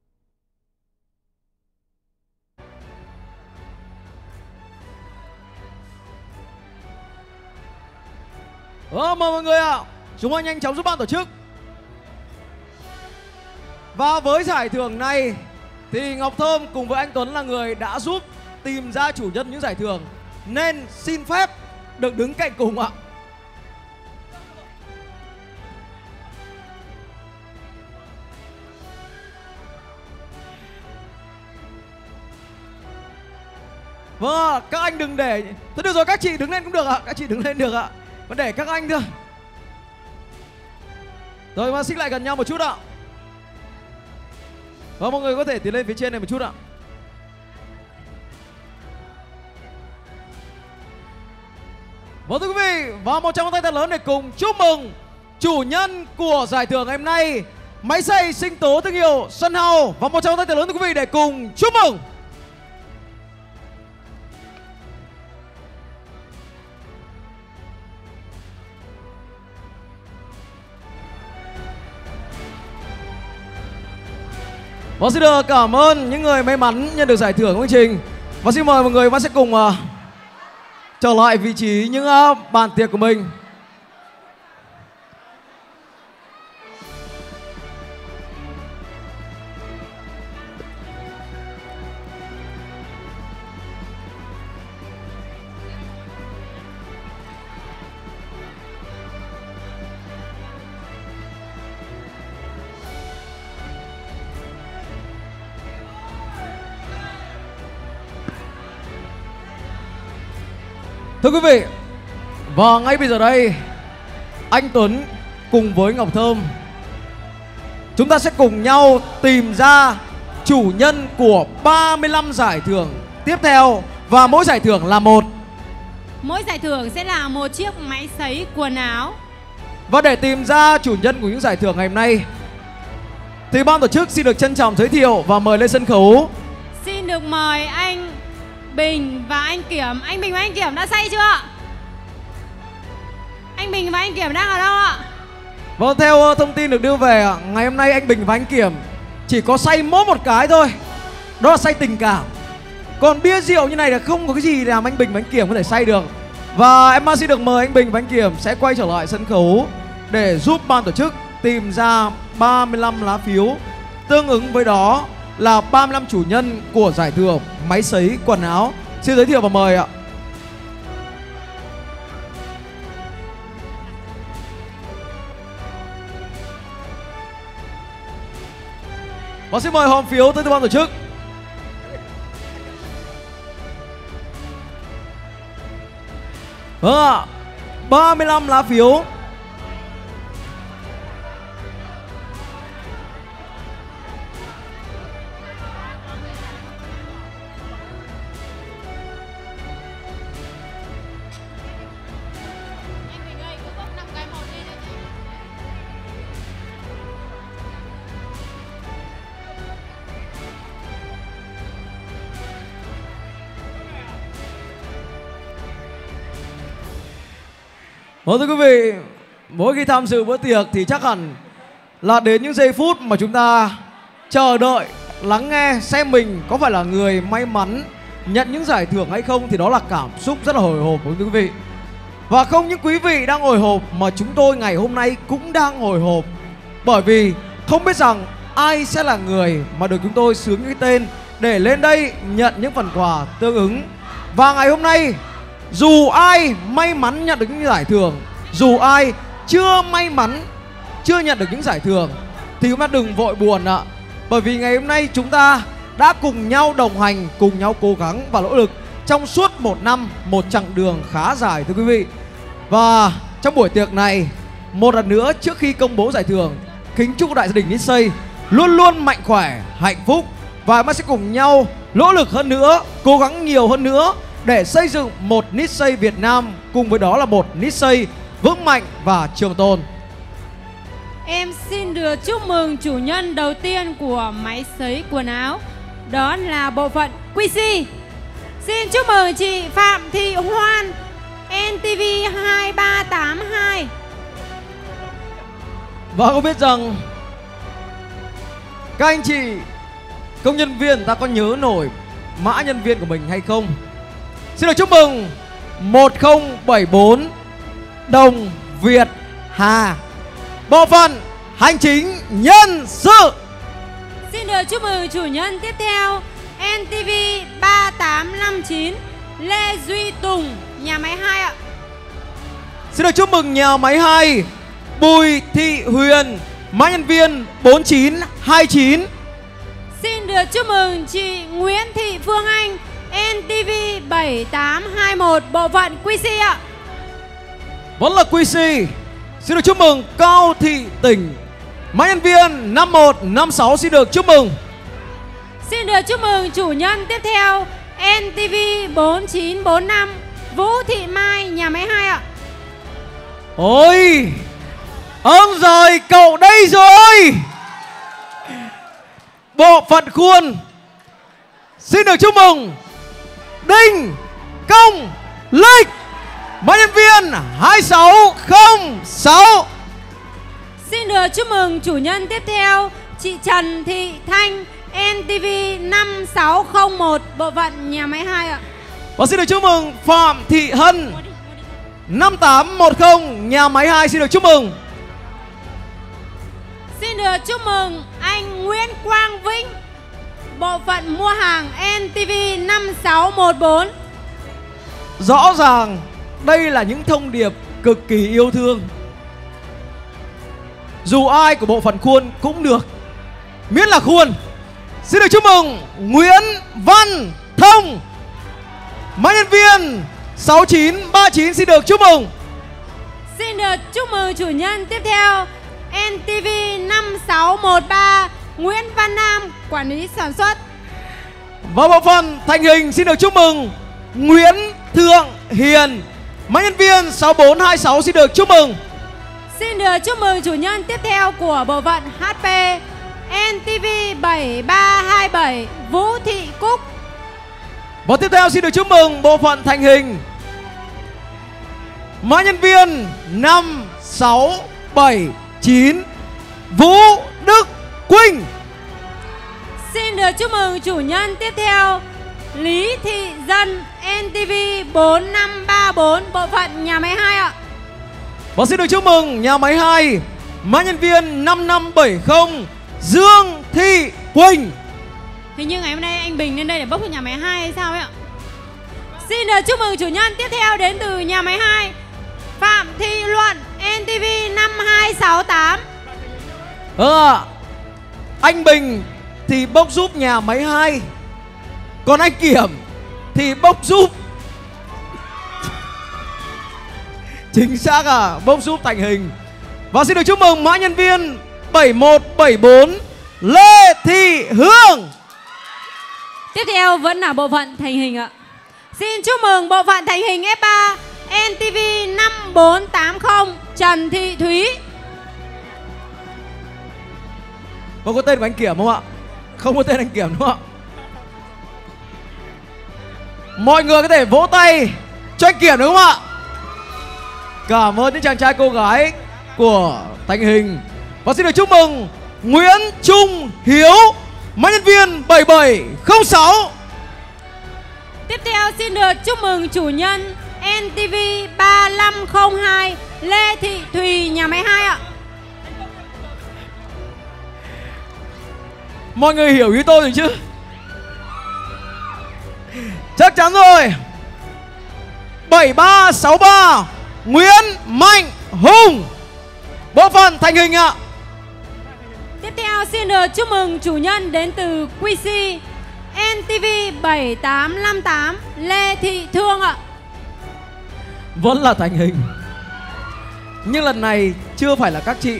E: Ờ, mời mọi người ạ. À. Chúng ta nhanh chóng giúp ban tổ chức. Và với giải thưởng này thì Ngọc Thơm cùng với anh Tuấn là người đã giúp tìm ra chủ nhân những giải thưởng, nên xin phép được đứng cạnh cùng ạ. Vâng, các anh đừng để. Thôi được rồi, các chị đứng lên cũng được ạ. Các chị đứng lên được ạ. Vẫn để các anh thôi. Rồi mà xích lại gần nhau một chút ạ. Vâng, mọi người có thể tiến lên phía trên này một chút ạ. Vâng. Vâng thưa quý vị, và một tràng tay thật lớn để cùng chúc mừng chủ nhân của giải thưởng ngày hôm nay, máy xay sinh tố thương hiệu Xuân Hào. Và một tràng tay thật lớn thưa quý vị để cùng chúc mừng. Và xin được cảm ơn những người may mắn nhận được giải thưởng của chương trình. Và xin mời mọi người vẫn sẽ cùng uh, trở lại vị trí những uh, bàn tiệc của mình. Thưa quý vị, và ngay bây giờ đây, anh Tuấn cùng với Ngọc Thơm, chúng ta sẽ cùng nhau tìm ra chủ nhân của ba mươi lăm giải thưởng tiếp theo. Và mỗi giải thưởng là một.
D: Mỗi giải thưởng sẽ là một chiếc máy sấy quần áo.
E: Và để tìm ra chủ nhân của những giải thưởng ngày hôm nay, thì ban tổ chức xin được trân trọng giới thiệu và mời lên sân khấu.
D: Xin được mời anh Bình và anh Kiểm. Anh Bình và anh Kiểm đã xay chưa ạ? Anh Bình và anh Kiểm đang ở đâu ạ?
E: Vâng, theo thông tin được đưa về, ngày hôm nay anh Bình và anh Kiểm chỉ có xay mỗi một cái thôi. Đó là xay tình cảm. Còn bia rượu như này là không có cái gì làm anh Bình và anh Kiểm có thể xay được. Và em xin được mời anh Bình và anh Kiểm sẽ quay trở lại sân khấu để giúp ban tổ chức tìm ra ba mươi lăm lá phiếu. Tương ứng với đó là ba mươi lăm chủ nhân của giải thưởng máy sấy quần áo. Xin giới thiệu và mời ạ. Và xin mời hòm phiếu tới từ ban tổ chức. Vâng ạ, ba mươi lăm lá phiếu. Vâng thưa quý vị, mỗi khi tham dự bữa tiệc thì chắc hẳn là đến những giây phút mà chúng ta chờ đợi, lắng nghe xem mình có phải là người may mắn nhận những giải thưởng hay không, thì đó là cảm xúc rất là hồi hộp của quý vị. Và không những quý vị đang hồi hộp mà chúng tôi ngày hôm nay cũng đang hồi hộp, bởi vì không biết rằng ai sẽ là người mà được chúng tôi xướng cái tên để lên đây nhận những phần quà tương ứng. Và ngày hôm nay, dù ai may mắn nhận được những giải thưởng, dù ai chưa may mắn chưa nhận được những giải thưởng, thì chúng ta đừng vội buồn ạ. Bởi vì ngày hôm nay chúng ta đã cùng nhau đồng hành, cùng nhau cố gắng và nỗ lực trong suốt một năm, một chặng đường khá dài thưa quý vị. Và trong buổi tiệc này, một lần nữa trước khi công bố giải thưởng, kính chúc đại gia đình Nissay luôn luôn mạnh khỏe, hạnh phúc. Và chúng ta sẽ cùng nhau nỗ lực hơn nữa, cố gắng nhiều hơn nữa để xây dựng một Nissay Việt Nam, cùng với đó là một Nissay vững mạnh và trường tồn.
D: Em xin được chúc mừng chủ nhân đầu tiên của máy sấy quần áo, đó là bộ phận quy xê. Xin chúc mừng chị Phạm Thị Hoan, en tê vê hai ba tám hai.
E: Và không biết rằng các anh chị công nhân viên ta có nhớ nổi mã nhân viên của mình hay không? Xin được chúc mừng một không bảy bốn Đồng Việt Hà, bộ phận hành chính nhân sự.
D: Xin được chúc mừng chủ nhân tiếp theo, en tê vê ba tám năm chín Lê Duy Tùng, nhà máy hai ạ.
E: Xin được chúc mừng nhà máy hai Bùi Thị Huyền, mã nhân viên bốn chín hai chín.
D: Xin được chúc mừng chị Nguyễn Thị Phương Anh, en tê vê bảy tám hai một, bộ phận quy xê ạ.
E: Vẫn là quy xê. Xin được chúc mừng Cao Thị Tỉnh, mã nhân viên năm một năm sáu. Xin được chúc mừng.
D: Xin được chúc mừng chủ nhân tiếp theo, en tê vê bốn chín bốn năm Vũ Thị Mai, nhà máy hai ạ.
E: Ôi, ông rồi, cậu đây rồi. Bộ phận khuôn xin được chúc mừng Đinh Công Lịch, mã nhân viên hai sáu không sáu.
D: Xin được chúc mừng chủ nhân tiếp theo, chị Trần Thị Thanh, en tê vê năm sáu không một, bộ phận nhà máy hai ạ.
E: Và xin được chúc mừng Phạm Thị Hân năm tám một không, nhà máy hai, xin được chúc mừng.
D: Xin được chúc mừng anh Nguyễn Quang Vĩnh, bộ phận mua hàng en tê vê năm sáu một bốn.
E: Rõ ràng đây là những thông điệp cực kỳ yêu thương. Dù ai của bộ phận khuôn cũng được, miễn là khuôn. Xin được chúc mừng Nguyễn Văn Thông, mã nhân viên sáu chín ba chín, xin được chúc mừng.
D: Xin được chúc mừng chủ nhân tiếp theo, en tê vê năm sáu một ba, Nguyễn Văn Nam, quản lý sản xuất.
E: Và bộ phận thành hình xin được chúc mừng Nguyễn Thượng Hiền, mã nhân viên sáu bốn hai sáu, xin được chúc mừng.
D: Xin được chúc mừng chủ nhân tiếp theo của bộ phận hát pê, en tê vê bảy ba hai bảy, Vũ Thị Cúc.
E: Và tiếp theo xin được chúc mừng bộ phận thành hình mã nhân viên năm sáu bảy chín, Vũ Đức Quỳnh.
D: Xin được chúc mừng chủ nhân tiếp theo, Lý Thị Dân, en tê vê bốn năm ba bốn, bộ phận nhà máy hai ạ.
E: Và xin được chúc mừng nhà máy hai, mã nhân viên năm năm bảy không, Dương Thị Quỳnh.
D: Hình như ngày hôm nay anh Bình lên đây để bốc cho nhà máy hai hay sao ấy ạ? Xin được chúc mừng chủ nhân tiếp theo đến từ nhà máy hai, Phạm Thị Luận, en tê vê năm hai sáu tám.
E: Ờ, anh Bình thì bốc giúp nhà máy hai, còn anh Kiểm thì bốc giúp chính xác à, bốc giúp thành hình. Và xin được chúc mừng mã nhân viên bảy một bảy bốn, Lê Thị Hương.
D: Tiếp theo vẫn là bộ phận thành hình ạ. Xin chúc mừng bộ phận thành hình ép ba, en tê vê năm bốn tám không, Trần Thị Thúy.
E: Có tên của anh Kiểm không ạ? Không có tên anh Kiểm đúng không ạ? Mọi người có thể vỗ tay cho anh Kiểm đúng không ạ? Cảm ơn những chàng trai cô gái của thành hình. Và xin được chúc mừng Nguyễn Trung Hiếu, mã nhân viên bảy bảy không sáu.
D: Tiếp theo xin được chúc mừng chủ nhân en tê vê ba năm không hai, Lê Thị Thùy, nhà máy hai ạ.
E: Mọi người hiểu ý tôi rồi chứ? Chắc chắn rồi. Bảy ba sáu ba, Nguyễn Mạnh Hùng, bộ phận thành hình ạ.
D: Tiếp theo xin được chúc mừng chủ nhân đến từ quy xê, en tê vê bảy tám năm tám, Lê Thị Thương ạ.
E: Vẫn là thành hình, nhưng lần này chưa phải là các chị.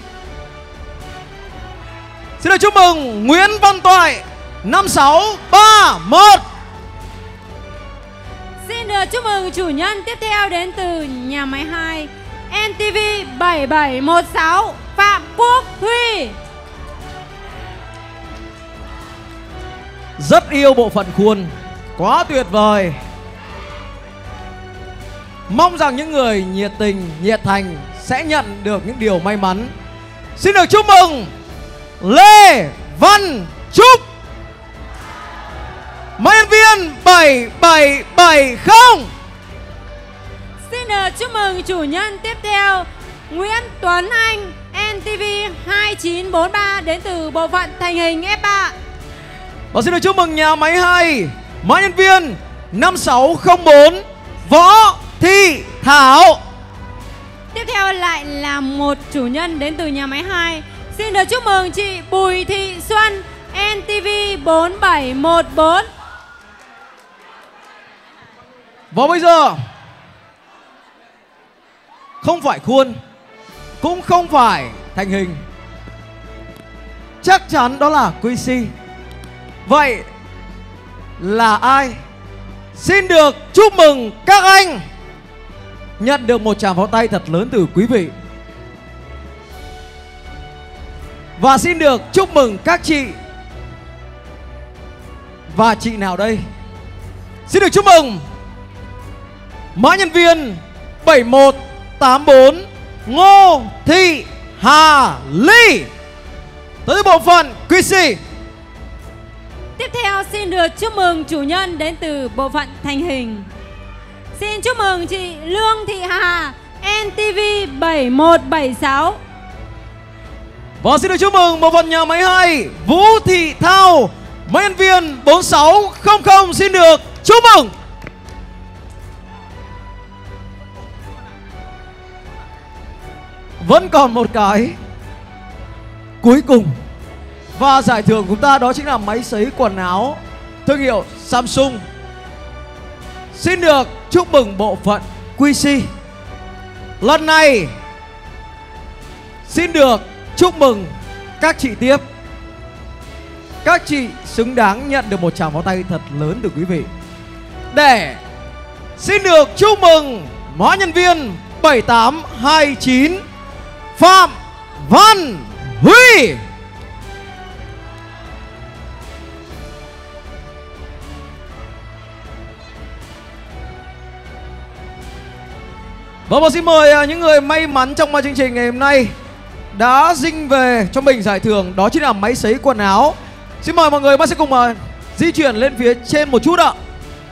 E: Xin được chúc mừng Nguyễn Văn Toại, năm sáu ba một.
D: Xin được chúc mừng chủ nhân tiếp theo đến từ nhà máy hai, en tê vê bảy bảy một sáu, Phạm Quốc Huy.
E: Rất yêu bộ phận khuôn, quá tuyệt vời. Mong rằng những người nhiệt tình, nhiệt thành sẽ nhận được những điều may mắn. Xin được chúc mừng Lê Văn Trúc, mã nhân viên bảy bảy bảy không.
D: Xin được chúc mừng chủ nhân tiếp theo Nguyễn Tuấn Anh, en tê vê hai chín bốn ba, đến từ bộ phận thành hình ép ba.
E: Và xin được chúc mừng nhà máy hai, mã nhân viên năm sáu không bốn, Võ Thị Thảo.
D: Tiếp theo lại là một chủ nhân đến từ nhà máy hai. Xin được chúc mừng chị Bùi Thị Xuân, en tê vê bốn bảy một bốn.
E: Và bây giờ không phải khuôn, cũng không phải thành hình, chắc chắn đó là quy xê. Vậy là ai? Xin được chúc mừng các anh nhận được một tràng pháo tay thật lớn từ quý vị. Và xin được chúc mừng các chị. Và chị nào đây? Xin được chúc mừng mã nhân viên bảy một tám bốn Ngô Thị Hà Ly tới bộ phận quy xê.
D: Tiếp theo xin được chúc mừng chủ nhân đến từ bộ phận thành hình. Xin chúc mừng chị Lương Thị Hà en tê vê bảy một bảy sáu.
E: Và xin được chúc mừng bộ phận nhà máy hai Vũ Thị Thao, máy nhân viên bốn sáu không không. Xin được chúc mừng. Vẫn còn một cái cuối cùng. Và giải thưởng của chúng ta đó chính là máy sấy quần áo thương hiệu Samsung. Xin được chúc mừng bộ phận quy xê. Lần này xin được chúc mừng các chị tiếp. Các chị xứng đáng nhận được một tràng pháo tay thật lớn từ quý vị. Để xin được chúc mừng mã nhân viên bảy tám hai chín Phạm Văn Huy. Vâng, và xin mời những người may mắn trong chương trình ngày hôm nay đã dinh về cho mình giải thưởng, đó chính là máy sấy quần áo. Xin mời mọi người bác sẽ cùng uh, di chuyển lên phía trên một chút ạ.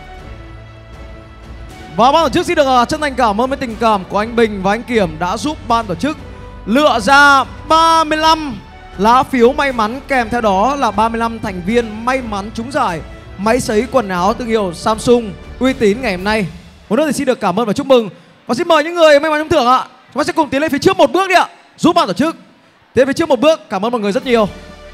E: Và ban tổ chức xin được uh, chân thành cảm ơn với tình cảm của anh Bình và anh Kiểm đã giúp ban tổ chức lựa ra ba mươi lăm lá phiếu may mắn, kèm theo đó là ba mươi lăm thành viên may mắn trúng giải máy sấy quần áo thương hiệu Samsung uy tín ngày hôm nay. Một nữa thì xin được cảm ơn và chúc mừng. Và xin mời những người may mắn trúng thưởng ạ, chúng ta sẽ cùng tiến lên phía trước một bước đi ạ, giúp ban tổ chức tiến phía trước một bước. Cảm ơn mọi người rất nhiều.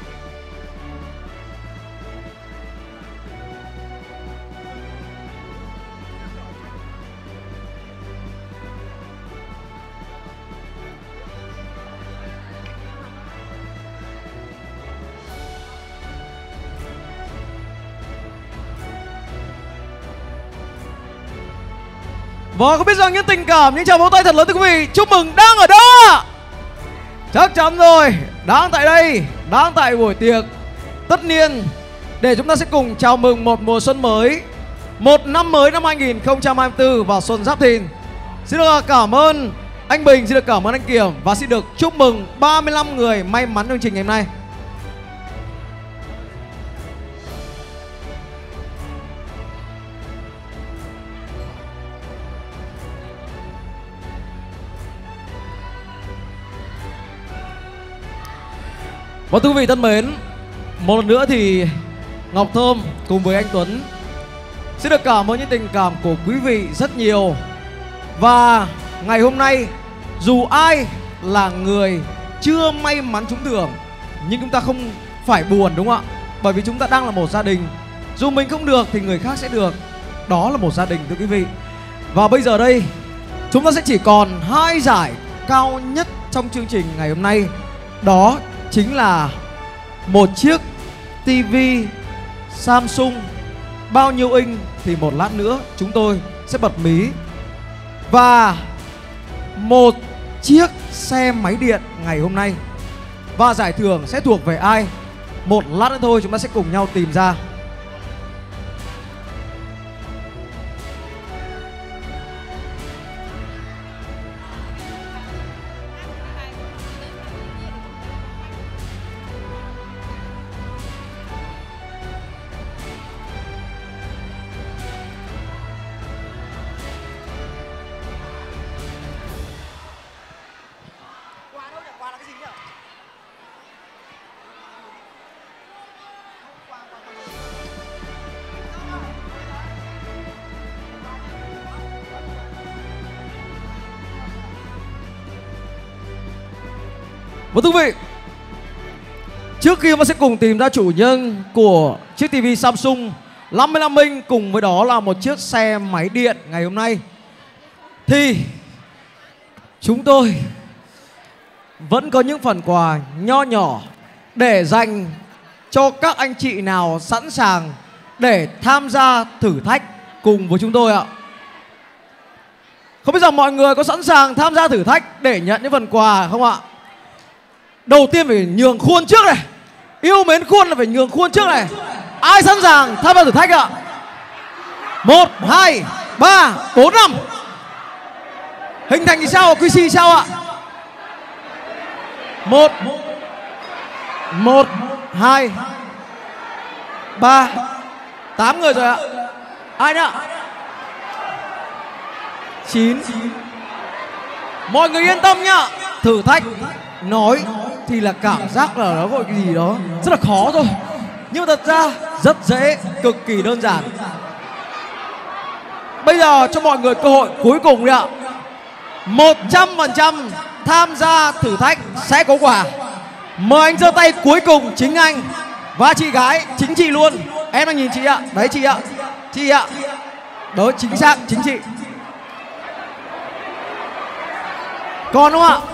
E: Và không biết rằng những tình cảm, những tràng vỗ tay thật lớn từ quý vị chúc mừng đang ở đâu ạ? Chắc chắn rồi, đang tại đây, đang tại buổi tiệc tất niên, để chúng ta sẽ cùng chào mừng một mùa xuân mới, một năm mới năm hai nghìn không trăm hai mươi tư và xuân Giáp Thìn. Xin được cảm ơn anh Bình, xin được cảm ơn anh Kiểm và xin được chúc mừng ba mươi lăm người may mắn chương trình ngày hôm nay. Và quý vị thân mến, một lần nữa thì Ngọc Thơm cùng với anh Tuấn xin được cảm ơn những tình cảm của quý vị rất nhiều. Và ngày hôm nay dù ai là người chưa may mắn trúng thưởng, nhưng chúng ta không phải buồn, đúng không ạ? Bởi vì chúng ta đang là một gia đình. Dù mình không được thì người khác sẽ được. Đó là một gia đình thưa quý vị. Và bây giờ đây chúng ta sẽ chỉ còn hai giải cao nhất trong chương trình ngày hôm nay. Đó chính là một chiếc tivi Samsung bao nhiêu inch thì một lát nữa chúng tôi sẽ bật mí, và một chiếc xe máy điện ngày hôm nay. Và giải thưởng sẽ thuộc về ai? Một lát nữa thôi chúng ta sẽ cùng nhau tìm ra. Và thưa quý vị, trước khi chúng ta sẽ cùng tìm ra chủ nhân của chiếc tivi Samsung năm mươi lăm inch cùng với đó là một chiếc xe máy điện ngày hôm nay, thì chúng tôi vẫn có những phần quà nho nhỏ để dành cho các anh chị nào sẵn sàng để tham gia thử thách cùng với chúng tôi ạ. Không biết rằng mọi người có sẵn sàng tham gia thử thách để nhận những phần quà không ạ? Đầu tiên phải nhường khuôn trước này. Yêu mến khuôn là phải nhường khuôn trước này. Ai sẵn sàng tham gia thử thách ạ? Một, hai, ba, bốn, năm. Hình thành thì sao? Quy xê sao ạ? Một, một, hai, ba, tám người rồi ạ. Ai nữa? Chín. Mọi người yên tâm nhá. Thử thách nói thì là cảm giác là nó gọi cái gì đó rất là khó thôi, nhưng mà thật ra rất dễ, cực kỳ đơn giản. Bây giờ cho mọi người cơ hội cuối cùng đi ạ. Một trăm phần trăm tham gia thử thách sẽ có quà. Mời anh giơ tay cuối cùng, chính anh và chị gái, chính chị luôn. Em đang nhìn chị ạ. Đấy chị ạ. Chị ạ. Đó chính xác, chính chị. Còn đúng không ạ?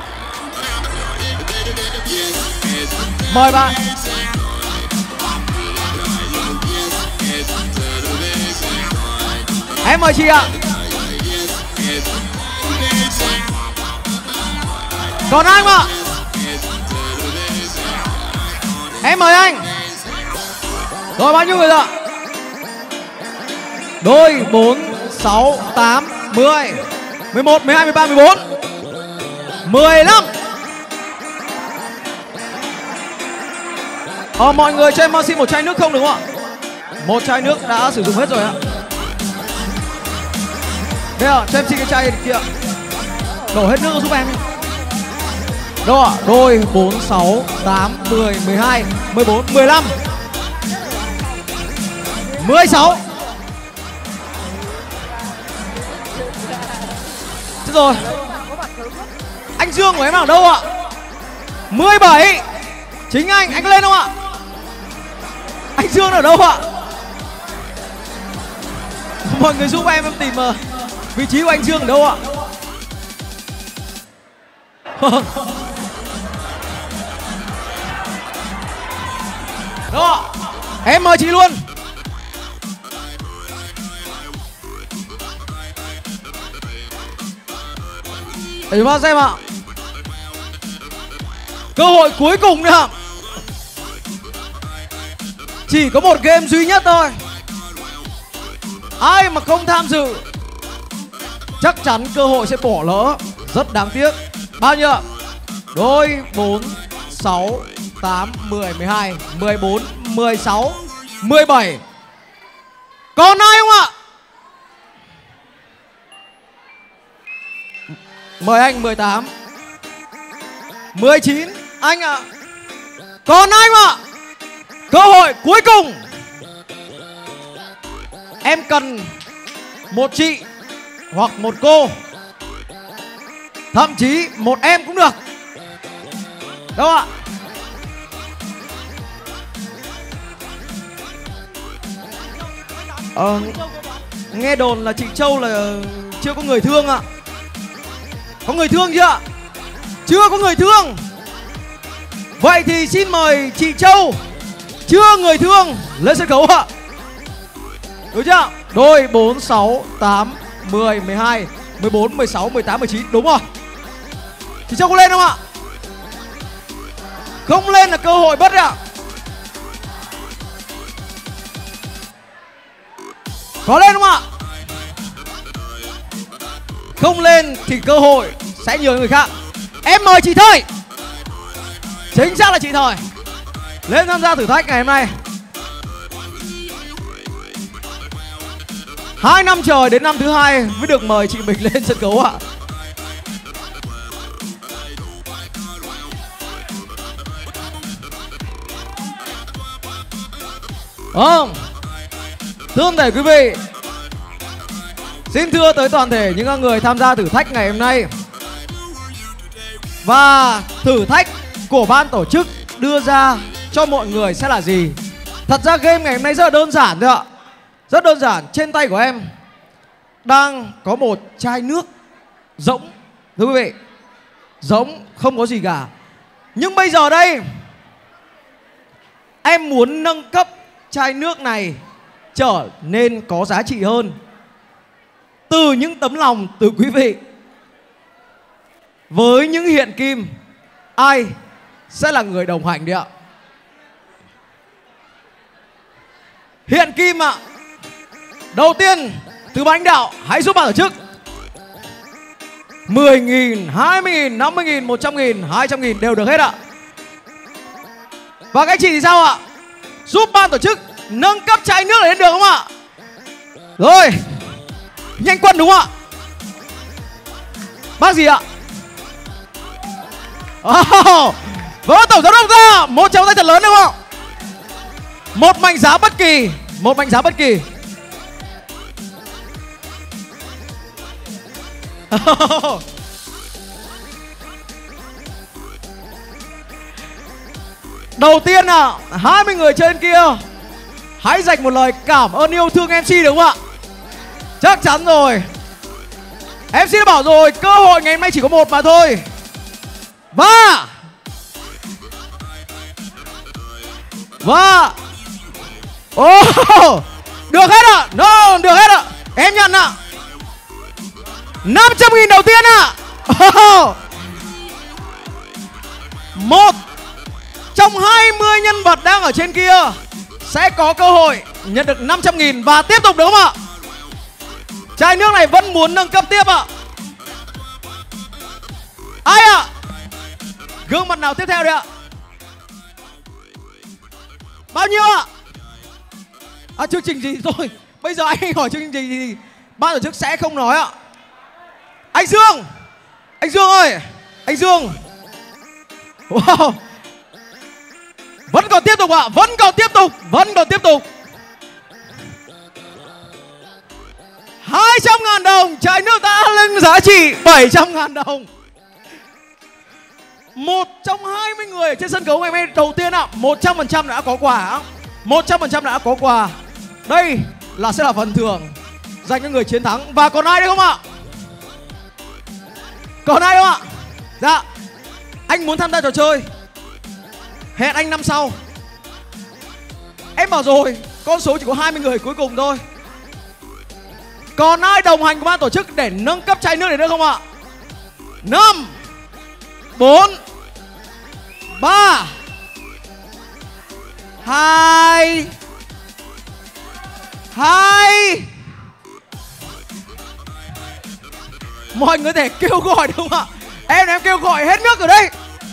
E: Mời bạn. Em mời chị ạ. Còn anh ạ. Em mời anh. Rồi bao nhiêu người rồi ạ? Đôi, bốn, sáu, tám, mười, mười một, mười hai, mười ba, mười bốn, mười lăm. Ờ, mọi người cho em xin một chai nước không được không ạ? Một chai nước đã sử dụng hết rồi ạ. Đây ạ, cho em xin cái chai kia. Đổ hết nước giúp em. Đâu ạ? Đôi, bốn, sáu, tám, mười, mười hai, mười bốn, mười lăm, mười sáu. Chết rồi. Anh Dương của em ở đâu ạ? mười bảy. Chính anh, anh có lên không ạ? Anh Dương ở đâu ạ? Mọi người giúp em em tìm uh, vị trí của anh Dương ở đâu ạ? Đó, em mời chị luôn. Để vào xem ạ. Cơ hội cuối cùng nữa. Chỉ có một game duy nhất thôi. Ai mà không tham dự chắc chắn cơ hội sẽ bỏ lỡ. Rất đáng tiếc. Bao nhiêu ạ? Đôi, bốn, sáu, tám, mười, mười hai, mười bốn, mười sáu, mười bảy. Còn ai không ạ? Mời anh. Mười tám, mười chín. Anh ạ. Còn ai không ạ? Cơ hội cuối cùng. Em cần một chị hoặc một cô, thậm chí một em cũng được. Đâu ạ? Ờ, nghe đồn là chị Châu là chưa có người thương ạ. Có người thương chưa ạ? Chưa có người thương. Vậy thì xin mời chị Châu chưa người thương lên sân khấu ạ. Đúng chưa? Đôi, bốn, sáu, tám, mười, mười hai, mười bốn, mười sáu, mười tám, mười chín. Đúng rồi. Chị Châu có lên không ạ? Không lên là cơ hội mất ạ. Có lên không ạ? Không lên thì cơ hội sẽ nhường người khác. Em mời chị Thời. Chính xác là chị Thời lên tham gia thử thách ngày hôm nay. Hai năm trời đến năm thứ hai mới được mời chị mình lên sân khấu ạ. Không. Thưa toàn thể quý vị, xin thưa tới toàn thể những người tham gia thử thách ngày hôm nay. Và thử thách của ban tổ chức đưa ra cho mọi người sẽ là gì? Thật ra game ngày hôm nay rất là đơn giản thôi ạ. Rất đơn giản. Trên tay của em đang có một chai nước rỗng. Thưa quý vị, rỗng, không có gì cả. Nhưng bây giờ đây em muốn nâng cấp chai nước này trở nên có giá trị hơn. từ những tấm lòng từ quý vị. Với những hiện kim, ai sẽ là người đồng hành đi ạ? Hiện kim ạ. Đầu tiên từ ban lãnh đạo hãy giúp ban tổ chức. mười nghìn, hai mươi nghìn, năm mươi nghìn, một trăm nghìn, hai trăm nghìn đều được hết ạ. Và các anh chị thì sao ạ? Giúp ban tổ chức nâng cấp chai nước này lên được không ạ? Rồi, nhanh quân đúng không ạ? Bác gì ạ? Oh, vỡ tổng giám đốc ra một tràng tay thật lớn đúng không? Một mảnh giá bất kỳ, một mảnh giá bất kỳ. Đầu tiên à, hai mươi người trên kia hãy dành một lời cảm ơn yêu thương em xê đúng không ạ? Chắc chắn rồi. em xê đã bảo rồi, cơ hội ngày hôm nay chỉ có một mà thôi. Và Và oh, được hết ạ. No, được hết ạ. Em nhận ạ. năm trăm nghìn đầu tiên ạ. Oh. Một trong hai mươi nhân vật đang ở trên kia sẽ có cơ hội nhận được năm trăm nghìn. Và tiếp tục đúng không ạ? Chai nước này vẫn muốn nâng cấp tiếp ạ. Ai ạ? Gương mặt nào tiếp theo đây ạ? Bao nhiêu ạ? À, chương trình gì rồi? Bây giờ anh hỏi chương trình gì thì ban tổ chức sẽ không nói ạ. Anh Dương, anh Dương ơi, anh Dương. Wow. Vẫn còn tiếp tục ạ, vẫn còn tiếp tục, vẫn còn tiếp tục. hai trăm ngàn đồng, chai nước đã lên giá trị bảy trăm ngàn đồng. Một trong hai mươi người ở trên sân khấu ngày hôm nay đầu tiên ạ, một trăm phần trăm đã có quà. một trăm phần trăm đã có quà. Đây là sẽ là phần thưởng dành cho người chiến thắng. Và còn ai đấy không ạ? Còn ai không ạ? Dạ. Anh muốn tham gia trò chơi, hẹn anh năm sau. Em bảo rồi, con số chỉ có hai mươi người cuối cùng thôi. Còn ai đồng hành của ban tổ chức để nâng cấp chai nước này nữa không ạ? Năm, bốn, ba, hai, hai. Mọi người thể kêu gọi đúng không ạ? Em em kêu gọi hết nước ở đây.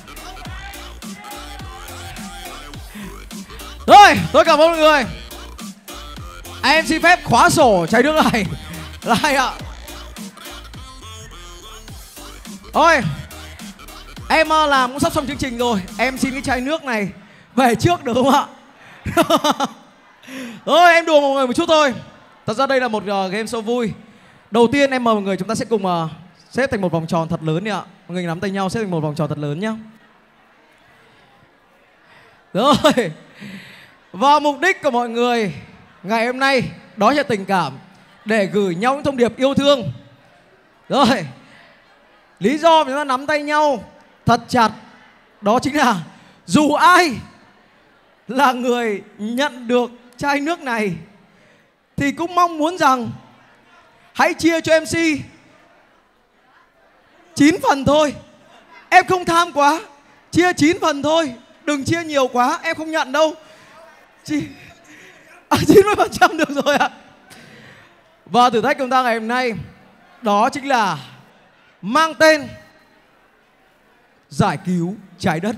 E: Rồi, tôi cảm ơn mọi người. Em xin phép khóa sổ chai nước này. Lại ạ. Ôi, em làm cũng sắp xong chương trình rồi. Em xin cái chai nước này về trước được không ạ? Rồi, em đùa mọi người một chút thôi. Thật ra đây là một uh, game show vui. Đầu tiên em mời mọi người chúng ta sẽ cùng uh, xếp thành một vòng tròn thật lớn đi ạ. Mọi người nắm tay nhau xếp thành một vòng tròn thật lớn nhá. Rồi. Và mục đích của mọi người ngày hôm nay đó là tình cảm, để gửi nhau những thông điệp yêu thương. Rồi. Lý do chúng ta nắm tay nhau thật chặt đó chính là dù ai là người nhận được chai nước này thì cũng mong muốn rằng hãy chia cho em xê chín phần thôi. Em không tham quá, chia chín phần thôi, đừng chia nhiều quá, em không nhận đâu. Chỉ à, chín mươi phần trăm được rồi ạ. Và thử thách của chúng ta ngày hôm nay đó chính là mang tên giải cứu trái đất.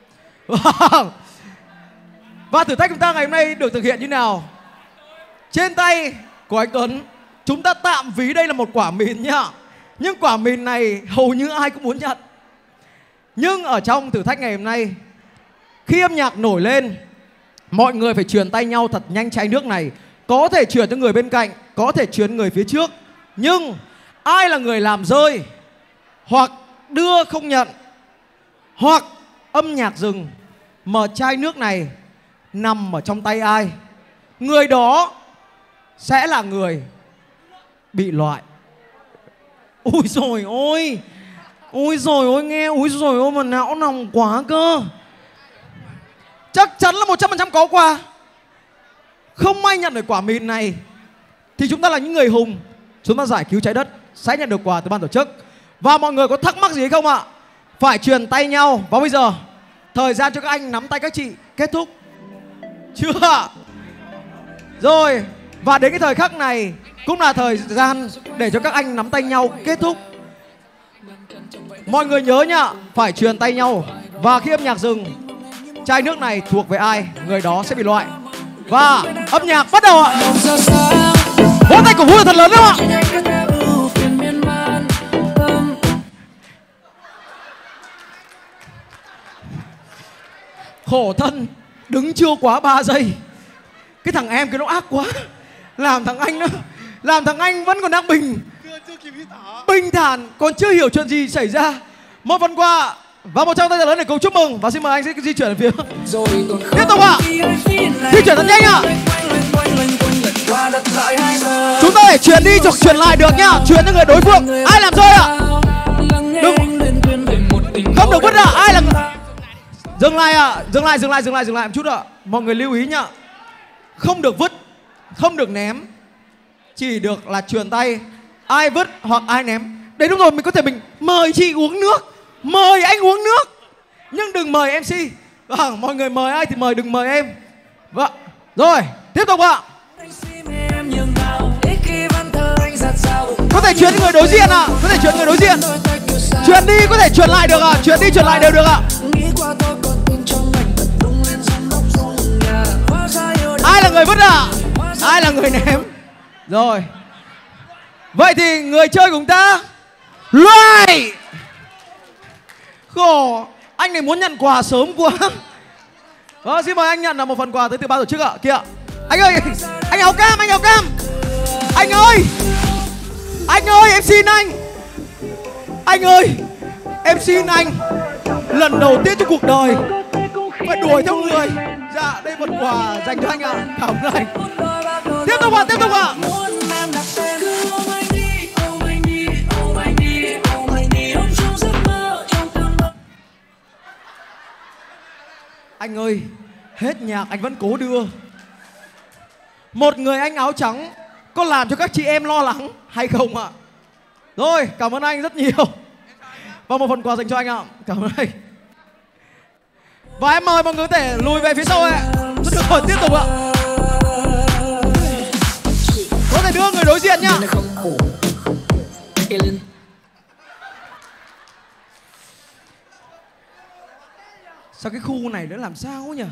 E: Và thử thách của chúng ta ngày hôm nay được thực hiện như nào? Trên tay của anh Tuấn, chúng ta tạm ví đây là một quả mìn nhá. Nhưng quả mìn này hầu như ai cũng muốn nhận. Nhưng ở trong thử thách ngày hôm nay, khi âm nhạc nổi lên, mọi người phải truyền tay nhau thật nhanh chai nước này. Có thể truyền cho người bên cạnh, có thể truyền người phía trước. Nhưng ai là người làm rơi, hoặc đưa không nhận, hoặc âm nhạc dừng mà chai nước này nằm ở trong tay ai, người đó sẽ là người bị loại. Ôi rồi ôi, ôi rồi ôi nghe, ôi rồi ôi mà não nòng quá cơ. Chắc chắn là một trăm phần trăm có quà. Không may nhận được quả mìn này thì chúng ta là những người hùng, chúng ta giải cứu trái đất sẽ nhận được quà từ ban tổ chức. Và mọi người có thắc mắc gì không ạ? Phải truyền tay nhau. Và bây giờ thời gian cho các anh nắm tay các chị kết thúc chưa? Rồi, và đến cái thời khắc này cũng là thời gian để cho các anh nắm tay nhau kết thúc. Mọi người nhớ nhá, phải truyền tay nhau. Và khi âm nhạc dừng, chai nước này thuộc về ai, người đó sẽ bị loại. Và âm nhạc bắt đầu ạ. Vỗ tay cổ vũ là thật lớn đúng không ạ? Khổ thân đứng chưa quá ba giây. Cái thằng em kia nó ác quá. Làm thằng anh nó Làm thằng anh vẫn còn đang bình Bình thản, còn chưa hiểu chuyện gì xảy ra. Một phần quà và một tràng tay thật lớn để cùng chúc mừng. Và xin mời anh sẽ di chuyển về phía tiếp tục ạ. Di chuyển thật nhanh ạ. Chúng ta phải chuyển đi hoặc chuyển lại được nhá. Chuyển cho người đối phương. Ai làm rơi ạ? Đừng, không được vứt ạ. Ai là dừng lại ạ. Dừng lại, dừng lại, dừng lại, dừng lại một chút ạ. Mọi người lưu ý nhá. Không được vứt, không được ném, chỉ được là truyền tay. Ai vứt hoặc ai ném. Đấy đúng rồi, mình có thể mình mời chị uống nước, mời anh uống nước, nhưng đừng mời em xê. Vâng, mọi người mời ai thì mời, đừng mời em. Vâng, rồi, tiếp tục ạ. Có thể chuyển người đối diện ạ, có thể chuyển người đối diện. Chuyển đi, có thể chuyển lại được ạ, chuyển đi, chuyển lại đều được ạ. Ai là người vứt ạ? Ai là người ném? Rồi. Vậy thì người chơi của chúng ta loại. Khổ, anh này muốn nhận quà sớm quá. Vâng, xin mời anh nhận là một phần quà tới từ ban tổ chức ạ. Kìa, anh ơi, anh áo cam, anh áo cam. Anh ơi, anh ơi, em xin anh. Anh ơi, em xin anh. Lần đầu tiên trong cuộc đời phải đuổi theo người. Dạ, đây một quà dành cho anh ạ. Cảm ơn anh. Tiếp tục ạ, tiếp tục ạ. Anh ơi, hết nhạc anh vẫn cố đưa. Một người anh áo trắng có làm cho các chị em lo lắng hay không ạ? Rồi, cảm ơn anh rất nhiều. Và một phần quà dành cho anh ạ. Cảm ơn anh. Và em mời mọi người có thể lùi về phía sau ạ. Rất được rồi, tiếp tục ạ. Có thể đưa người đối diện nhá. Sao cái khu này nó làm sao nhỉ?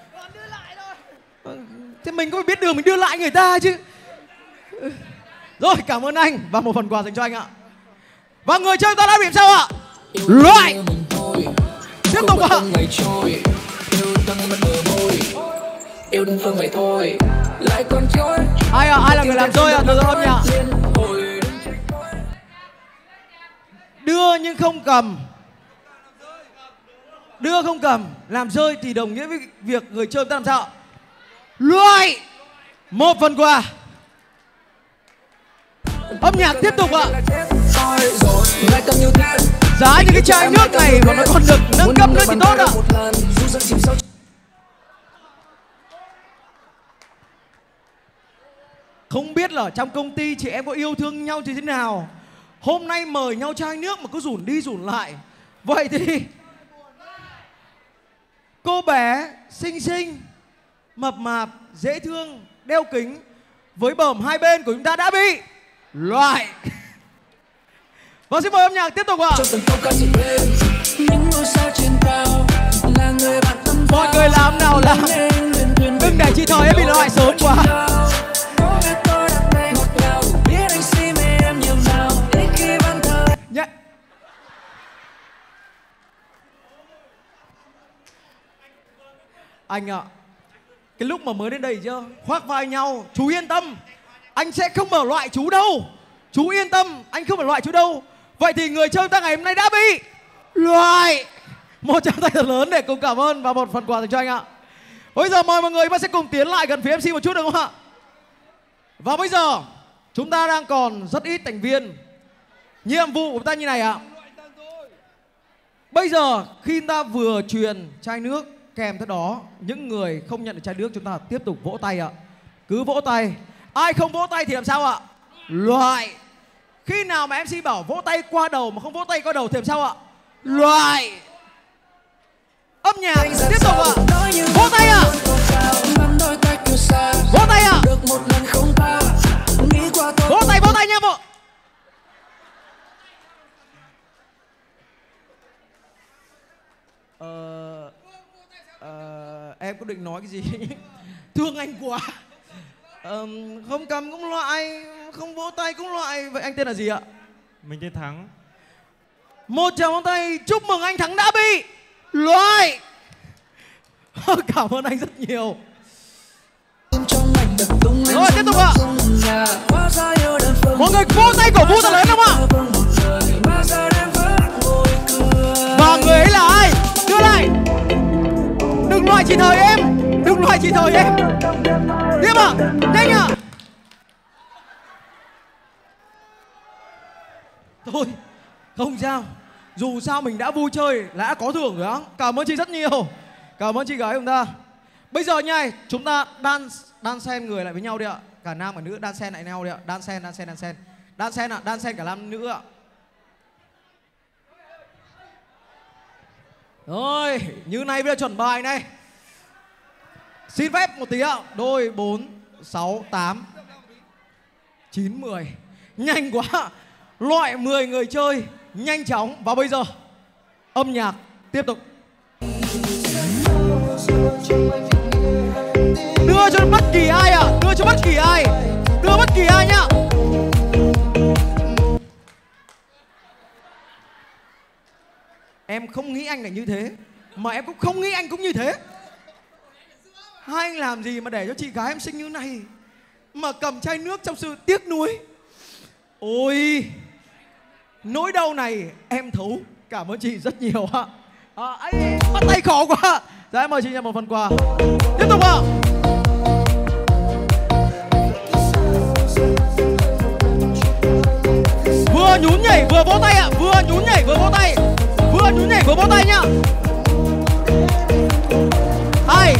E: Thế mình có phải biết đường mình đưa lại người ta chứ. Rồi, cảm ơn anh. Và một phần quà dành cho anh ạ. Và người chơi ta đã bị sao ạ? Loại. Tiếp tục ạ. Ai à, ai là người làm rơi ạ? Từ âm nhạc. Đưa nhưng không cầm. Đưa không cầm, làm rơi thì đồng nghĩa với việc người chơi ta làm sao? Loại. Một phần quà. Âm nhạc tiếp tục ạ. Giá những cái chai nước này mà nó còn được nâng cấp nữa thì tốt ạ. Không biết là trong công ty chị em có yêu thương nhau như thế nào. Hôm nay mời nhau chai nước mà cứ rủn đi rủn lại. Vậy thì cô bé xinh xinh, mập mạp, dễ thương, đeo kính với bờm hai bên của chúng ta đã bị loại. Và xin mời âm nhạc tiếp tục ạ. Mọi người làm nào làm, đừng để chị thời ấy bị loại sớm quá. Nhé. Anh ạ, cái lúc mà mới đến đây chưa, khoác vai nhau, chú yên tâm, anh sẽ không mở loại chú đâu. Chú yên tâm, anh không mở loại chú đâu. Vậy thì người chơi ta ngày hôm nay đã bị loại. Một tràng tay thật lớn để cùng cảm ơn và một phần quà dành cho anh ạ. Bây giờ mời mọi người chúng ta sẽ cùng tiến lại gần phía em xê một chút được không ạ? Và bây giờ chúng ta đang còn rất ít thành viên. Nhiệm vụ của chúng ta như này ạ. Bây giờ khi ta vừa truyền chai nước, kèm theo đó những người không nhận được chai nước chúng ta tiếp tục vỗ tay ạ. Cứ vỗ tay. Ai không vỗ tay thì làm sao ạ? Loại. Khi nào mà em xê bảo vỗ tay qua đầu mà không vỗ tay qua đầu thì làm sao ạ? Loại. Âm nhạc tiếp tục ạ. Vỗ tay ạ. Vỗ tay ạ. Vỗ tay, vỗ tay nha vợ. Ờ, ờ, em có định nói cái gì? Thương anh quá. Ờ, không cầm cũng loại, không vỗ tay cũng loại. Vậy anh tên là gì ạ?
K: Mình tên Thắng.
E: Một tràng vỗ tay chúc mừng anh Thắng đã bị loại. Cảm ơn anh rất nhiều. Rồi tiếp tục ạ. Mọi người vỗ tay cổ vũ thật lớn không ạ? Và người ấy là ai? Đưa lại. Đừng loại chỉ thời em. Đừng loại chỉ thời em. Tiếp ạ. Nhanh ạ. Thôi không sao. Dù sao mình đã vui chơi, đã có thưởng rồi á. Cảm ơn chị rất nhiều. Cảm ơn chị gái chúng ta. Bây giờ nha, chúng ta đan đan xen người lại với nhau đi ạ. Cả nam cả nữ đan xen lại nhau đi ạ. Đan xen, đan xen, đan xen. Đan xen ạ, đan xen cả nam nữ ạ. Rồi, như này bây giờ chuẩn bài này. Xin phép một tí ạ. Đôi, bốn, sáu, tám, chín, mười. Nhanh quá. Loại mười người chơi nhanh chóng. Và bây giờ âm nhạc tiếp tục. Đưa cho bất kỳ ai ạ. À. Đưa cho bất kỳ ai. Đưa bất kỳ ai nhá. Em không nghĩ anh là như thế. Mà em cũng không nghĩ anh cũng như thế. Hai anh làm gì mà để cho chị gái em xinh như này mà cầm chai nước trong sự tiếc nuối. Ôi, nỗi đau này em thấu. Cảm ơn chị rất nhiều ạ. À, anh bắt tay khó quá. Dạ em mời chị nhận một phần quà. Tiếp tục ạ. Vừa nhún nhảy vừa vỗ tay ạ. Vừa nhún nhảy vừa vỗ tay. Vừa nhún nhảy vừa vỗ tay nhá. Hai.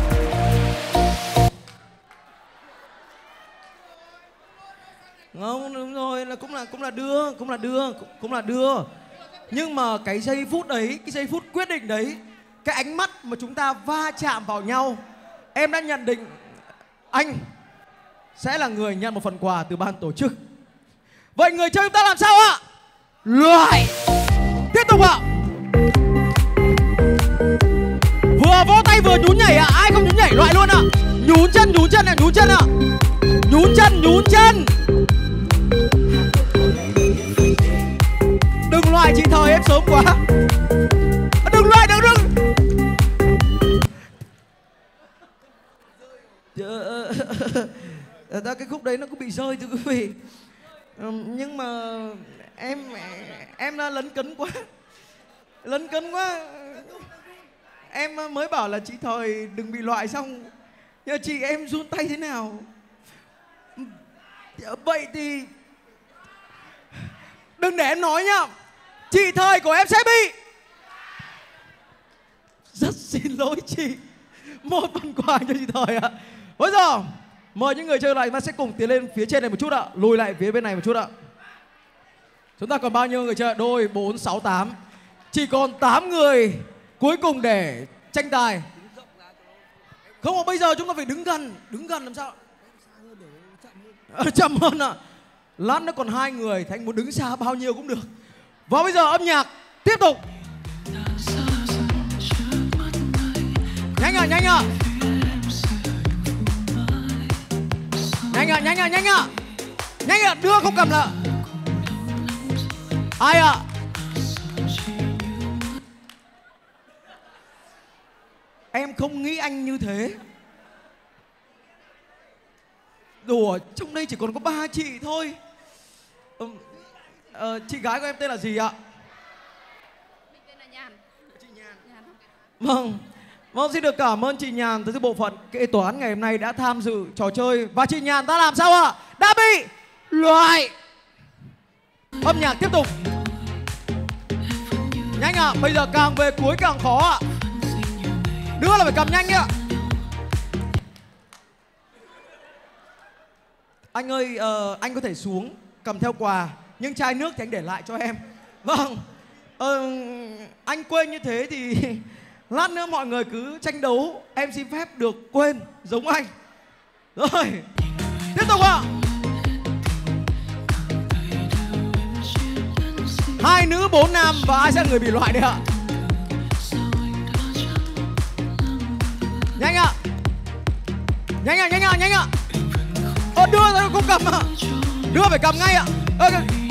E: Không, đúng rồi, là cũng là cũng là đưa, cũng là đưa, cũng, cũng là đưa. Nhưng mà cái giây phút đấy, cái giây phút quyết định đấy, cái ánh mắt mà chúng ta va chạm vào nhau, em đã nhận định anh sẽ là người nhận một phần quà từ ban tổ chức. Vậy người chơi chúng ta làm sao ạ? Loại. Tiếp tục ạ. Vừa vỗ tay vừa nhún nhảy ạ. Ai không nhún nhảy loại luôn ạ. Nhún chân, nhún chân ạ, nhún chân ạ. Nhún chân, nhún chân. Đừng loại chị thời em sớm quá. Đừng loại, đừng đừng. Ra cái khúc đấy nó cũng bị rơi thưa quý vị. Nhưng mà em em lấn cấn quá. Lấn cấn quá. Em mới bảo là chị thời đừng bị loại xong nhờ chị em run tay thế nào. Vậy thì đừng để em nói nhá. Chị thời của em sẽ bị. Rất xin lỗi chị. Một phần quà cho chị thời ạ. Bây giờ mời những người chơi lại mà sẽ cùng tiến lên phía trên này một chút ạ. Lùi lại phía bên này một chút ạ. Chúng ta còn bao nhiêu người chơi? Đôi, bốn, sáu, tám. Chỉ còn tám người cuối cùng để tranh tài. Không, bây giờ chúng ta phải đứng gần. Đứng gần làm sao? À, chậm hơn ạ. À. Lát nó còn hai người thì anh muốn đứng xa bao nhiêu cũng được. Và bây giờ âm nhạc tiếp tục. Nhanh ạ, nhanh ạ. Nhanh ạ, nhanh ạ, nhanh ạ. Nhanh ạ, đưa không cầm là. Ai ạ? Em không nghĩ anh như thế. Đùa, trong đây chỉ còn có ba chị thôi. Ừ, ờ, chị gái của em tên là gì ạ?
D: Mình tên là Nhàn.
E: Chị Nhàn. Vâng. Vâng, xin được cảm ơn chị Nhàn từ bộ phận kế toán ngày hôm nay đã tham dự trò chơi. Và chị Nhàn ta làm sao ạ? Đã bị loại. Âm nhạc tiếp tục. Nhanh ạ, à, bây giờ càng về cuối càng khó ạ. À. Đưa là phải cầm nhanh ạ. Anh ơi, uh, anh có thể xuống cầm theo quà. nhưng chai nước thì anh để lại cho em. Vâng, ờ, anh quên như thế thì lát nữa mọi người cứ tranh đấu, em xin phép được quên giống anh. Rồi, tiếp tục ạ. Hai nữ bốn nam và ai sẽ là người bị loại đây ạ? Nhanh ạ. Nhanh ạ, nhanh ạ, nhanh ạ. Ờ, đưa ra không cầm ạ. Đưa phải cầm ngay ạ. Ờ,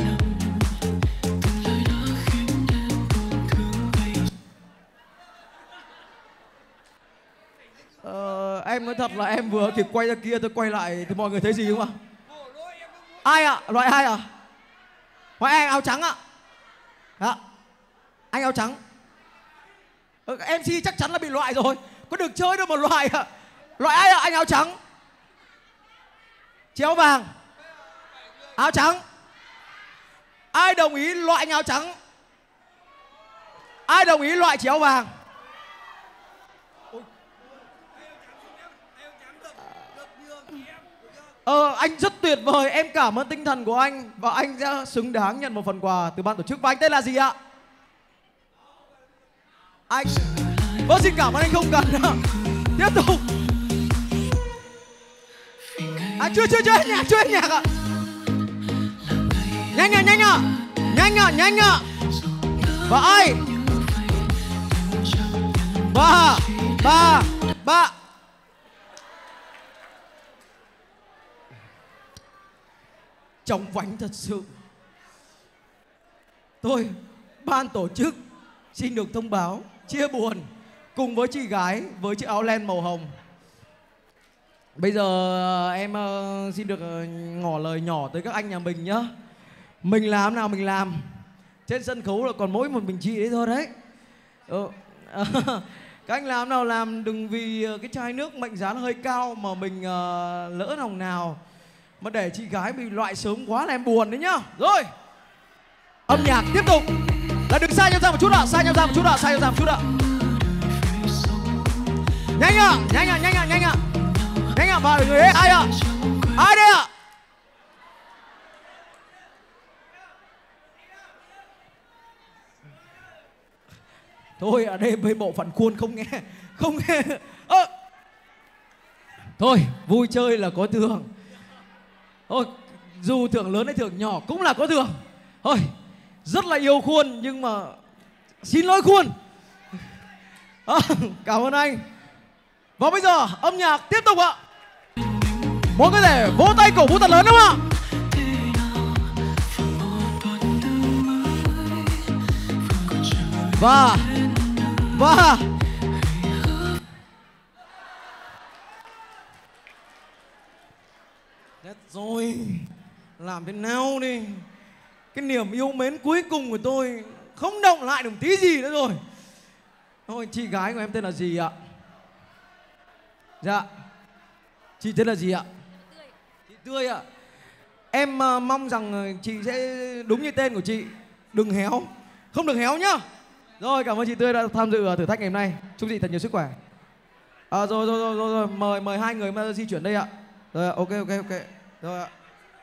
E: Ờ, em nói thật là em vừa kịp quay ra kia tôi quay lại thì mọi người thấy gì không ạ? Ai ạ? Loại ai ạ? Loại ai áo trắng ạ? Dạ. Anh áo trắng. Ờ, em xê chắc chắn là bị loại rồi. Có được chơi đâu mà loại ạ. Loại ai ạ? Anh áo trắng. Chị áo vàng. Áo trắng. Ai đồng ý loại anh áo trắng? Ai đồng ý loại chị áo vàng? Ờ, anh rất tuyệt vời, em cảm ơn tinh thần của anh và anh sẽ xứng đáng nhận một phần quà từ ban tổ chức. Và anh tên là gì ạ? Anh. Vâng, xin cảm ơn anh, không cần nữa. Tiếp tục. À, chưa chưa chưa hết nhạc, chưa hết nhạc ạ. Nhanh ạ, nhanh ạ, nhanh ạ, nhanh ạ. Và ai? Ba, ba, ba. Trong vánh thật sự. Tôi, ban tổ chức xin được thông báo chia buồn cùng với chị gái với chiếc áo len màu hồng. Bây giờ em uh, xin được uh, ngỏ lời nhỏ tới các anh nhà mình nhá. Mình làm nào mình làm. Trên sân khấu là còn mỗi một mình chị đấy thôi đấy. Ừ. Các anh làm nào làm, đừng vì cái chai nước mệnh giá nó hơi cao mà mình uh, lỡ lòng nào mà để chị gái bị loại sớm quá là em buồn đấy nhá. Rồi, âm nhạc tiếp tục. Là đừng sai nhau ra một chút ạ, sai nhau ra một chút ạ, sai nhau ra một chút ạ. Nhanh ạ, nhanh ạ, nhanh ạ, nhanh ạ. Nhanh ạ, vào người ấy, ai ạ? Ai đây ạ? Thôi ở đây với bộ phận khuôn không nghe, không nghe. Ơ. Thôi, vui chơi là có thưởng. Thôi, dù thưởng lớn hay thưởng nhỏ cũng là có thưởng. Thôi, rất là yêu khuôn nhưng mà xin lỗi khuôn. À, cảm ơn anh. Và bây giờ âm nhạc tiếp tục ạ. Mọi người có thể vỗ tay cổ vũ thật lớn đúng không ạ? Và Và Chết rồi. Làm thế nào đi. Cái niềm yêu mến cuối cùng của tôi không động lại được tí gì nữa rồi. Thôi, chị gái của em tên là gì ạ? Dạ. Chị tên là gì ạ? Chị Tươi ạ. Em uh, mong rằng chị sẽ đúng như tên của chị. Đừng héo. Không được héo nhá. Rồi, cảm ơn chị Tươi đã tham dự thử thách ngày hôm nay. Chúc chị thật nhiều sức khỏe. À, rồi, rồi, rồi, rồi, rồi. Mời, mời hai người mà di chuyển đây ạ. Rồi, ok, ok, ok. Rồi ạ.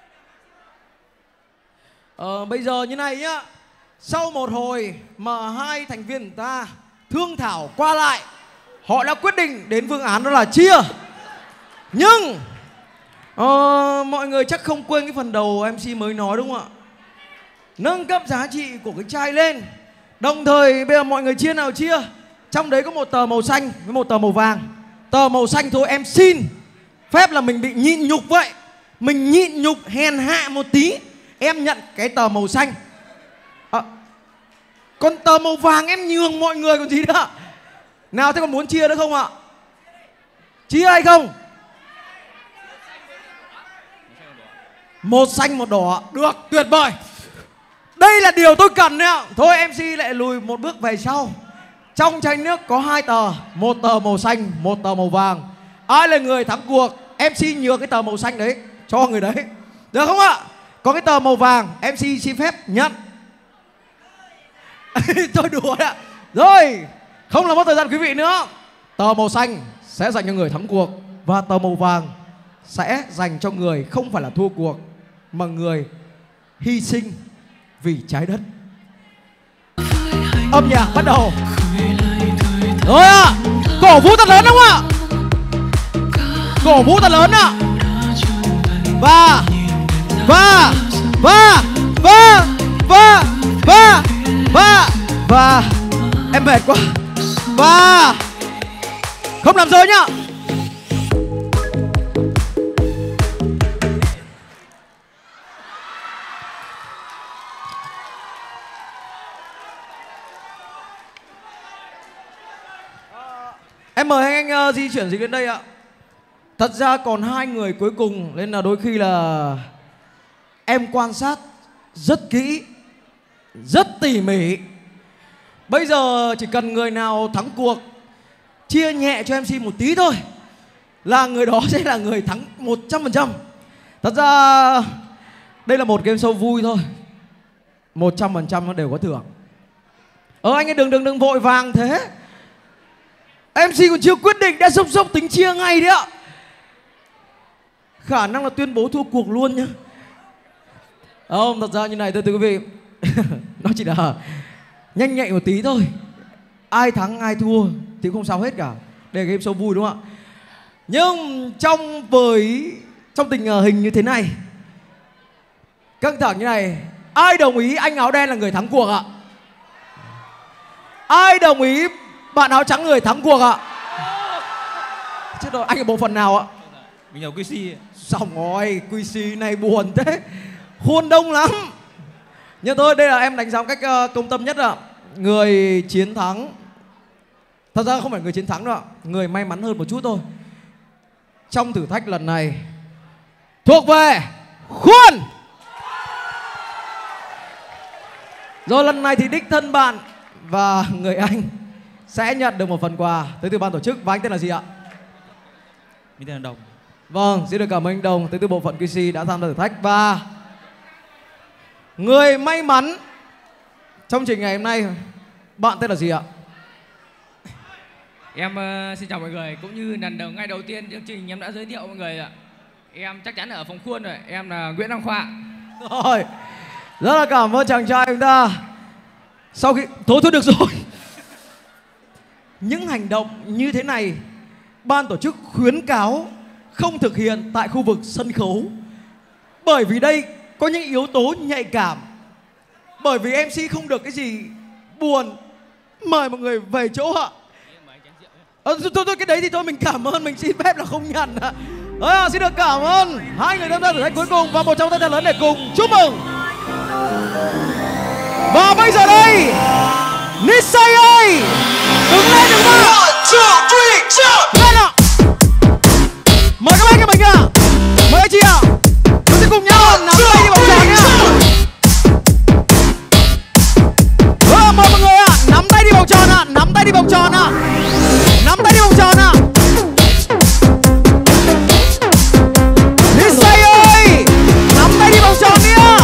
E: Ờ, bây giờ như này nhá. Sau một hồi mà hai thành viên người ta thương thảo qua lại, họ đã quyết định đến phương án đó là chia. Nhưng ờ, mọi người chắc không quên cái phần đầu em xê mới nói đúng không ạ? Nâng cấp giá trị của cái chai lên. Đồng thời bây giờ mọi người chia nào chia. Trong đấy có một tờ màu xanh với một tờ màu vàng. Tờ màu xanh thôi em xin phép là mình bị nhịn nhục vậy. Mình nhịn nhục hèn hạ một tí, em nhận cái tờ màu xanh. À, còn tờ màu vàng em nhường mọi người còn gì nữa. Nào thế còn muốn chia nữa không ạ? Chia hay không? Một xanh một đỏ. Được, tuyệt vời. Đây là điều tôi cần đấy ạ. Thôi em xê lại lùi một bước về sau. Trong chai nước có hai tờ. Một tờ màu xanh, một tờ màu vàng. Ai là người thắng cuộc, em xê nhường cái tờ màu xanh đấy cho người đấy. Được không ạ? Có cái tờ màu vàng em xê xin phép nhận. Tôi đùa đấy ạ. Rồi, không làm mất thời gian quý vị nữa. Tờ màu xanh sẽ dành cho người thắng cuộc. Và tờ màu vàng sẽ dành cho người không phải là thua cuộc, mà người hy sinh vì trái đất. Âm nhạc bắt đầu. Rồi ạ, à, cổ vũ thật lớn đúng không ạ? Cổ vũ thật lớn ạ. Và và và và và và và và em mệt quá. Và không làm rơi nhá. Em mời anh anh uh, di chuyển gì đến đây ạ. Thật ra còn hai người cuối cùng nên là đôi khi là em quan sát rất kỹ, rất tỉ mỉ. Bây giờ chỉ cần người nào thắng cuộc chia nhẹ cho em xê một tí thôi là người đó sẽ là người thắng một trăm phần trăm. Thật ra đây là một game show vui thôi, một trăm phần trăm nó đều có thưởng. Ờ anh ấy đừng đừng đừng vội vàng thế. em xê còn chưa quyết định đã sốc sốc tính chia ngay đấy ạ. Khả năng là tuyên bố thua cuộc luôn nhá. Không, thật ra như này thưa quý vị. Nó chỉ là nhanh nhạy một tí thôi. Ai thắng ai thua thì không sao hết cả. Đây là game show vui đúng không ạ? Nhưng trong với trong tình hình như thế này, căng thẳng như này, ai đồng ý anh áo đen là người thắng cuộc ạ? Ai đồng ý bạn áo trắng người thắng cuộc ạ? Chết rồi, anh ở bộ phận nào ạ?
K: Mình ở quy xê.
E: Xong rồi, quy xê này buồn thế. Khuôn đông lắm. Nhưng thôi, đây là em đánh giá một cách uh, công tâm nhất ạ. Người chiến thắng, thật ra không phải người chiến thắng đâu ạ, người may mắn hơn một chút thôi trong thử thách lần này thuộc về Khuôn. Rồi lần này thì đích thân bạn và người anh sẽ nhận được một phần quà tới từ ban tổ chức. Và anh tên là gì ạ?
K: Mình tên là Đồng.
E: Vâng, xin được cảm ơn anh Đồng tới từ bộ phận quy xê đã tham gia thử thách. Và người may mắn trong trình ngày hôm nay, bạn tên là gì ạ?
L: Em uh, xin chào mọi người. Cũng như lần đầu ngày đầu tiên chương trình em đã giới thiệu mọi người ạ. Em chắc chắn ở phòng Khuôn rồi. Em là Nguyễn Đăng Khoa.
E: Rồi, rất là cảm ơn chàng trai chúng ta. Sau khi thôi thôi được rồi. Những hành động như thế này ban tổ chức khuyến cáo không thực hiện tại khu vực sân khấu, bởi vì đây có những yếu tố nhạy cảm. Bởi vì em xê không được cái gì buồn. Mời mọi người về chỗ ạ. Ờ, thôi, thôi cái đấy thì thôi mình cảm ơn, mình xin phép là không nhận ạ. À, xin được cảm ơn hai người tham gia thử thách cuối cùng và một trong tay thật lớn để cùng chúc mừng. Và bây giờ đây, Nissay ơi, đứng lên đứng lên. Lên ạ. Mời các bác các mình ạ. Mời anh chị ạ. Chúng ta cùng nhau nắm tay đi vòng tròn nhá. Ờ, mời mọi người ạ, nắm tay đi vòng tròn ạ, nắm tay đi vòng tròn ạ. Nắm tay đi vòng tròn ạ. Nissay ơi, nắm tay đi vòng tròn đi ạ.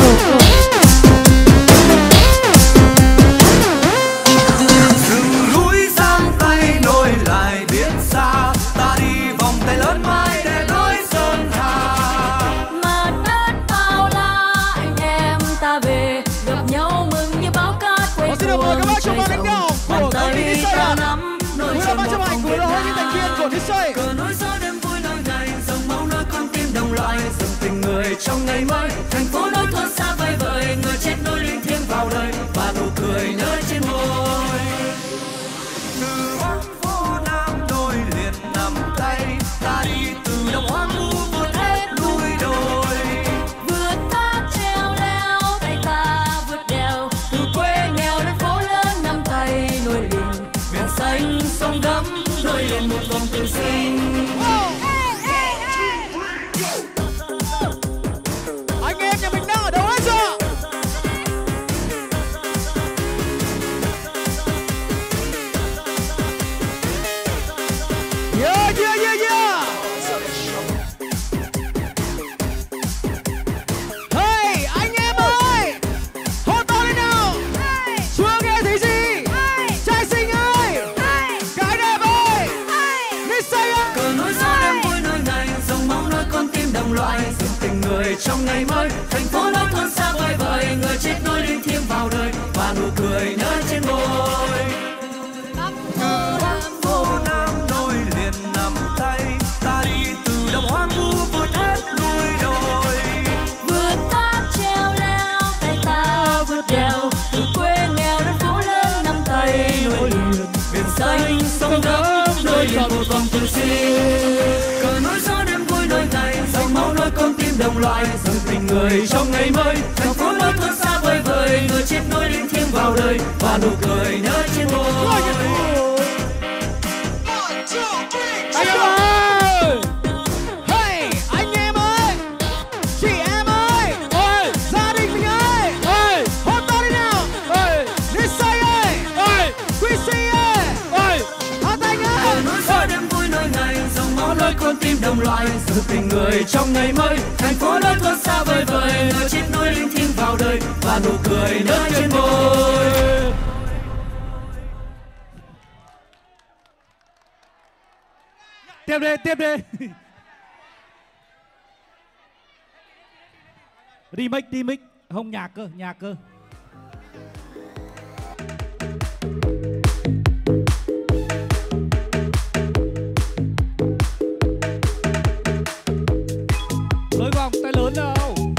F: Cờ nối gió đêm vui nối ngày, dòng máu nối con tim đồng loại, dòng tình người trong ngày mới. Thành phố nối thôn xa vời vời, người chết nối linh thiêng vào đời và nụ cười nơi trên môi. Từ Bắc phố Nam đôi liền nắm tay, ta đi từ đồng hoang vu vượt hết núi đồi, vượt thác treo leo, tay ta vượt đèo, từ quê nghèo đến phố lớn nắm tay nối liền, biển xanh sông gấm nối liền một vòng tình sinh.
E: Anh em nhà mình đang ở đâu hết chưa? Yeah, yeah, yeah, yeah. Hey, anh em ơi, hô to lên nào. Chưa nghe thấy gì? Trai xinh ơi, gái đẹp ơi, Nissay ơi.
F: Cờ nối gió đêm vui nối ngày, dòng máu nối con tim đồng loại, dòng tình người trong ngày mới. Thành phố nối thôn xa vời vời, người chết nối
G: vào đời và nụ cười nở trên môi. Phố Nam nối liền nắm tay, ta đi từ đồng hoang vu vượt hết núi đồi.
F: Vượt tháp treo leo, tay ta vượt đèo, từ quê nghèo đến phố lớn năm tay nối liền. Biển xanh sông thắm nối liền một vòng từ xưa.
G: Cờ nối gió đêm vui nối ngày, dòng máu nối con tim đồng loại, dòng tình người trong ngày mới. Thành phố lớn thôn xa vời vời, người chết nối linh thiêng vào đời và nụ cười nở trên môi.
E: Anh em ơi, hey, anh em ơi, chị em ơi, ơi, gia đình mình ơi, ơi, hot to đi nào, ơi, Nisay ơi, ơi, quy xê ơi, ơi, hát anh ơi.
G: Nối gió đêm vui nối ngày, dòng máu nối con tim đồng loại, sự tình người trong ngày mới. Thành phố lớn thôn xa vời vời, người chết nối linh thiêng vào đời và nụ cười nở trên môi.
H: Tiếp đi, tiếp đi. Remix, remix, không nhạc cơ, nhạc cơ. Lối vòng tay lớn đâu.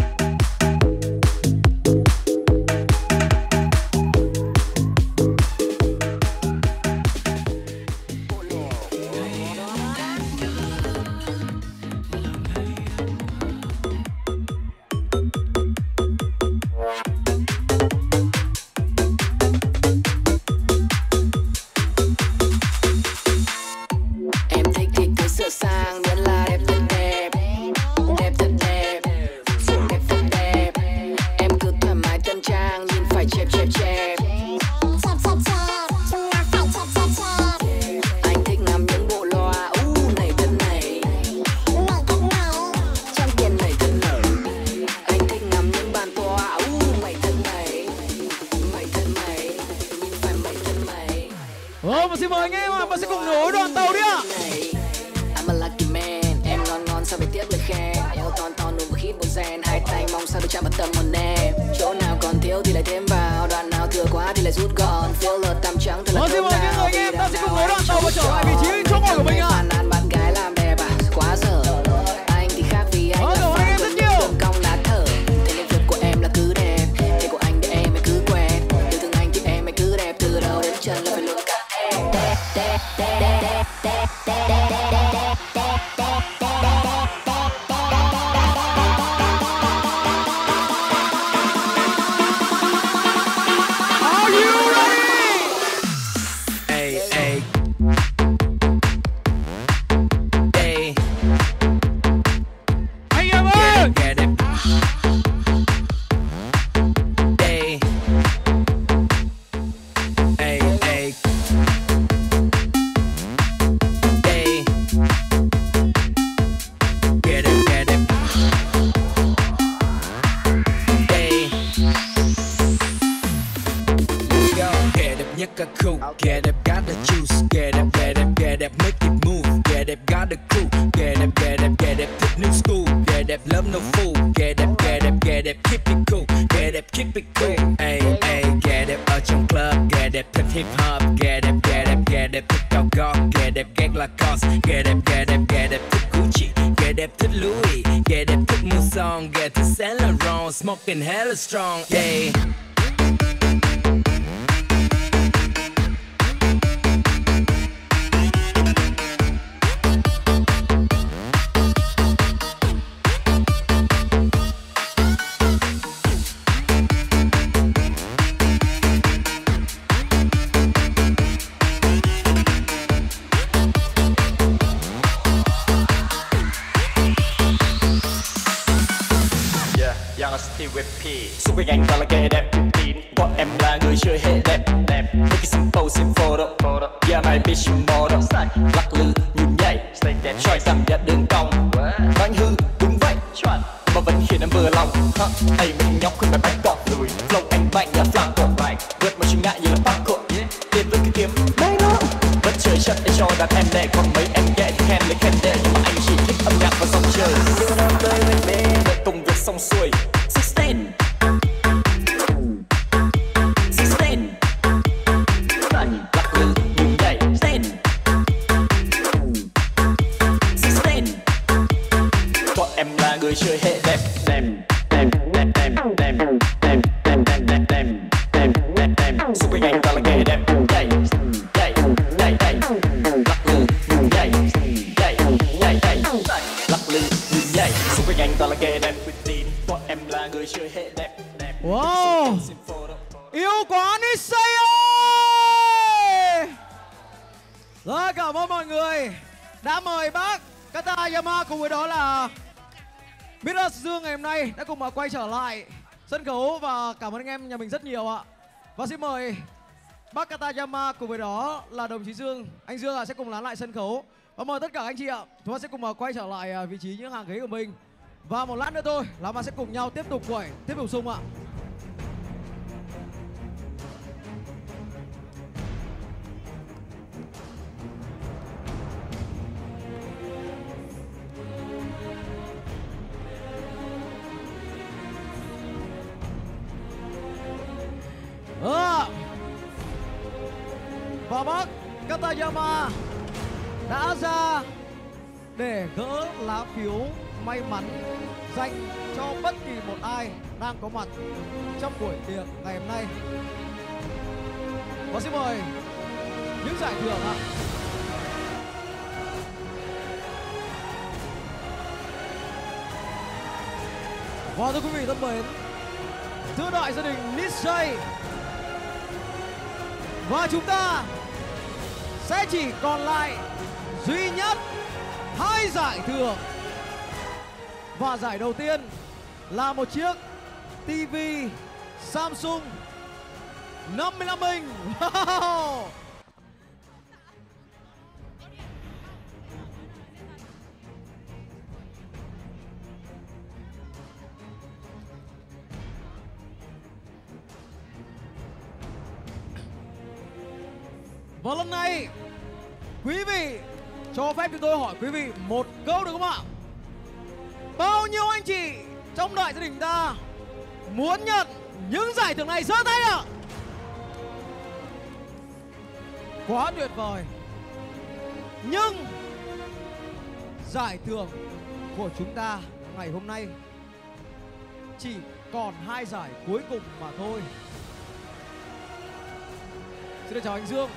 H: Ồ, và xin mời anh em và sẽ cùng nối đoàn tàu đi ạ.
M: I'm a lucky man, em ngon ngon sao phải tiếp lời khen. Eo thon thon nụ hít một gen, hai tay mong sao được chạm vào tâm hồn em. Chỗ nào còn thiếu thì lại thêm vào, đoạn nào thừa quá thì lại rút gọn. Filler tăm trắng thật là
E: thơm nào. Xin mời anh em, ta sẽ cùng nối đoàn tàu và trở lại vị trí chỗ ngồi của mình ạ.
M: Phàn nàn bạn gái làm đẹp à, quá dở. Anh thì khác vì anh là fan của những đường cong lá thở. Thế nên việc của em là cứ đẹp, thế của anh để em mới cứ quen. Từ thương anh thì em mới cứ đẹp, từ đầu đến chân là phải luôn cả em.
G: Get up, got the juice. Get up, get up, get up, make it move. Get up, got the crew. Get up, get up, get up, hit new school. Get up, love no fool. Get up, get up, get up, keep it cool. Get up, keep it cool. Ay, ay, get up ở trong club. Get up, thích hip hop. Get up, get up, get up, thích cao gót. Get up, get Lacoste. Get up, get up, get up, thích Gucci. Get up, thích Louis. Get up, thích Mousson. Get to Saint Laurent, smoking hella strong. Yeah.
N: Xung quanh anh toàn là kẻ đẹp tin. Bọn em là người chơi hệ đẹp đẹp. Make it simple, xin photo. Yeah, my bitch model. Lắc lư như nhảy. Choi rằm ra đường cong. Bánh hư đúng vậy. Mà vẫn khiến em vừa lòng. Ây mình nhóc khuyên bài bánh cọp lùi. Flow anh mạnh là phlang cột bài. Vượt mọi chướng ngại như là parkour. Tiến với cái kiếm đây đó. Vẫn chơi chất để cho đàn em đẻ. Còn mấy em ghẻ thì khen lấy khen đẻ. Nhưng mà anh chỉ thích âm nhạc và dòng chơi. Yêu nam tới bên bên. Đợi công việc xong xuôi. Sustain. chơi hệ đẹp đẹp.
E: Wow, yêu quá Nissay ơi. Rồi, cảm ơn mọi người đã mời bác Katayama cùng với đó là Biết ơn Dương ngày hôm nay đã cùng mà quay trở lại sân khấu, và cảm ơn anh em nhà mình rất nhiều ạ. Và xin mời bác Katayama cùng với đó là đồng chí Dương. Anh Dương à, sẽ cùng lán lại sân khấu. Và mời tất cả anh chị ạ, chúng ta sẽ cùng mà quay trở lại vị trí những hàng ghế của mình. Và một lát nữa thôi là mà sẽ cùng nhau tiếp tục quẩy, tiếp tục xung ạ. À. Và bác Katayama đã ra để gỡ lá phiếu may mắn dành cho bất kỳ một ai đang có mặt trong buổi tiệc ngày hôm nay. Và xin mời những giải thưởng ạ. Và thưa quý vị thân mến, thưa đại gia đình Nissay, và chúng ta sẽ chỉ còn lại duy nhất hai giải thưởng. Và giải đầu tiên là một chiếc ti vi Samsung năm mươi lăm inch. Wow. Và lần này quý vị cho phép chúng tôi hỏi quý vị một câu được không ạ? Bao nhiêu anh chị trong đại gia đình ta muốn nhận những giải thưởng này, giơ tay ạ? Quá tuyệt vời. Nhưng giải thưởng của chúng ta ngày hôm nay chỉ còn hai giải cuối cùng mà thôi. Xin được chào anh Dương.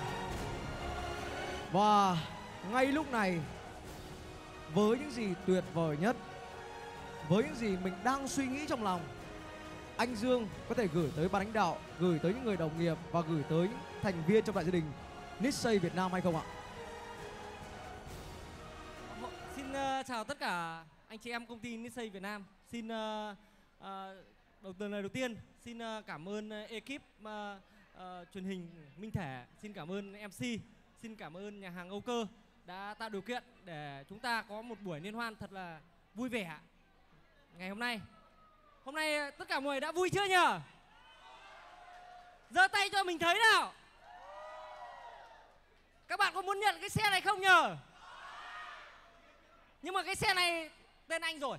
E: Và ngay lúc này, với những gì tuyệt vời nhất, với những gì mình đang suy nghĩ trong lòng, anh Dương có thể gửi tới ban lãnh đạo, gửi tới những người đồng nghiệp và gửi tới những thành viên trong đại gia đình Nissay Việt Nam hay không ạ?
O: Xin uh, chào tất cả anh chị em công ty Nissay Việt Nam. Xin uh, uh, đầu tiên lời đầu tiên xin uh, cảm ơn uh, ekip uh, uh, truyền hình Minh Thể, xin cảm ơn em xê, xin cảm ơn nhà hàng Âu Cơ đã tạo điều kiện để chúng ta có một buổi liên hoan thật là vui vẻ ngày hôm nay. Hôm nay tất cả mọi người đã vui chưa nhờ? Giơ tay cho mình thấy nào. Các bạn có muốn nhận cái xe này không nhờ? Nhưng mà cái xe này tên anh rồi.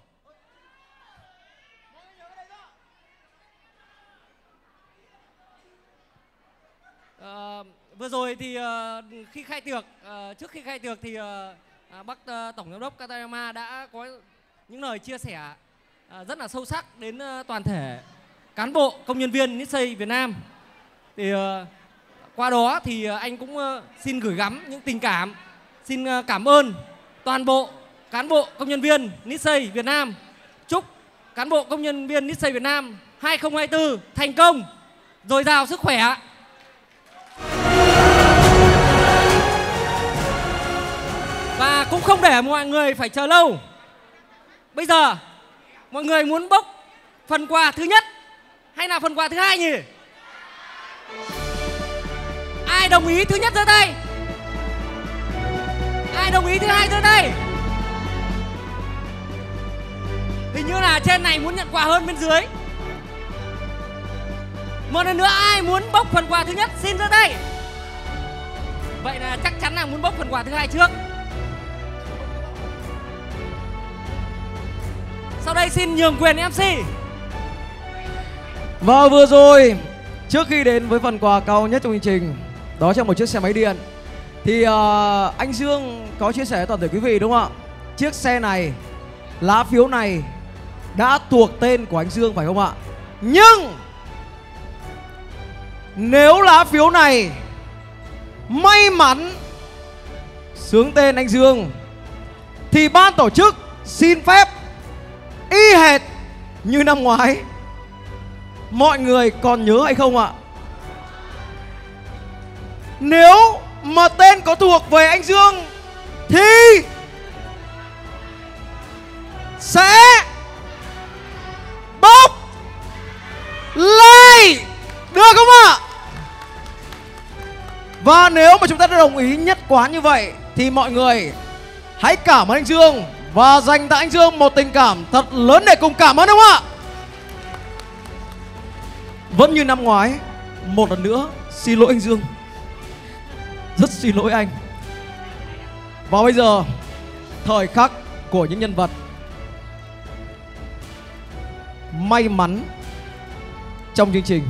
O: Uh, vừa rồi thì uh, khi khai tiệc, uh, trước khi khai tiệc thì uh, uh, bác uh, Tổng Giám đốc Katayama đã có những lời chia sẻ uh, rất là sâu sắc đến uh, toàn thể cán bộ, công nhân viên Nissay Việt Nam. Thì uh, qua đó thì uh, anh cũng uh, xin gửi gắm những tình cảm, xin uh, cảm ơn toàn bộ cán bộ, công nhân viên Nissay Việt Nam. Chúc cán bộ, công nhân viên Nissay Việt Nam hai không hai tư thành công, dồi dào sức khỏe. Và cũng không để mọi người phải chờ lâu. Bây giờ mọi người muốn bốc phần quà thứ nhất hay là phần quà thứ hai nhỉ? Ai đồng ý thứ nhất giơ tay. Ai đồng ý thứ hai giơ tay. Hình như là trên này muốn nhận quà hơn bên dưới. Một lần nữa, ai muốn bốc phần quà thứ nhất xin giơ tay. Vậy là chắc chắn là muốn bốc phần quà thứ hai trước. Sau đây xin nhường quyền em xê.
E: Và vừa rồi, trước khi đến với phần quà cao nhất trong chương trình, đó là một chiếc xe máy điện, thì uh, anh Dương có chia sẻ với toàn thể quý vị đúng không ạ? Chiếc xe này, lá phiếu này đã thuộc tên của anh Dương phải không ạ? Nhưng nếu lá phiếu này may mắn xướng tên anh Dương thì ban tổ chức xin phép y hệt như năm ngoái mọi người còn nhớ hay không ạ? Nếu mà tên có thuộc về anh Dương thì sẽ bốc lại, được không ạ? Và nếu mà chúng ta đã đồng ý nhất quán như vậy thì mọi người hãy cảm ơn anh Dương và dành tặng anh Dương một tình cảm thật lớn để cùng cảm ơn, đúng không ạ? Vẫn như năm ngoái, một lần nữa xin lỗi anh Dương, rất xin lỗi anh. Và bây giờ thời khắc của những nhân vật may mắn trong chương trình.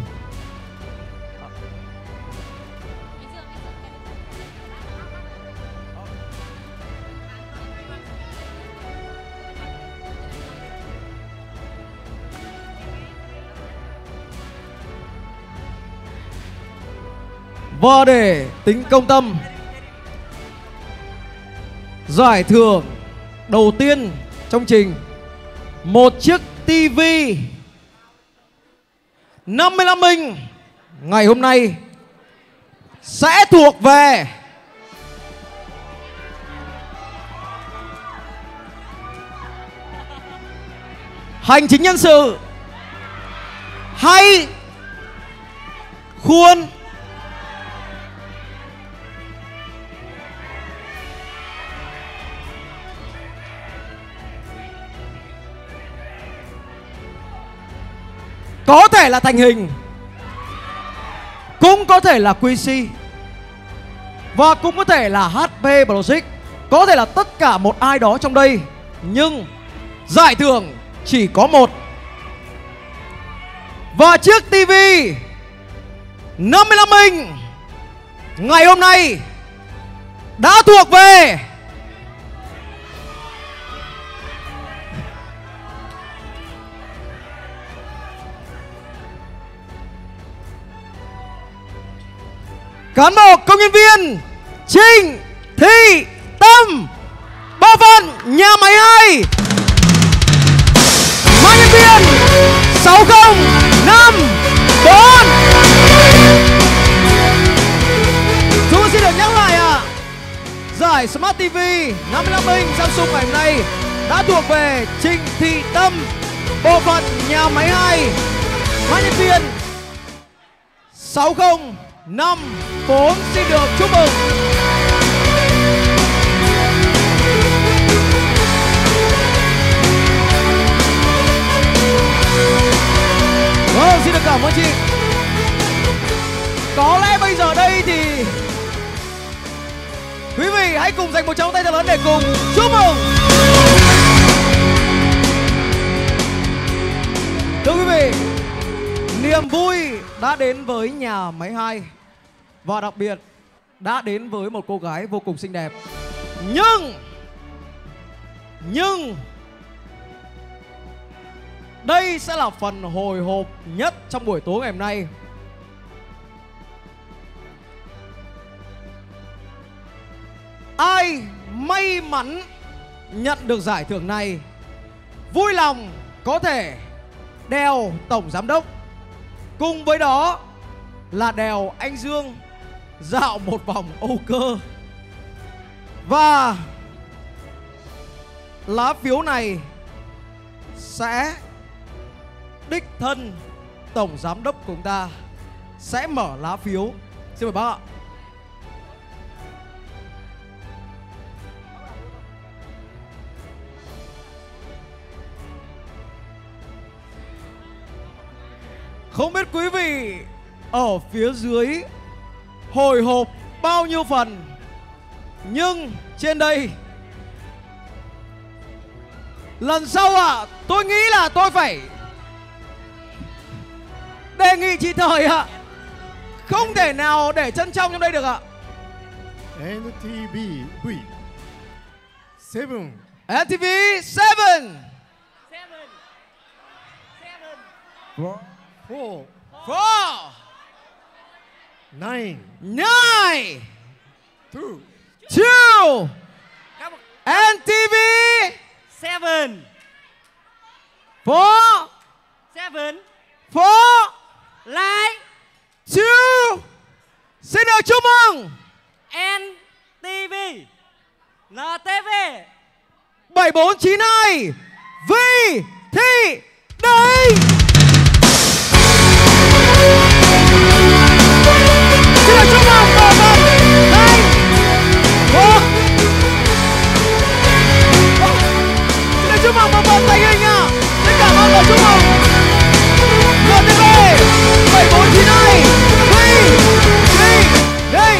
E: Và để tính công tâm, giải thưởng đầu tiên trong trình, một chiếc tivi năm mươi lăm inch ngày hôm nay sẽ thuộc về hành chính nhân sự hay khuôn có thể là thành hình, cũng có thể là quy xê, và cũng có thể là hát pê Project, có thể là tất cả một ai đó trong đây. Nhưng giải thưởng chỉ có một. Và chiếc tivi năm mươi lăm inch ngày hôm nay đã thuộc về cán bộ công nhân viên Trinh Thị Tâm, bộ phận nhà máy hai, mã nhân viên sáu không năm bốn. Chúng tôi xin được nhắc lại ạ, à, giải Smart ti vi năm mươi lăm inch Samsung ngày hôm nay đã thuộc về Trinh Thị Tâm, bộ phận nhà máy hai, mã nhân viên sáu không năm bốn. Xin được chúc mừng. Vâng, xin được cảm ơn chị. Có lẽ bây giờ đây thì quý vị hãy cùng dành một tràng tay thật lớn để cùng chúc mừng. Thưa quý vị, niềm vui đã đến với nhà máy hai, và đặc biệt đã đến với một cô gái vô cùng xinh đẹp. Nhưng Nhưng đây sẽ là phần hồi hộp nhất trong buổi tối ngày hôm nay. Ai may mắn nhận được giải thưởng này vui lòng có thể đèo tổng giám đốc, cùng với đó là đèo anh Dương dạo một vòng Âu Cơ. Và lá phiếu này sẽ đích thân tổng giám đốc của chúng ta sẽ mở lá phiếu. Xin mời bác ạ. Không biết quý vị ở phía dưới hồi hộp bao nhiêu phần, nhưng trên đây lần sau ạ, à, tôi nghĩ là tôi phải đề nghị chị Thời ạ, à, không thể nào để chân trong trong đây được ạ.
P: en tê vê bảy
E: en tê vê seven
P: four four
E: four
P: nine
E: nine
P: two
E: two en tê vê
O: Seven
E: four
O: Seven
E: four
O: Lại
E: two. Xin được chúc mừng
O: en tê vê en tê vê
E: bảy bốn chín hai Vi Thị Đấy. Xin được chúc mừng bộ phận hai một. Xin được chúc mừng bộ phận tài hình ạ. Xin cảm ơn và chúc mừng en tê vê bảy bốn chín hai Vi Thị Đấy.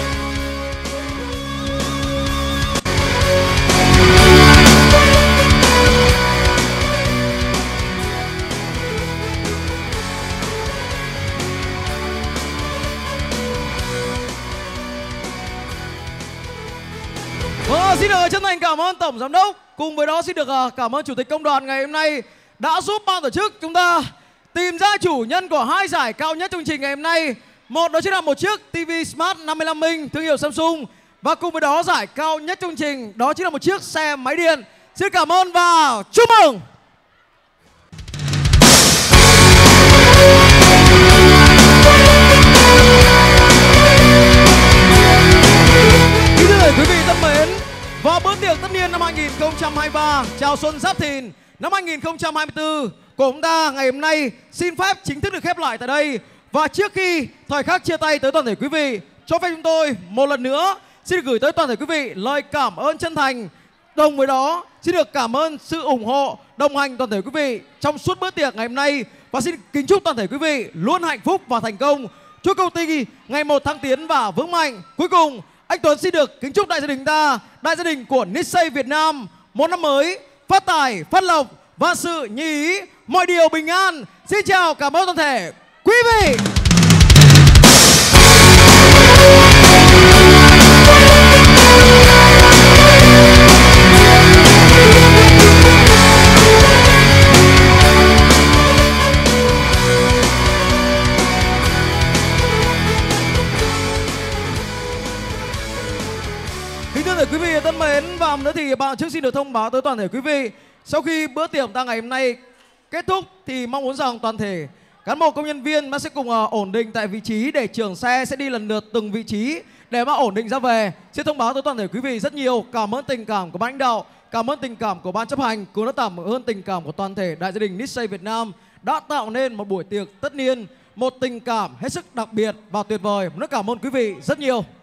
E: Vâng, xin được chân thành cảm ơn Tổng Giám đốc. Cùng với đó xin được cảm ơn Chủ tịch Công đoàn ngày hôm nay đã giúp ban tổ chức chúng ta tìm ra chủ nhân của hai giải cao nhất chương trình ngày hôm nay. Một đó chính là một chiếc ti vi Smart năm mươi lăm inch thương hiệu Samsung. Và cùng với đó giải cao nhất chương trình đó chính là một chiếc xe máy điện. Xin cảm ơn và chúc mừng. Quý vị thân mến, vào bữa tiệc tất niên năm hai nghìn không trăm hai mươi ba, chào xuân Giáp Thìn năm hai nghìn không trăm hai mươi tư của chúng ta ngày hôm nay xin phép chính thức được khép lại tại đây. Và trước khi thời khắc chia tay tới toàn thể quý vị, cho phép chúng tôi một lần nữa xin được gửi tới toàn thể quý vị lời cảm ơn chân thành. Đồng với đó, xin được cảm ơn sự ủng hộ, đồng hành toàn thể quý vị trong suốt bữa tiệc ngày hôm nay. Và xin kính chúc toàn thể quý vị luôn hạnh phúc và thành công. Chúc công ty ngày một thăng tiến và vững mạnh. Cuối cùng, anh Tuấn xin được kính chúc đại gia đình ta, đại gia đình của Nissay Việt Nam một năm mới phát tài, phát lộc, vạn sự như ý, mọi điều bình an. Xin chào, cảm ơn toàn thể quý vị. Quý vị thân mến, và nữa thì ban tổ chức xin được thông báo tới toàn thể quý vị, sau khi bữa tiệc ta ngày hôm nay kết thúc thì mong muốn rằng toàn thể cán bộ công nhân viên sẽ cùng uh, ổn định tại vị trí để trưởng xe sẽ đi lần lượt từng vị trí để mà ổn định ra về. Xin thông báo tới toàn thể quý vị rất nhiều cảm ơn tình cảm của ban lãnh đạo, cảm ơn tình cảm của ban chấp hành, cũng đã cảm ơn tình cảm của toàn thể đại gia đình Nissay Việt Nam đã tạo nên một buổi tiệc tất niên, một tình cảm hết sức đặc biệt và tuyệt vời. Rất cảm ơn quý vị rất nhiều.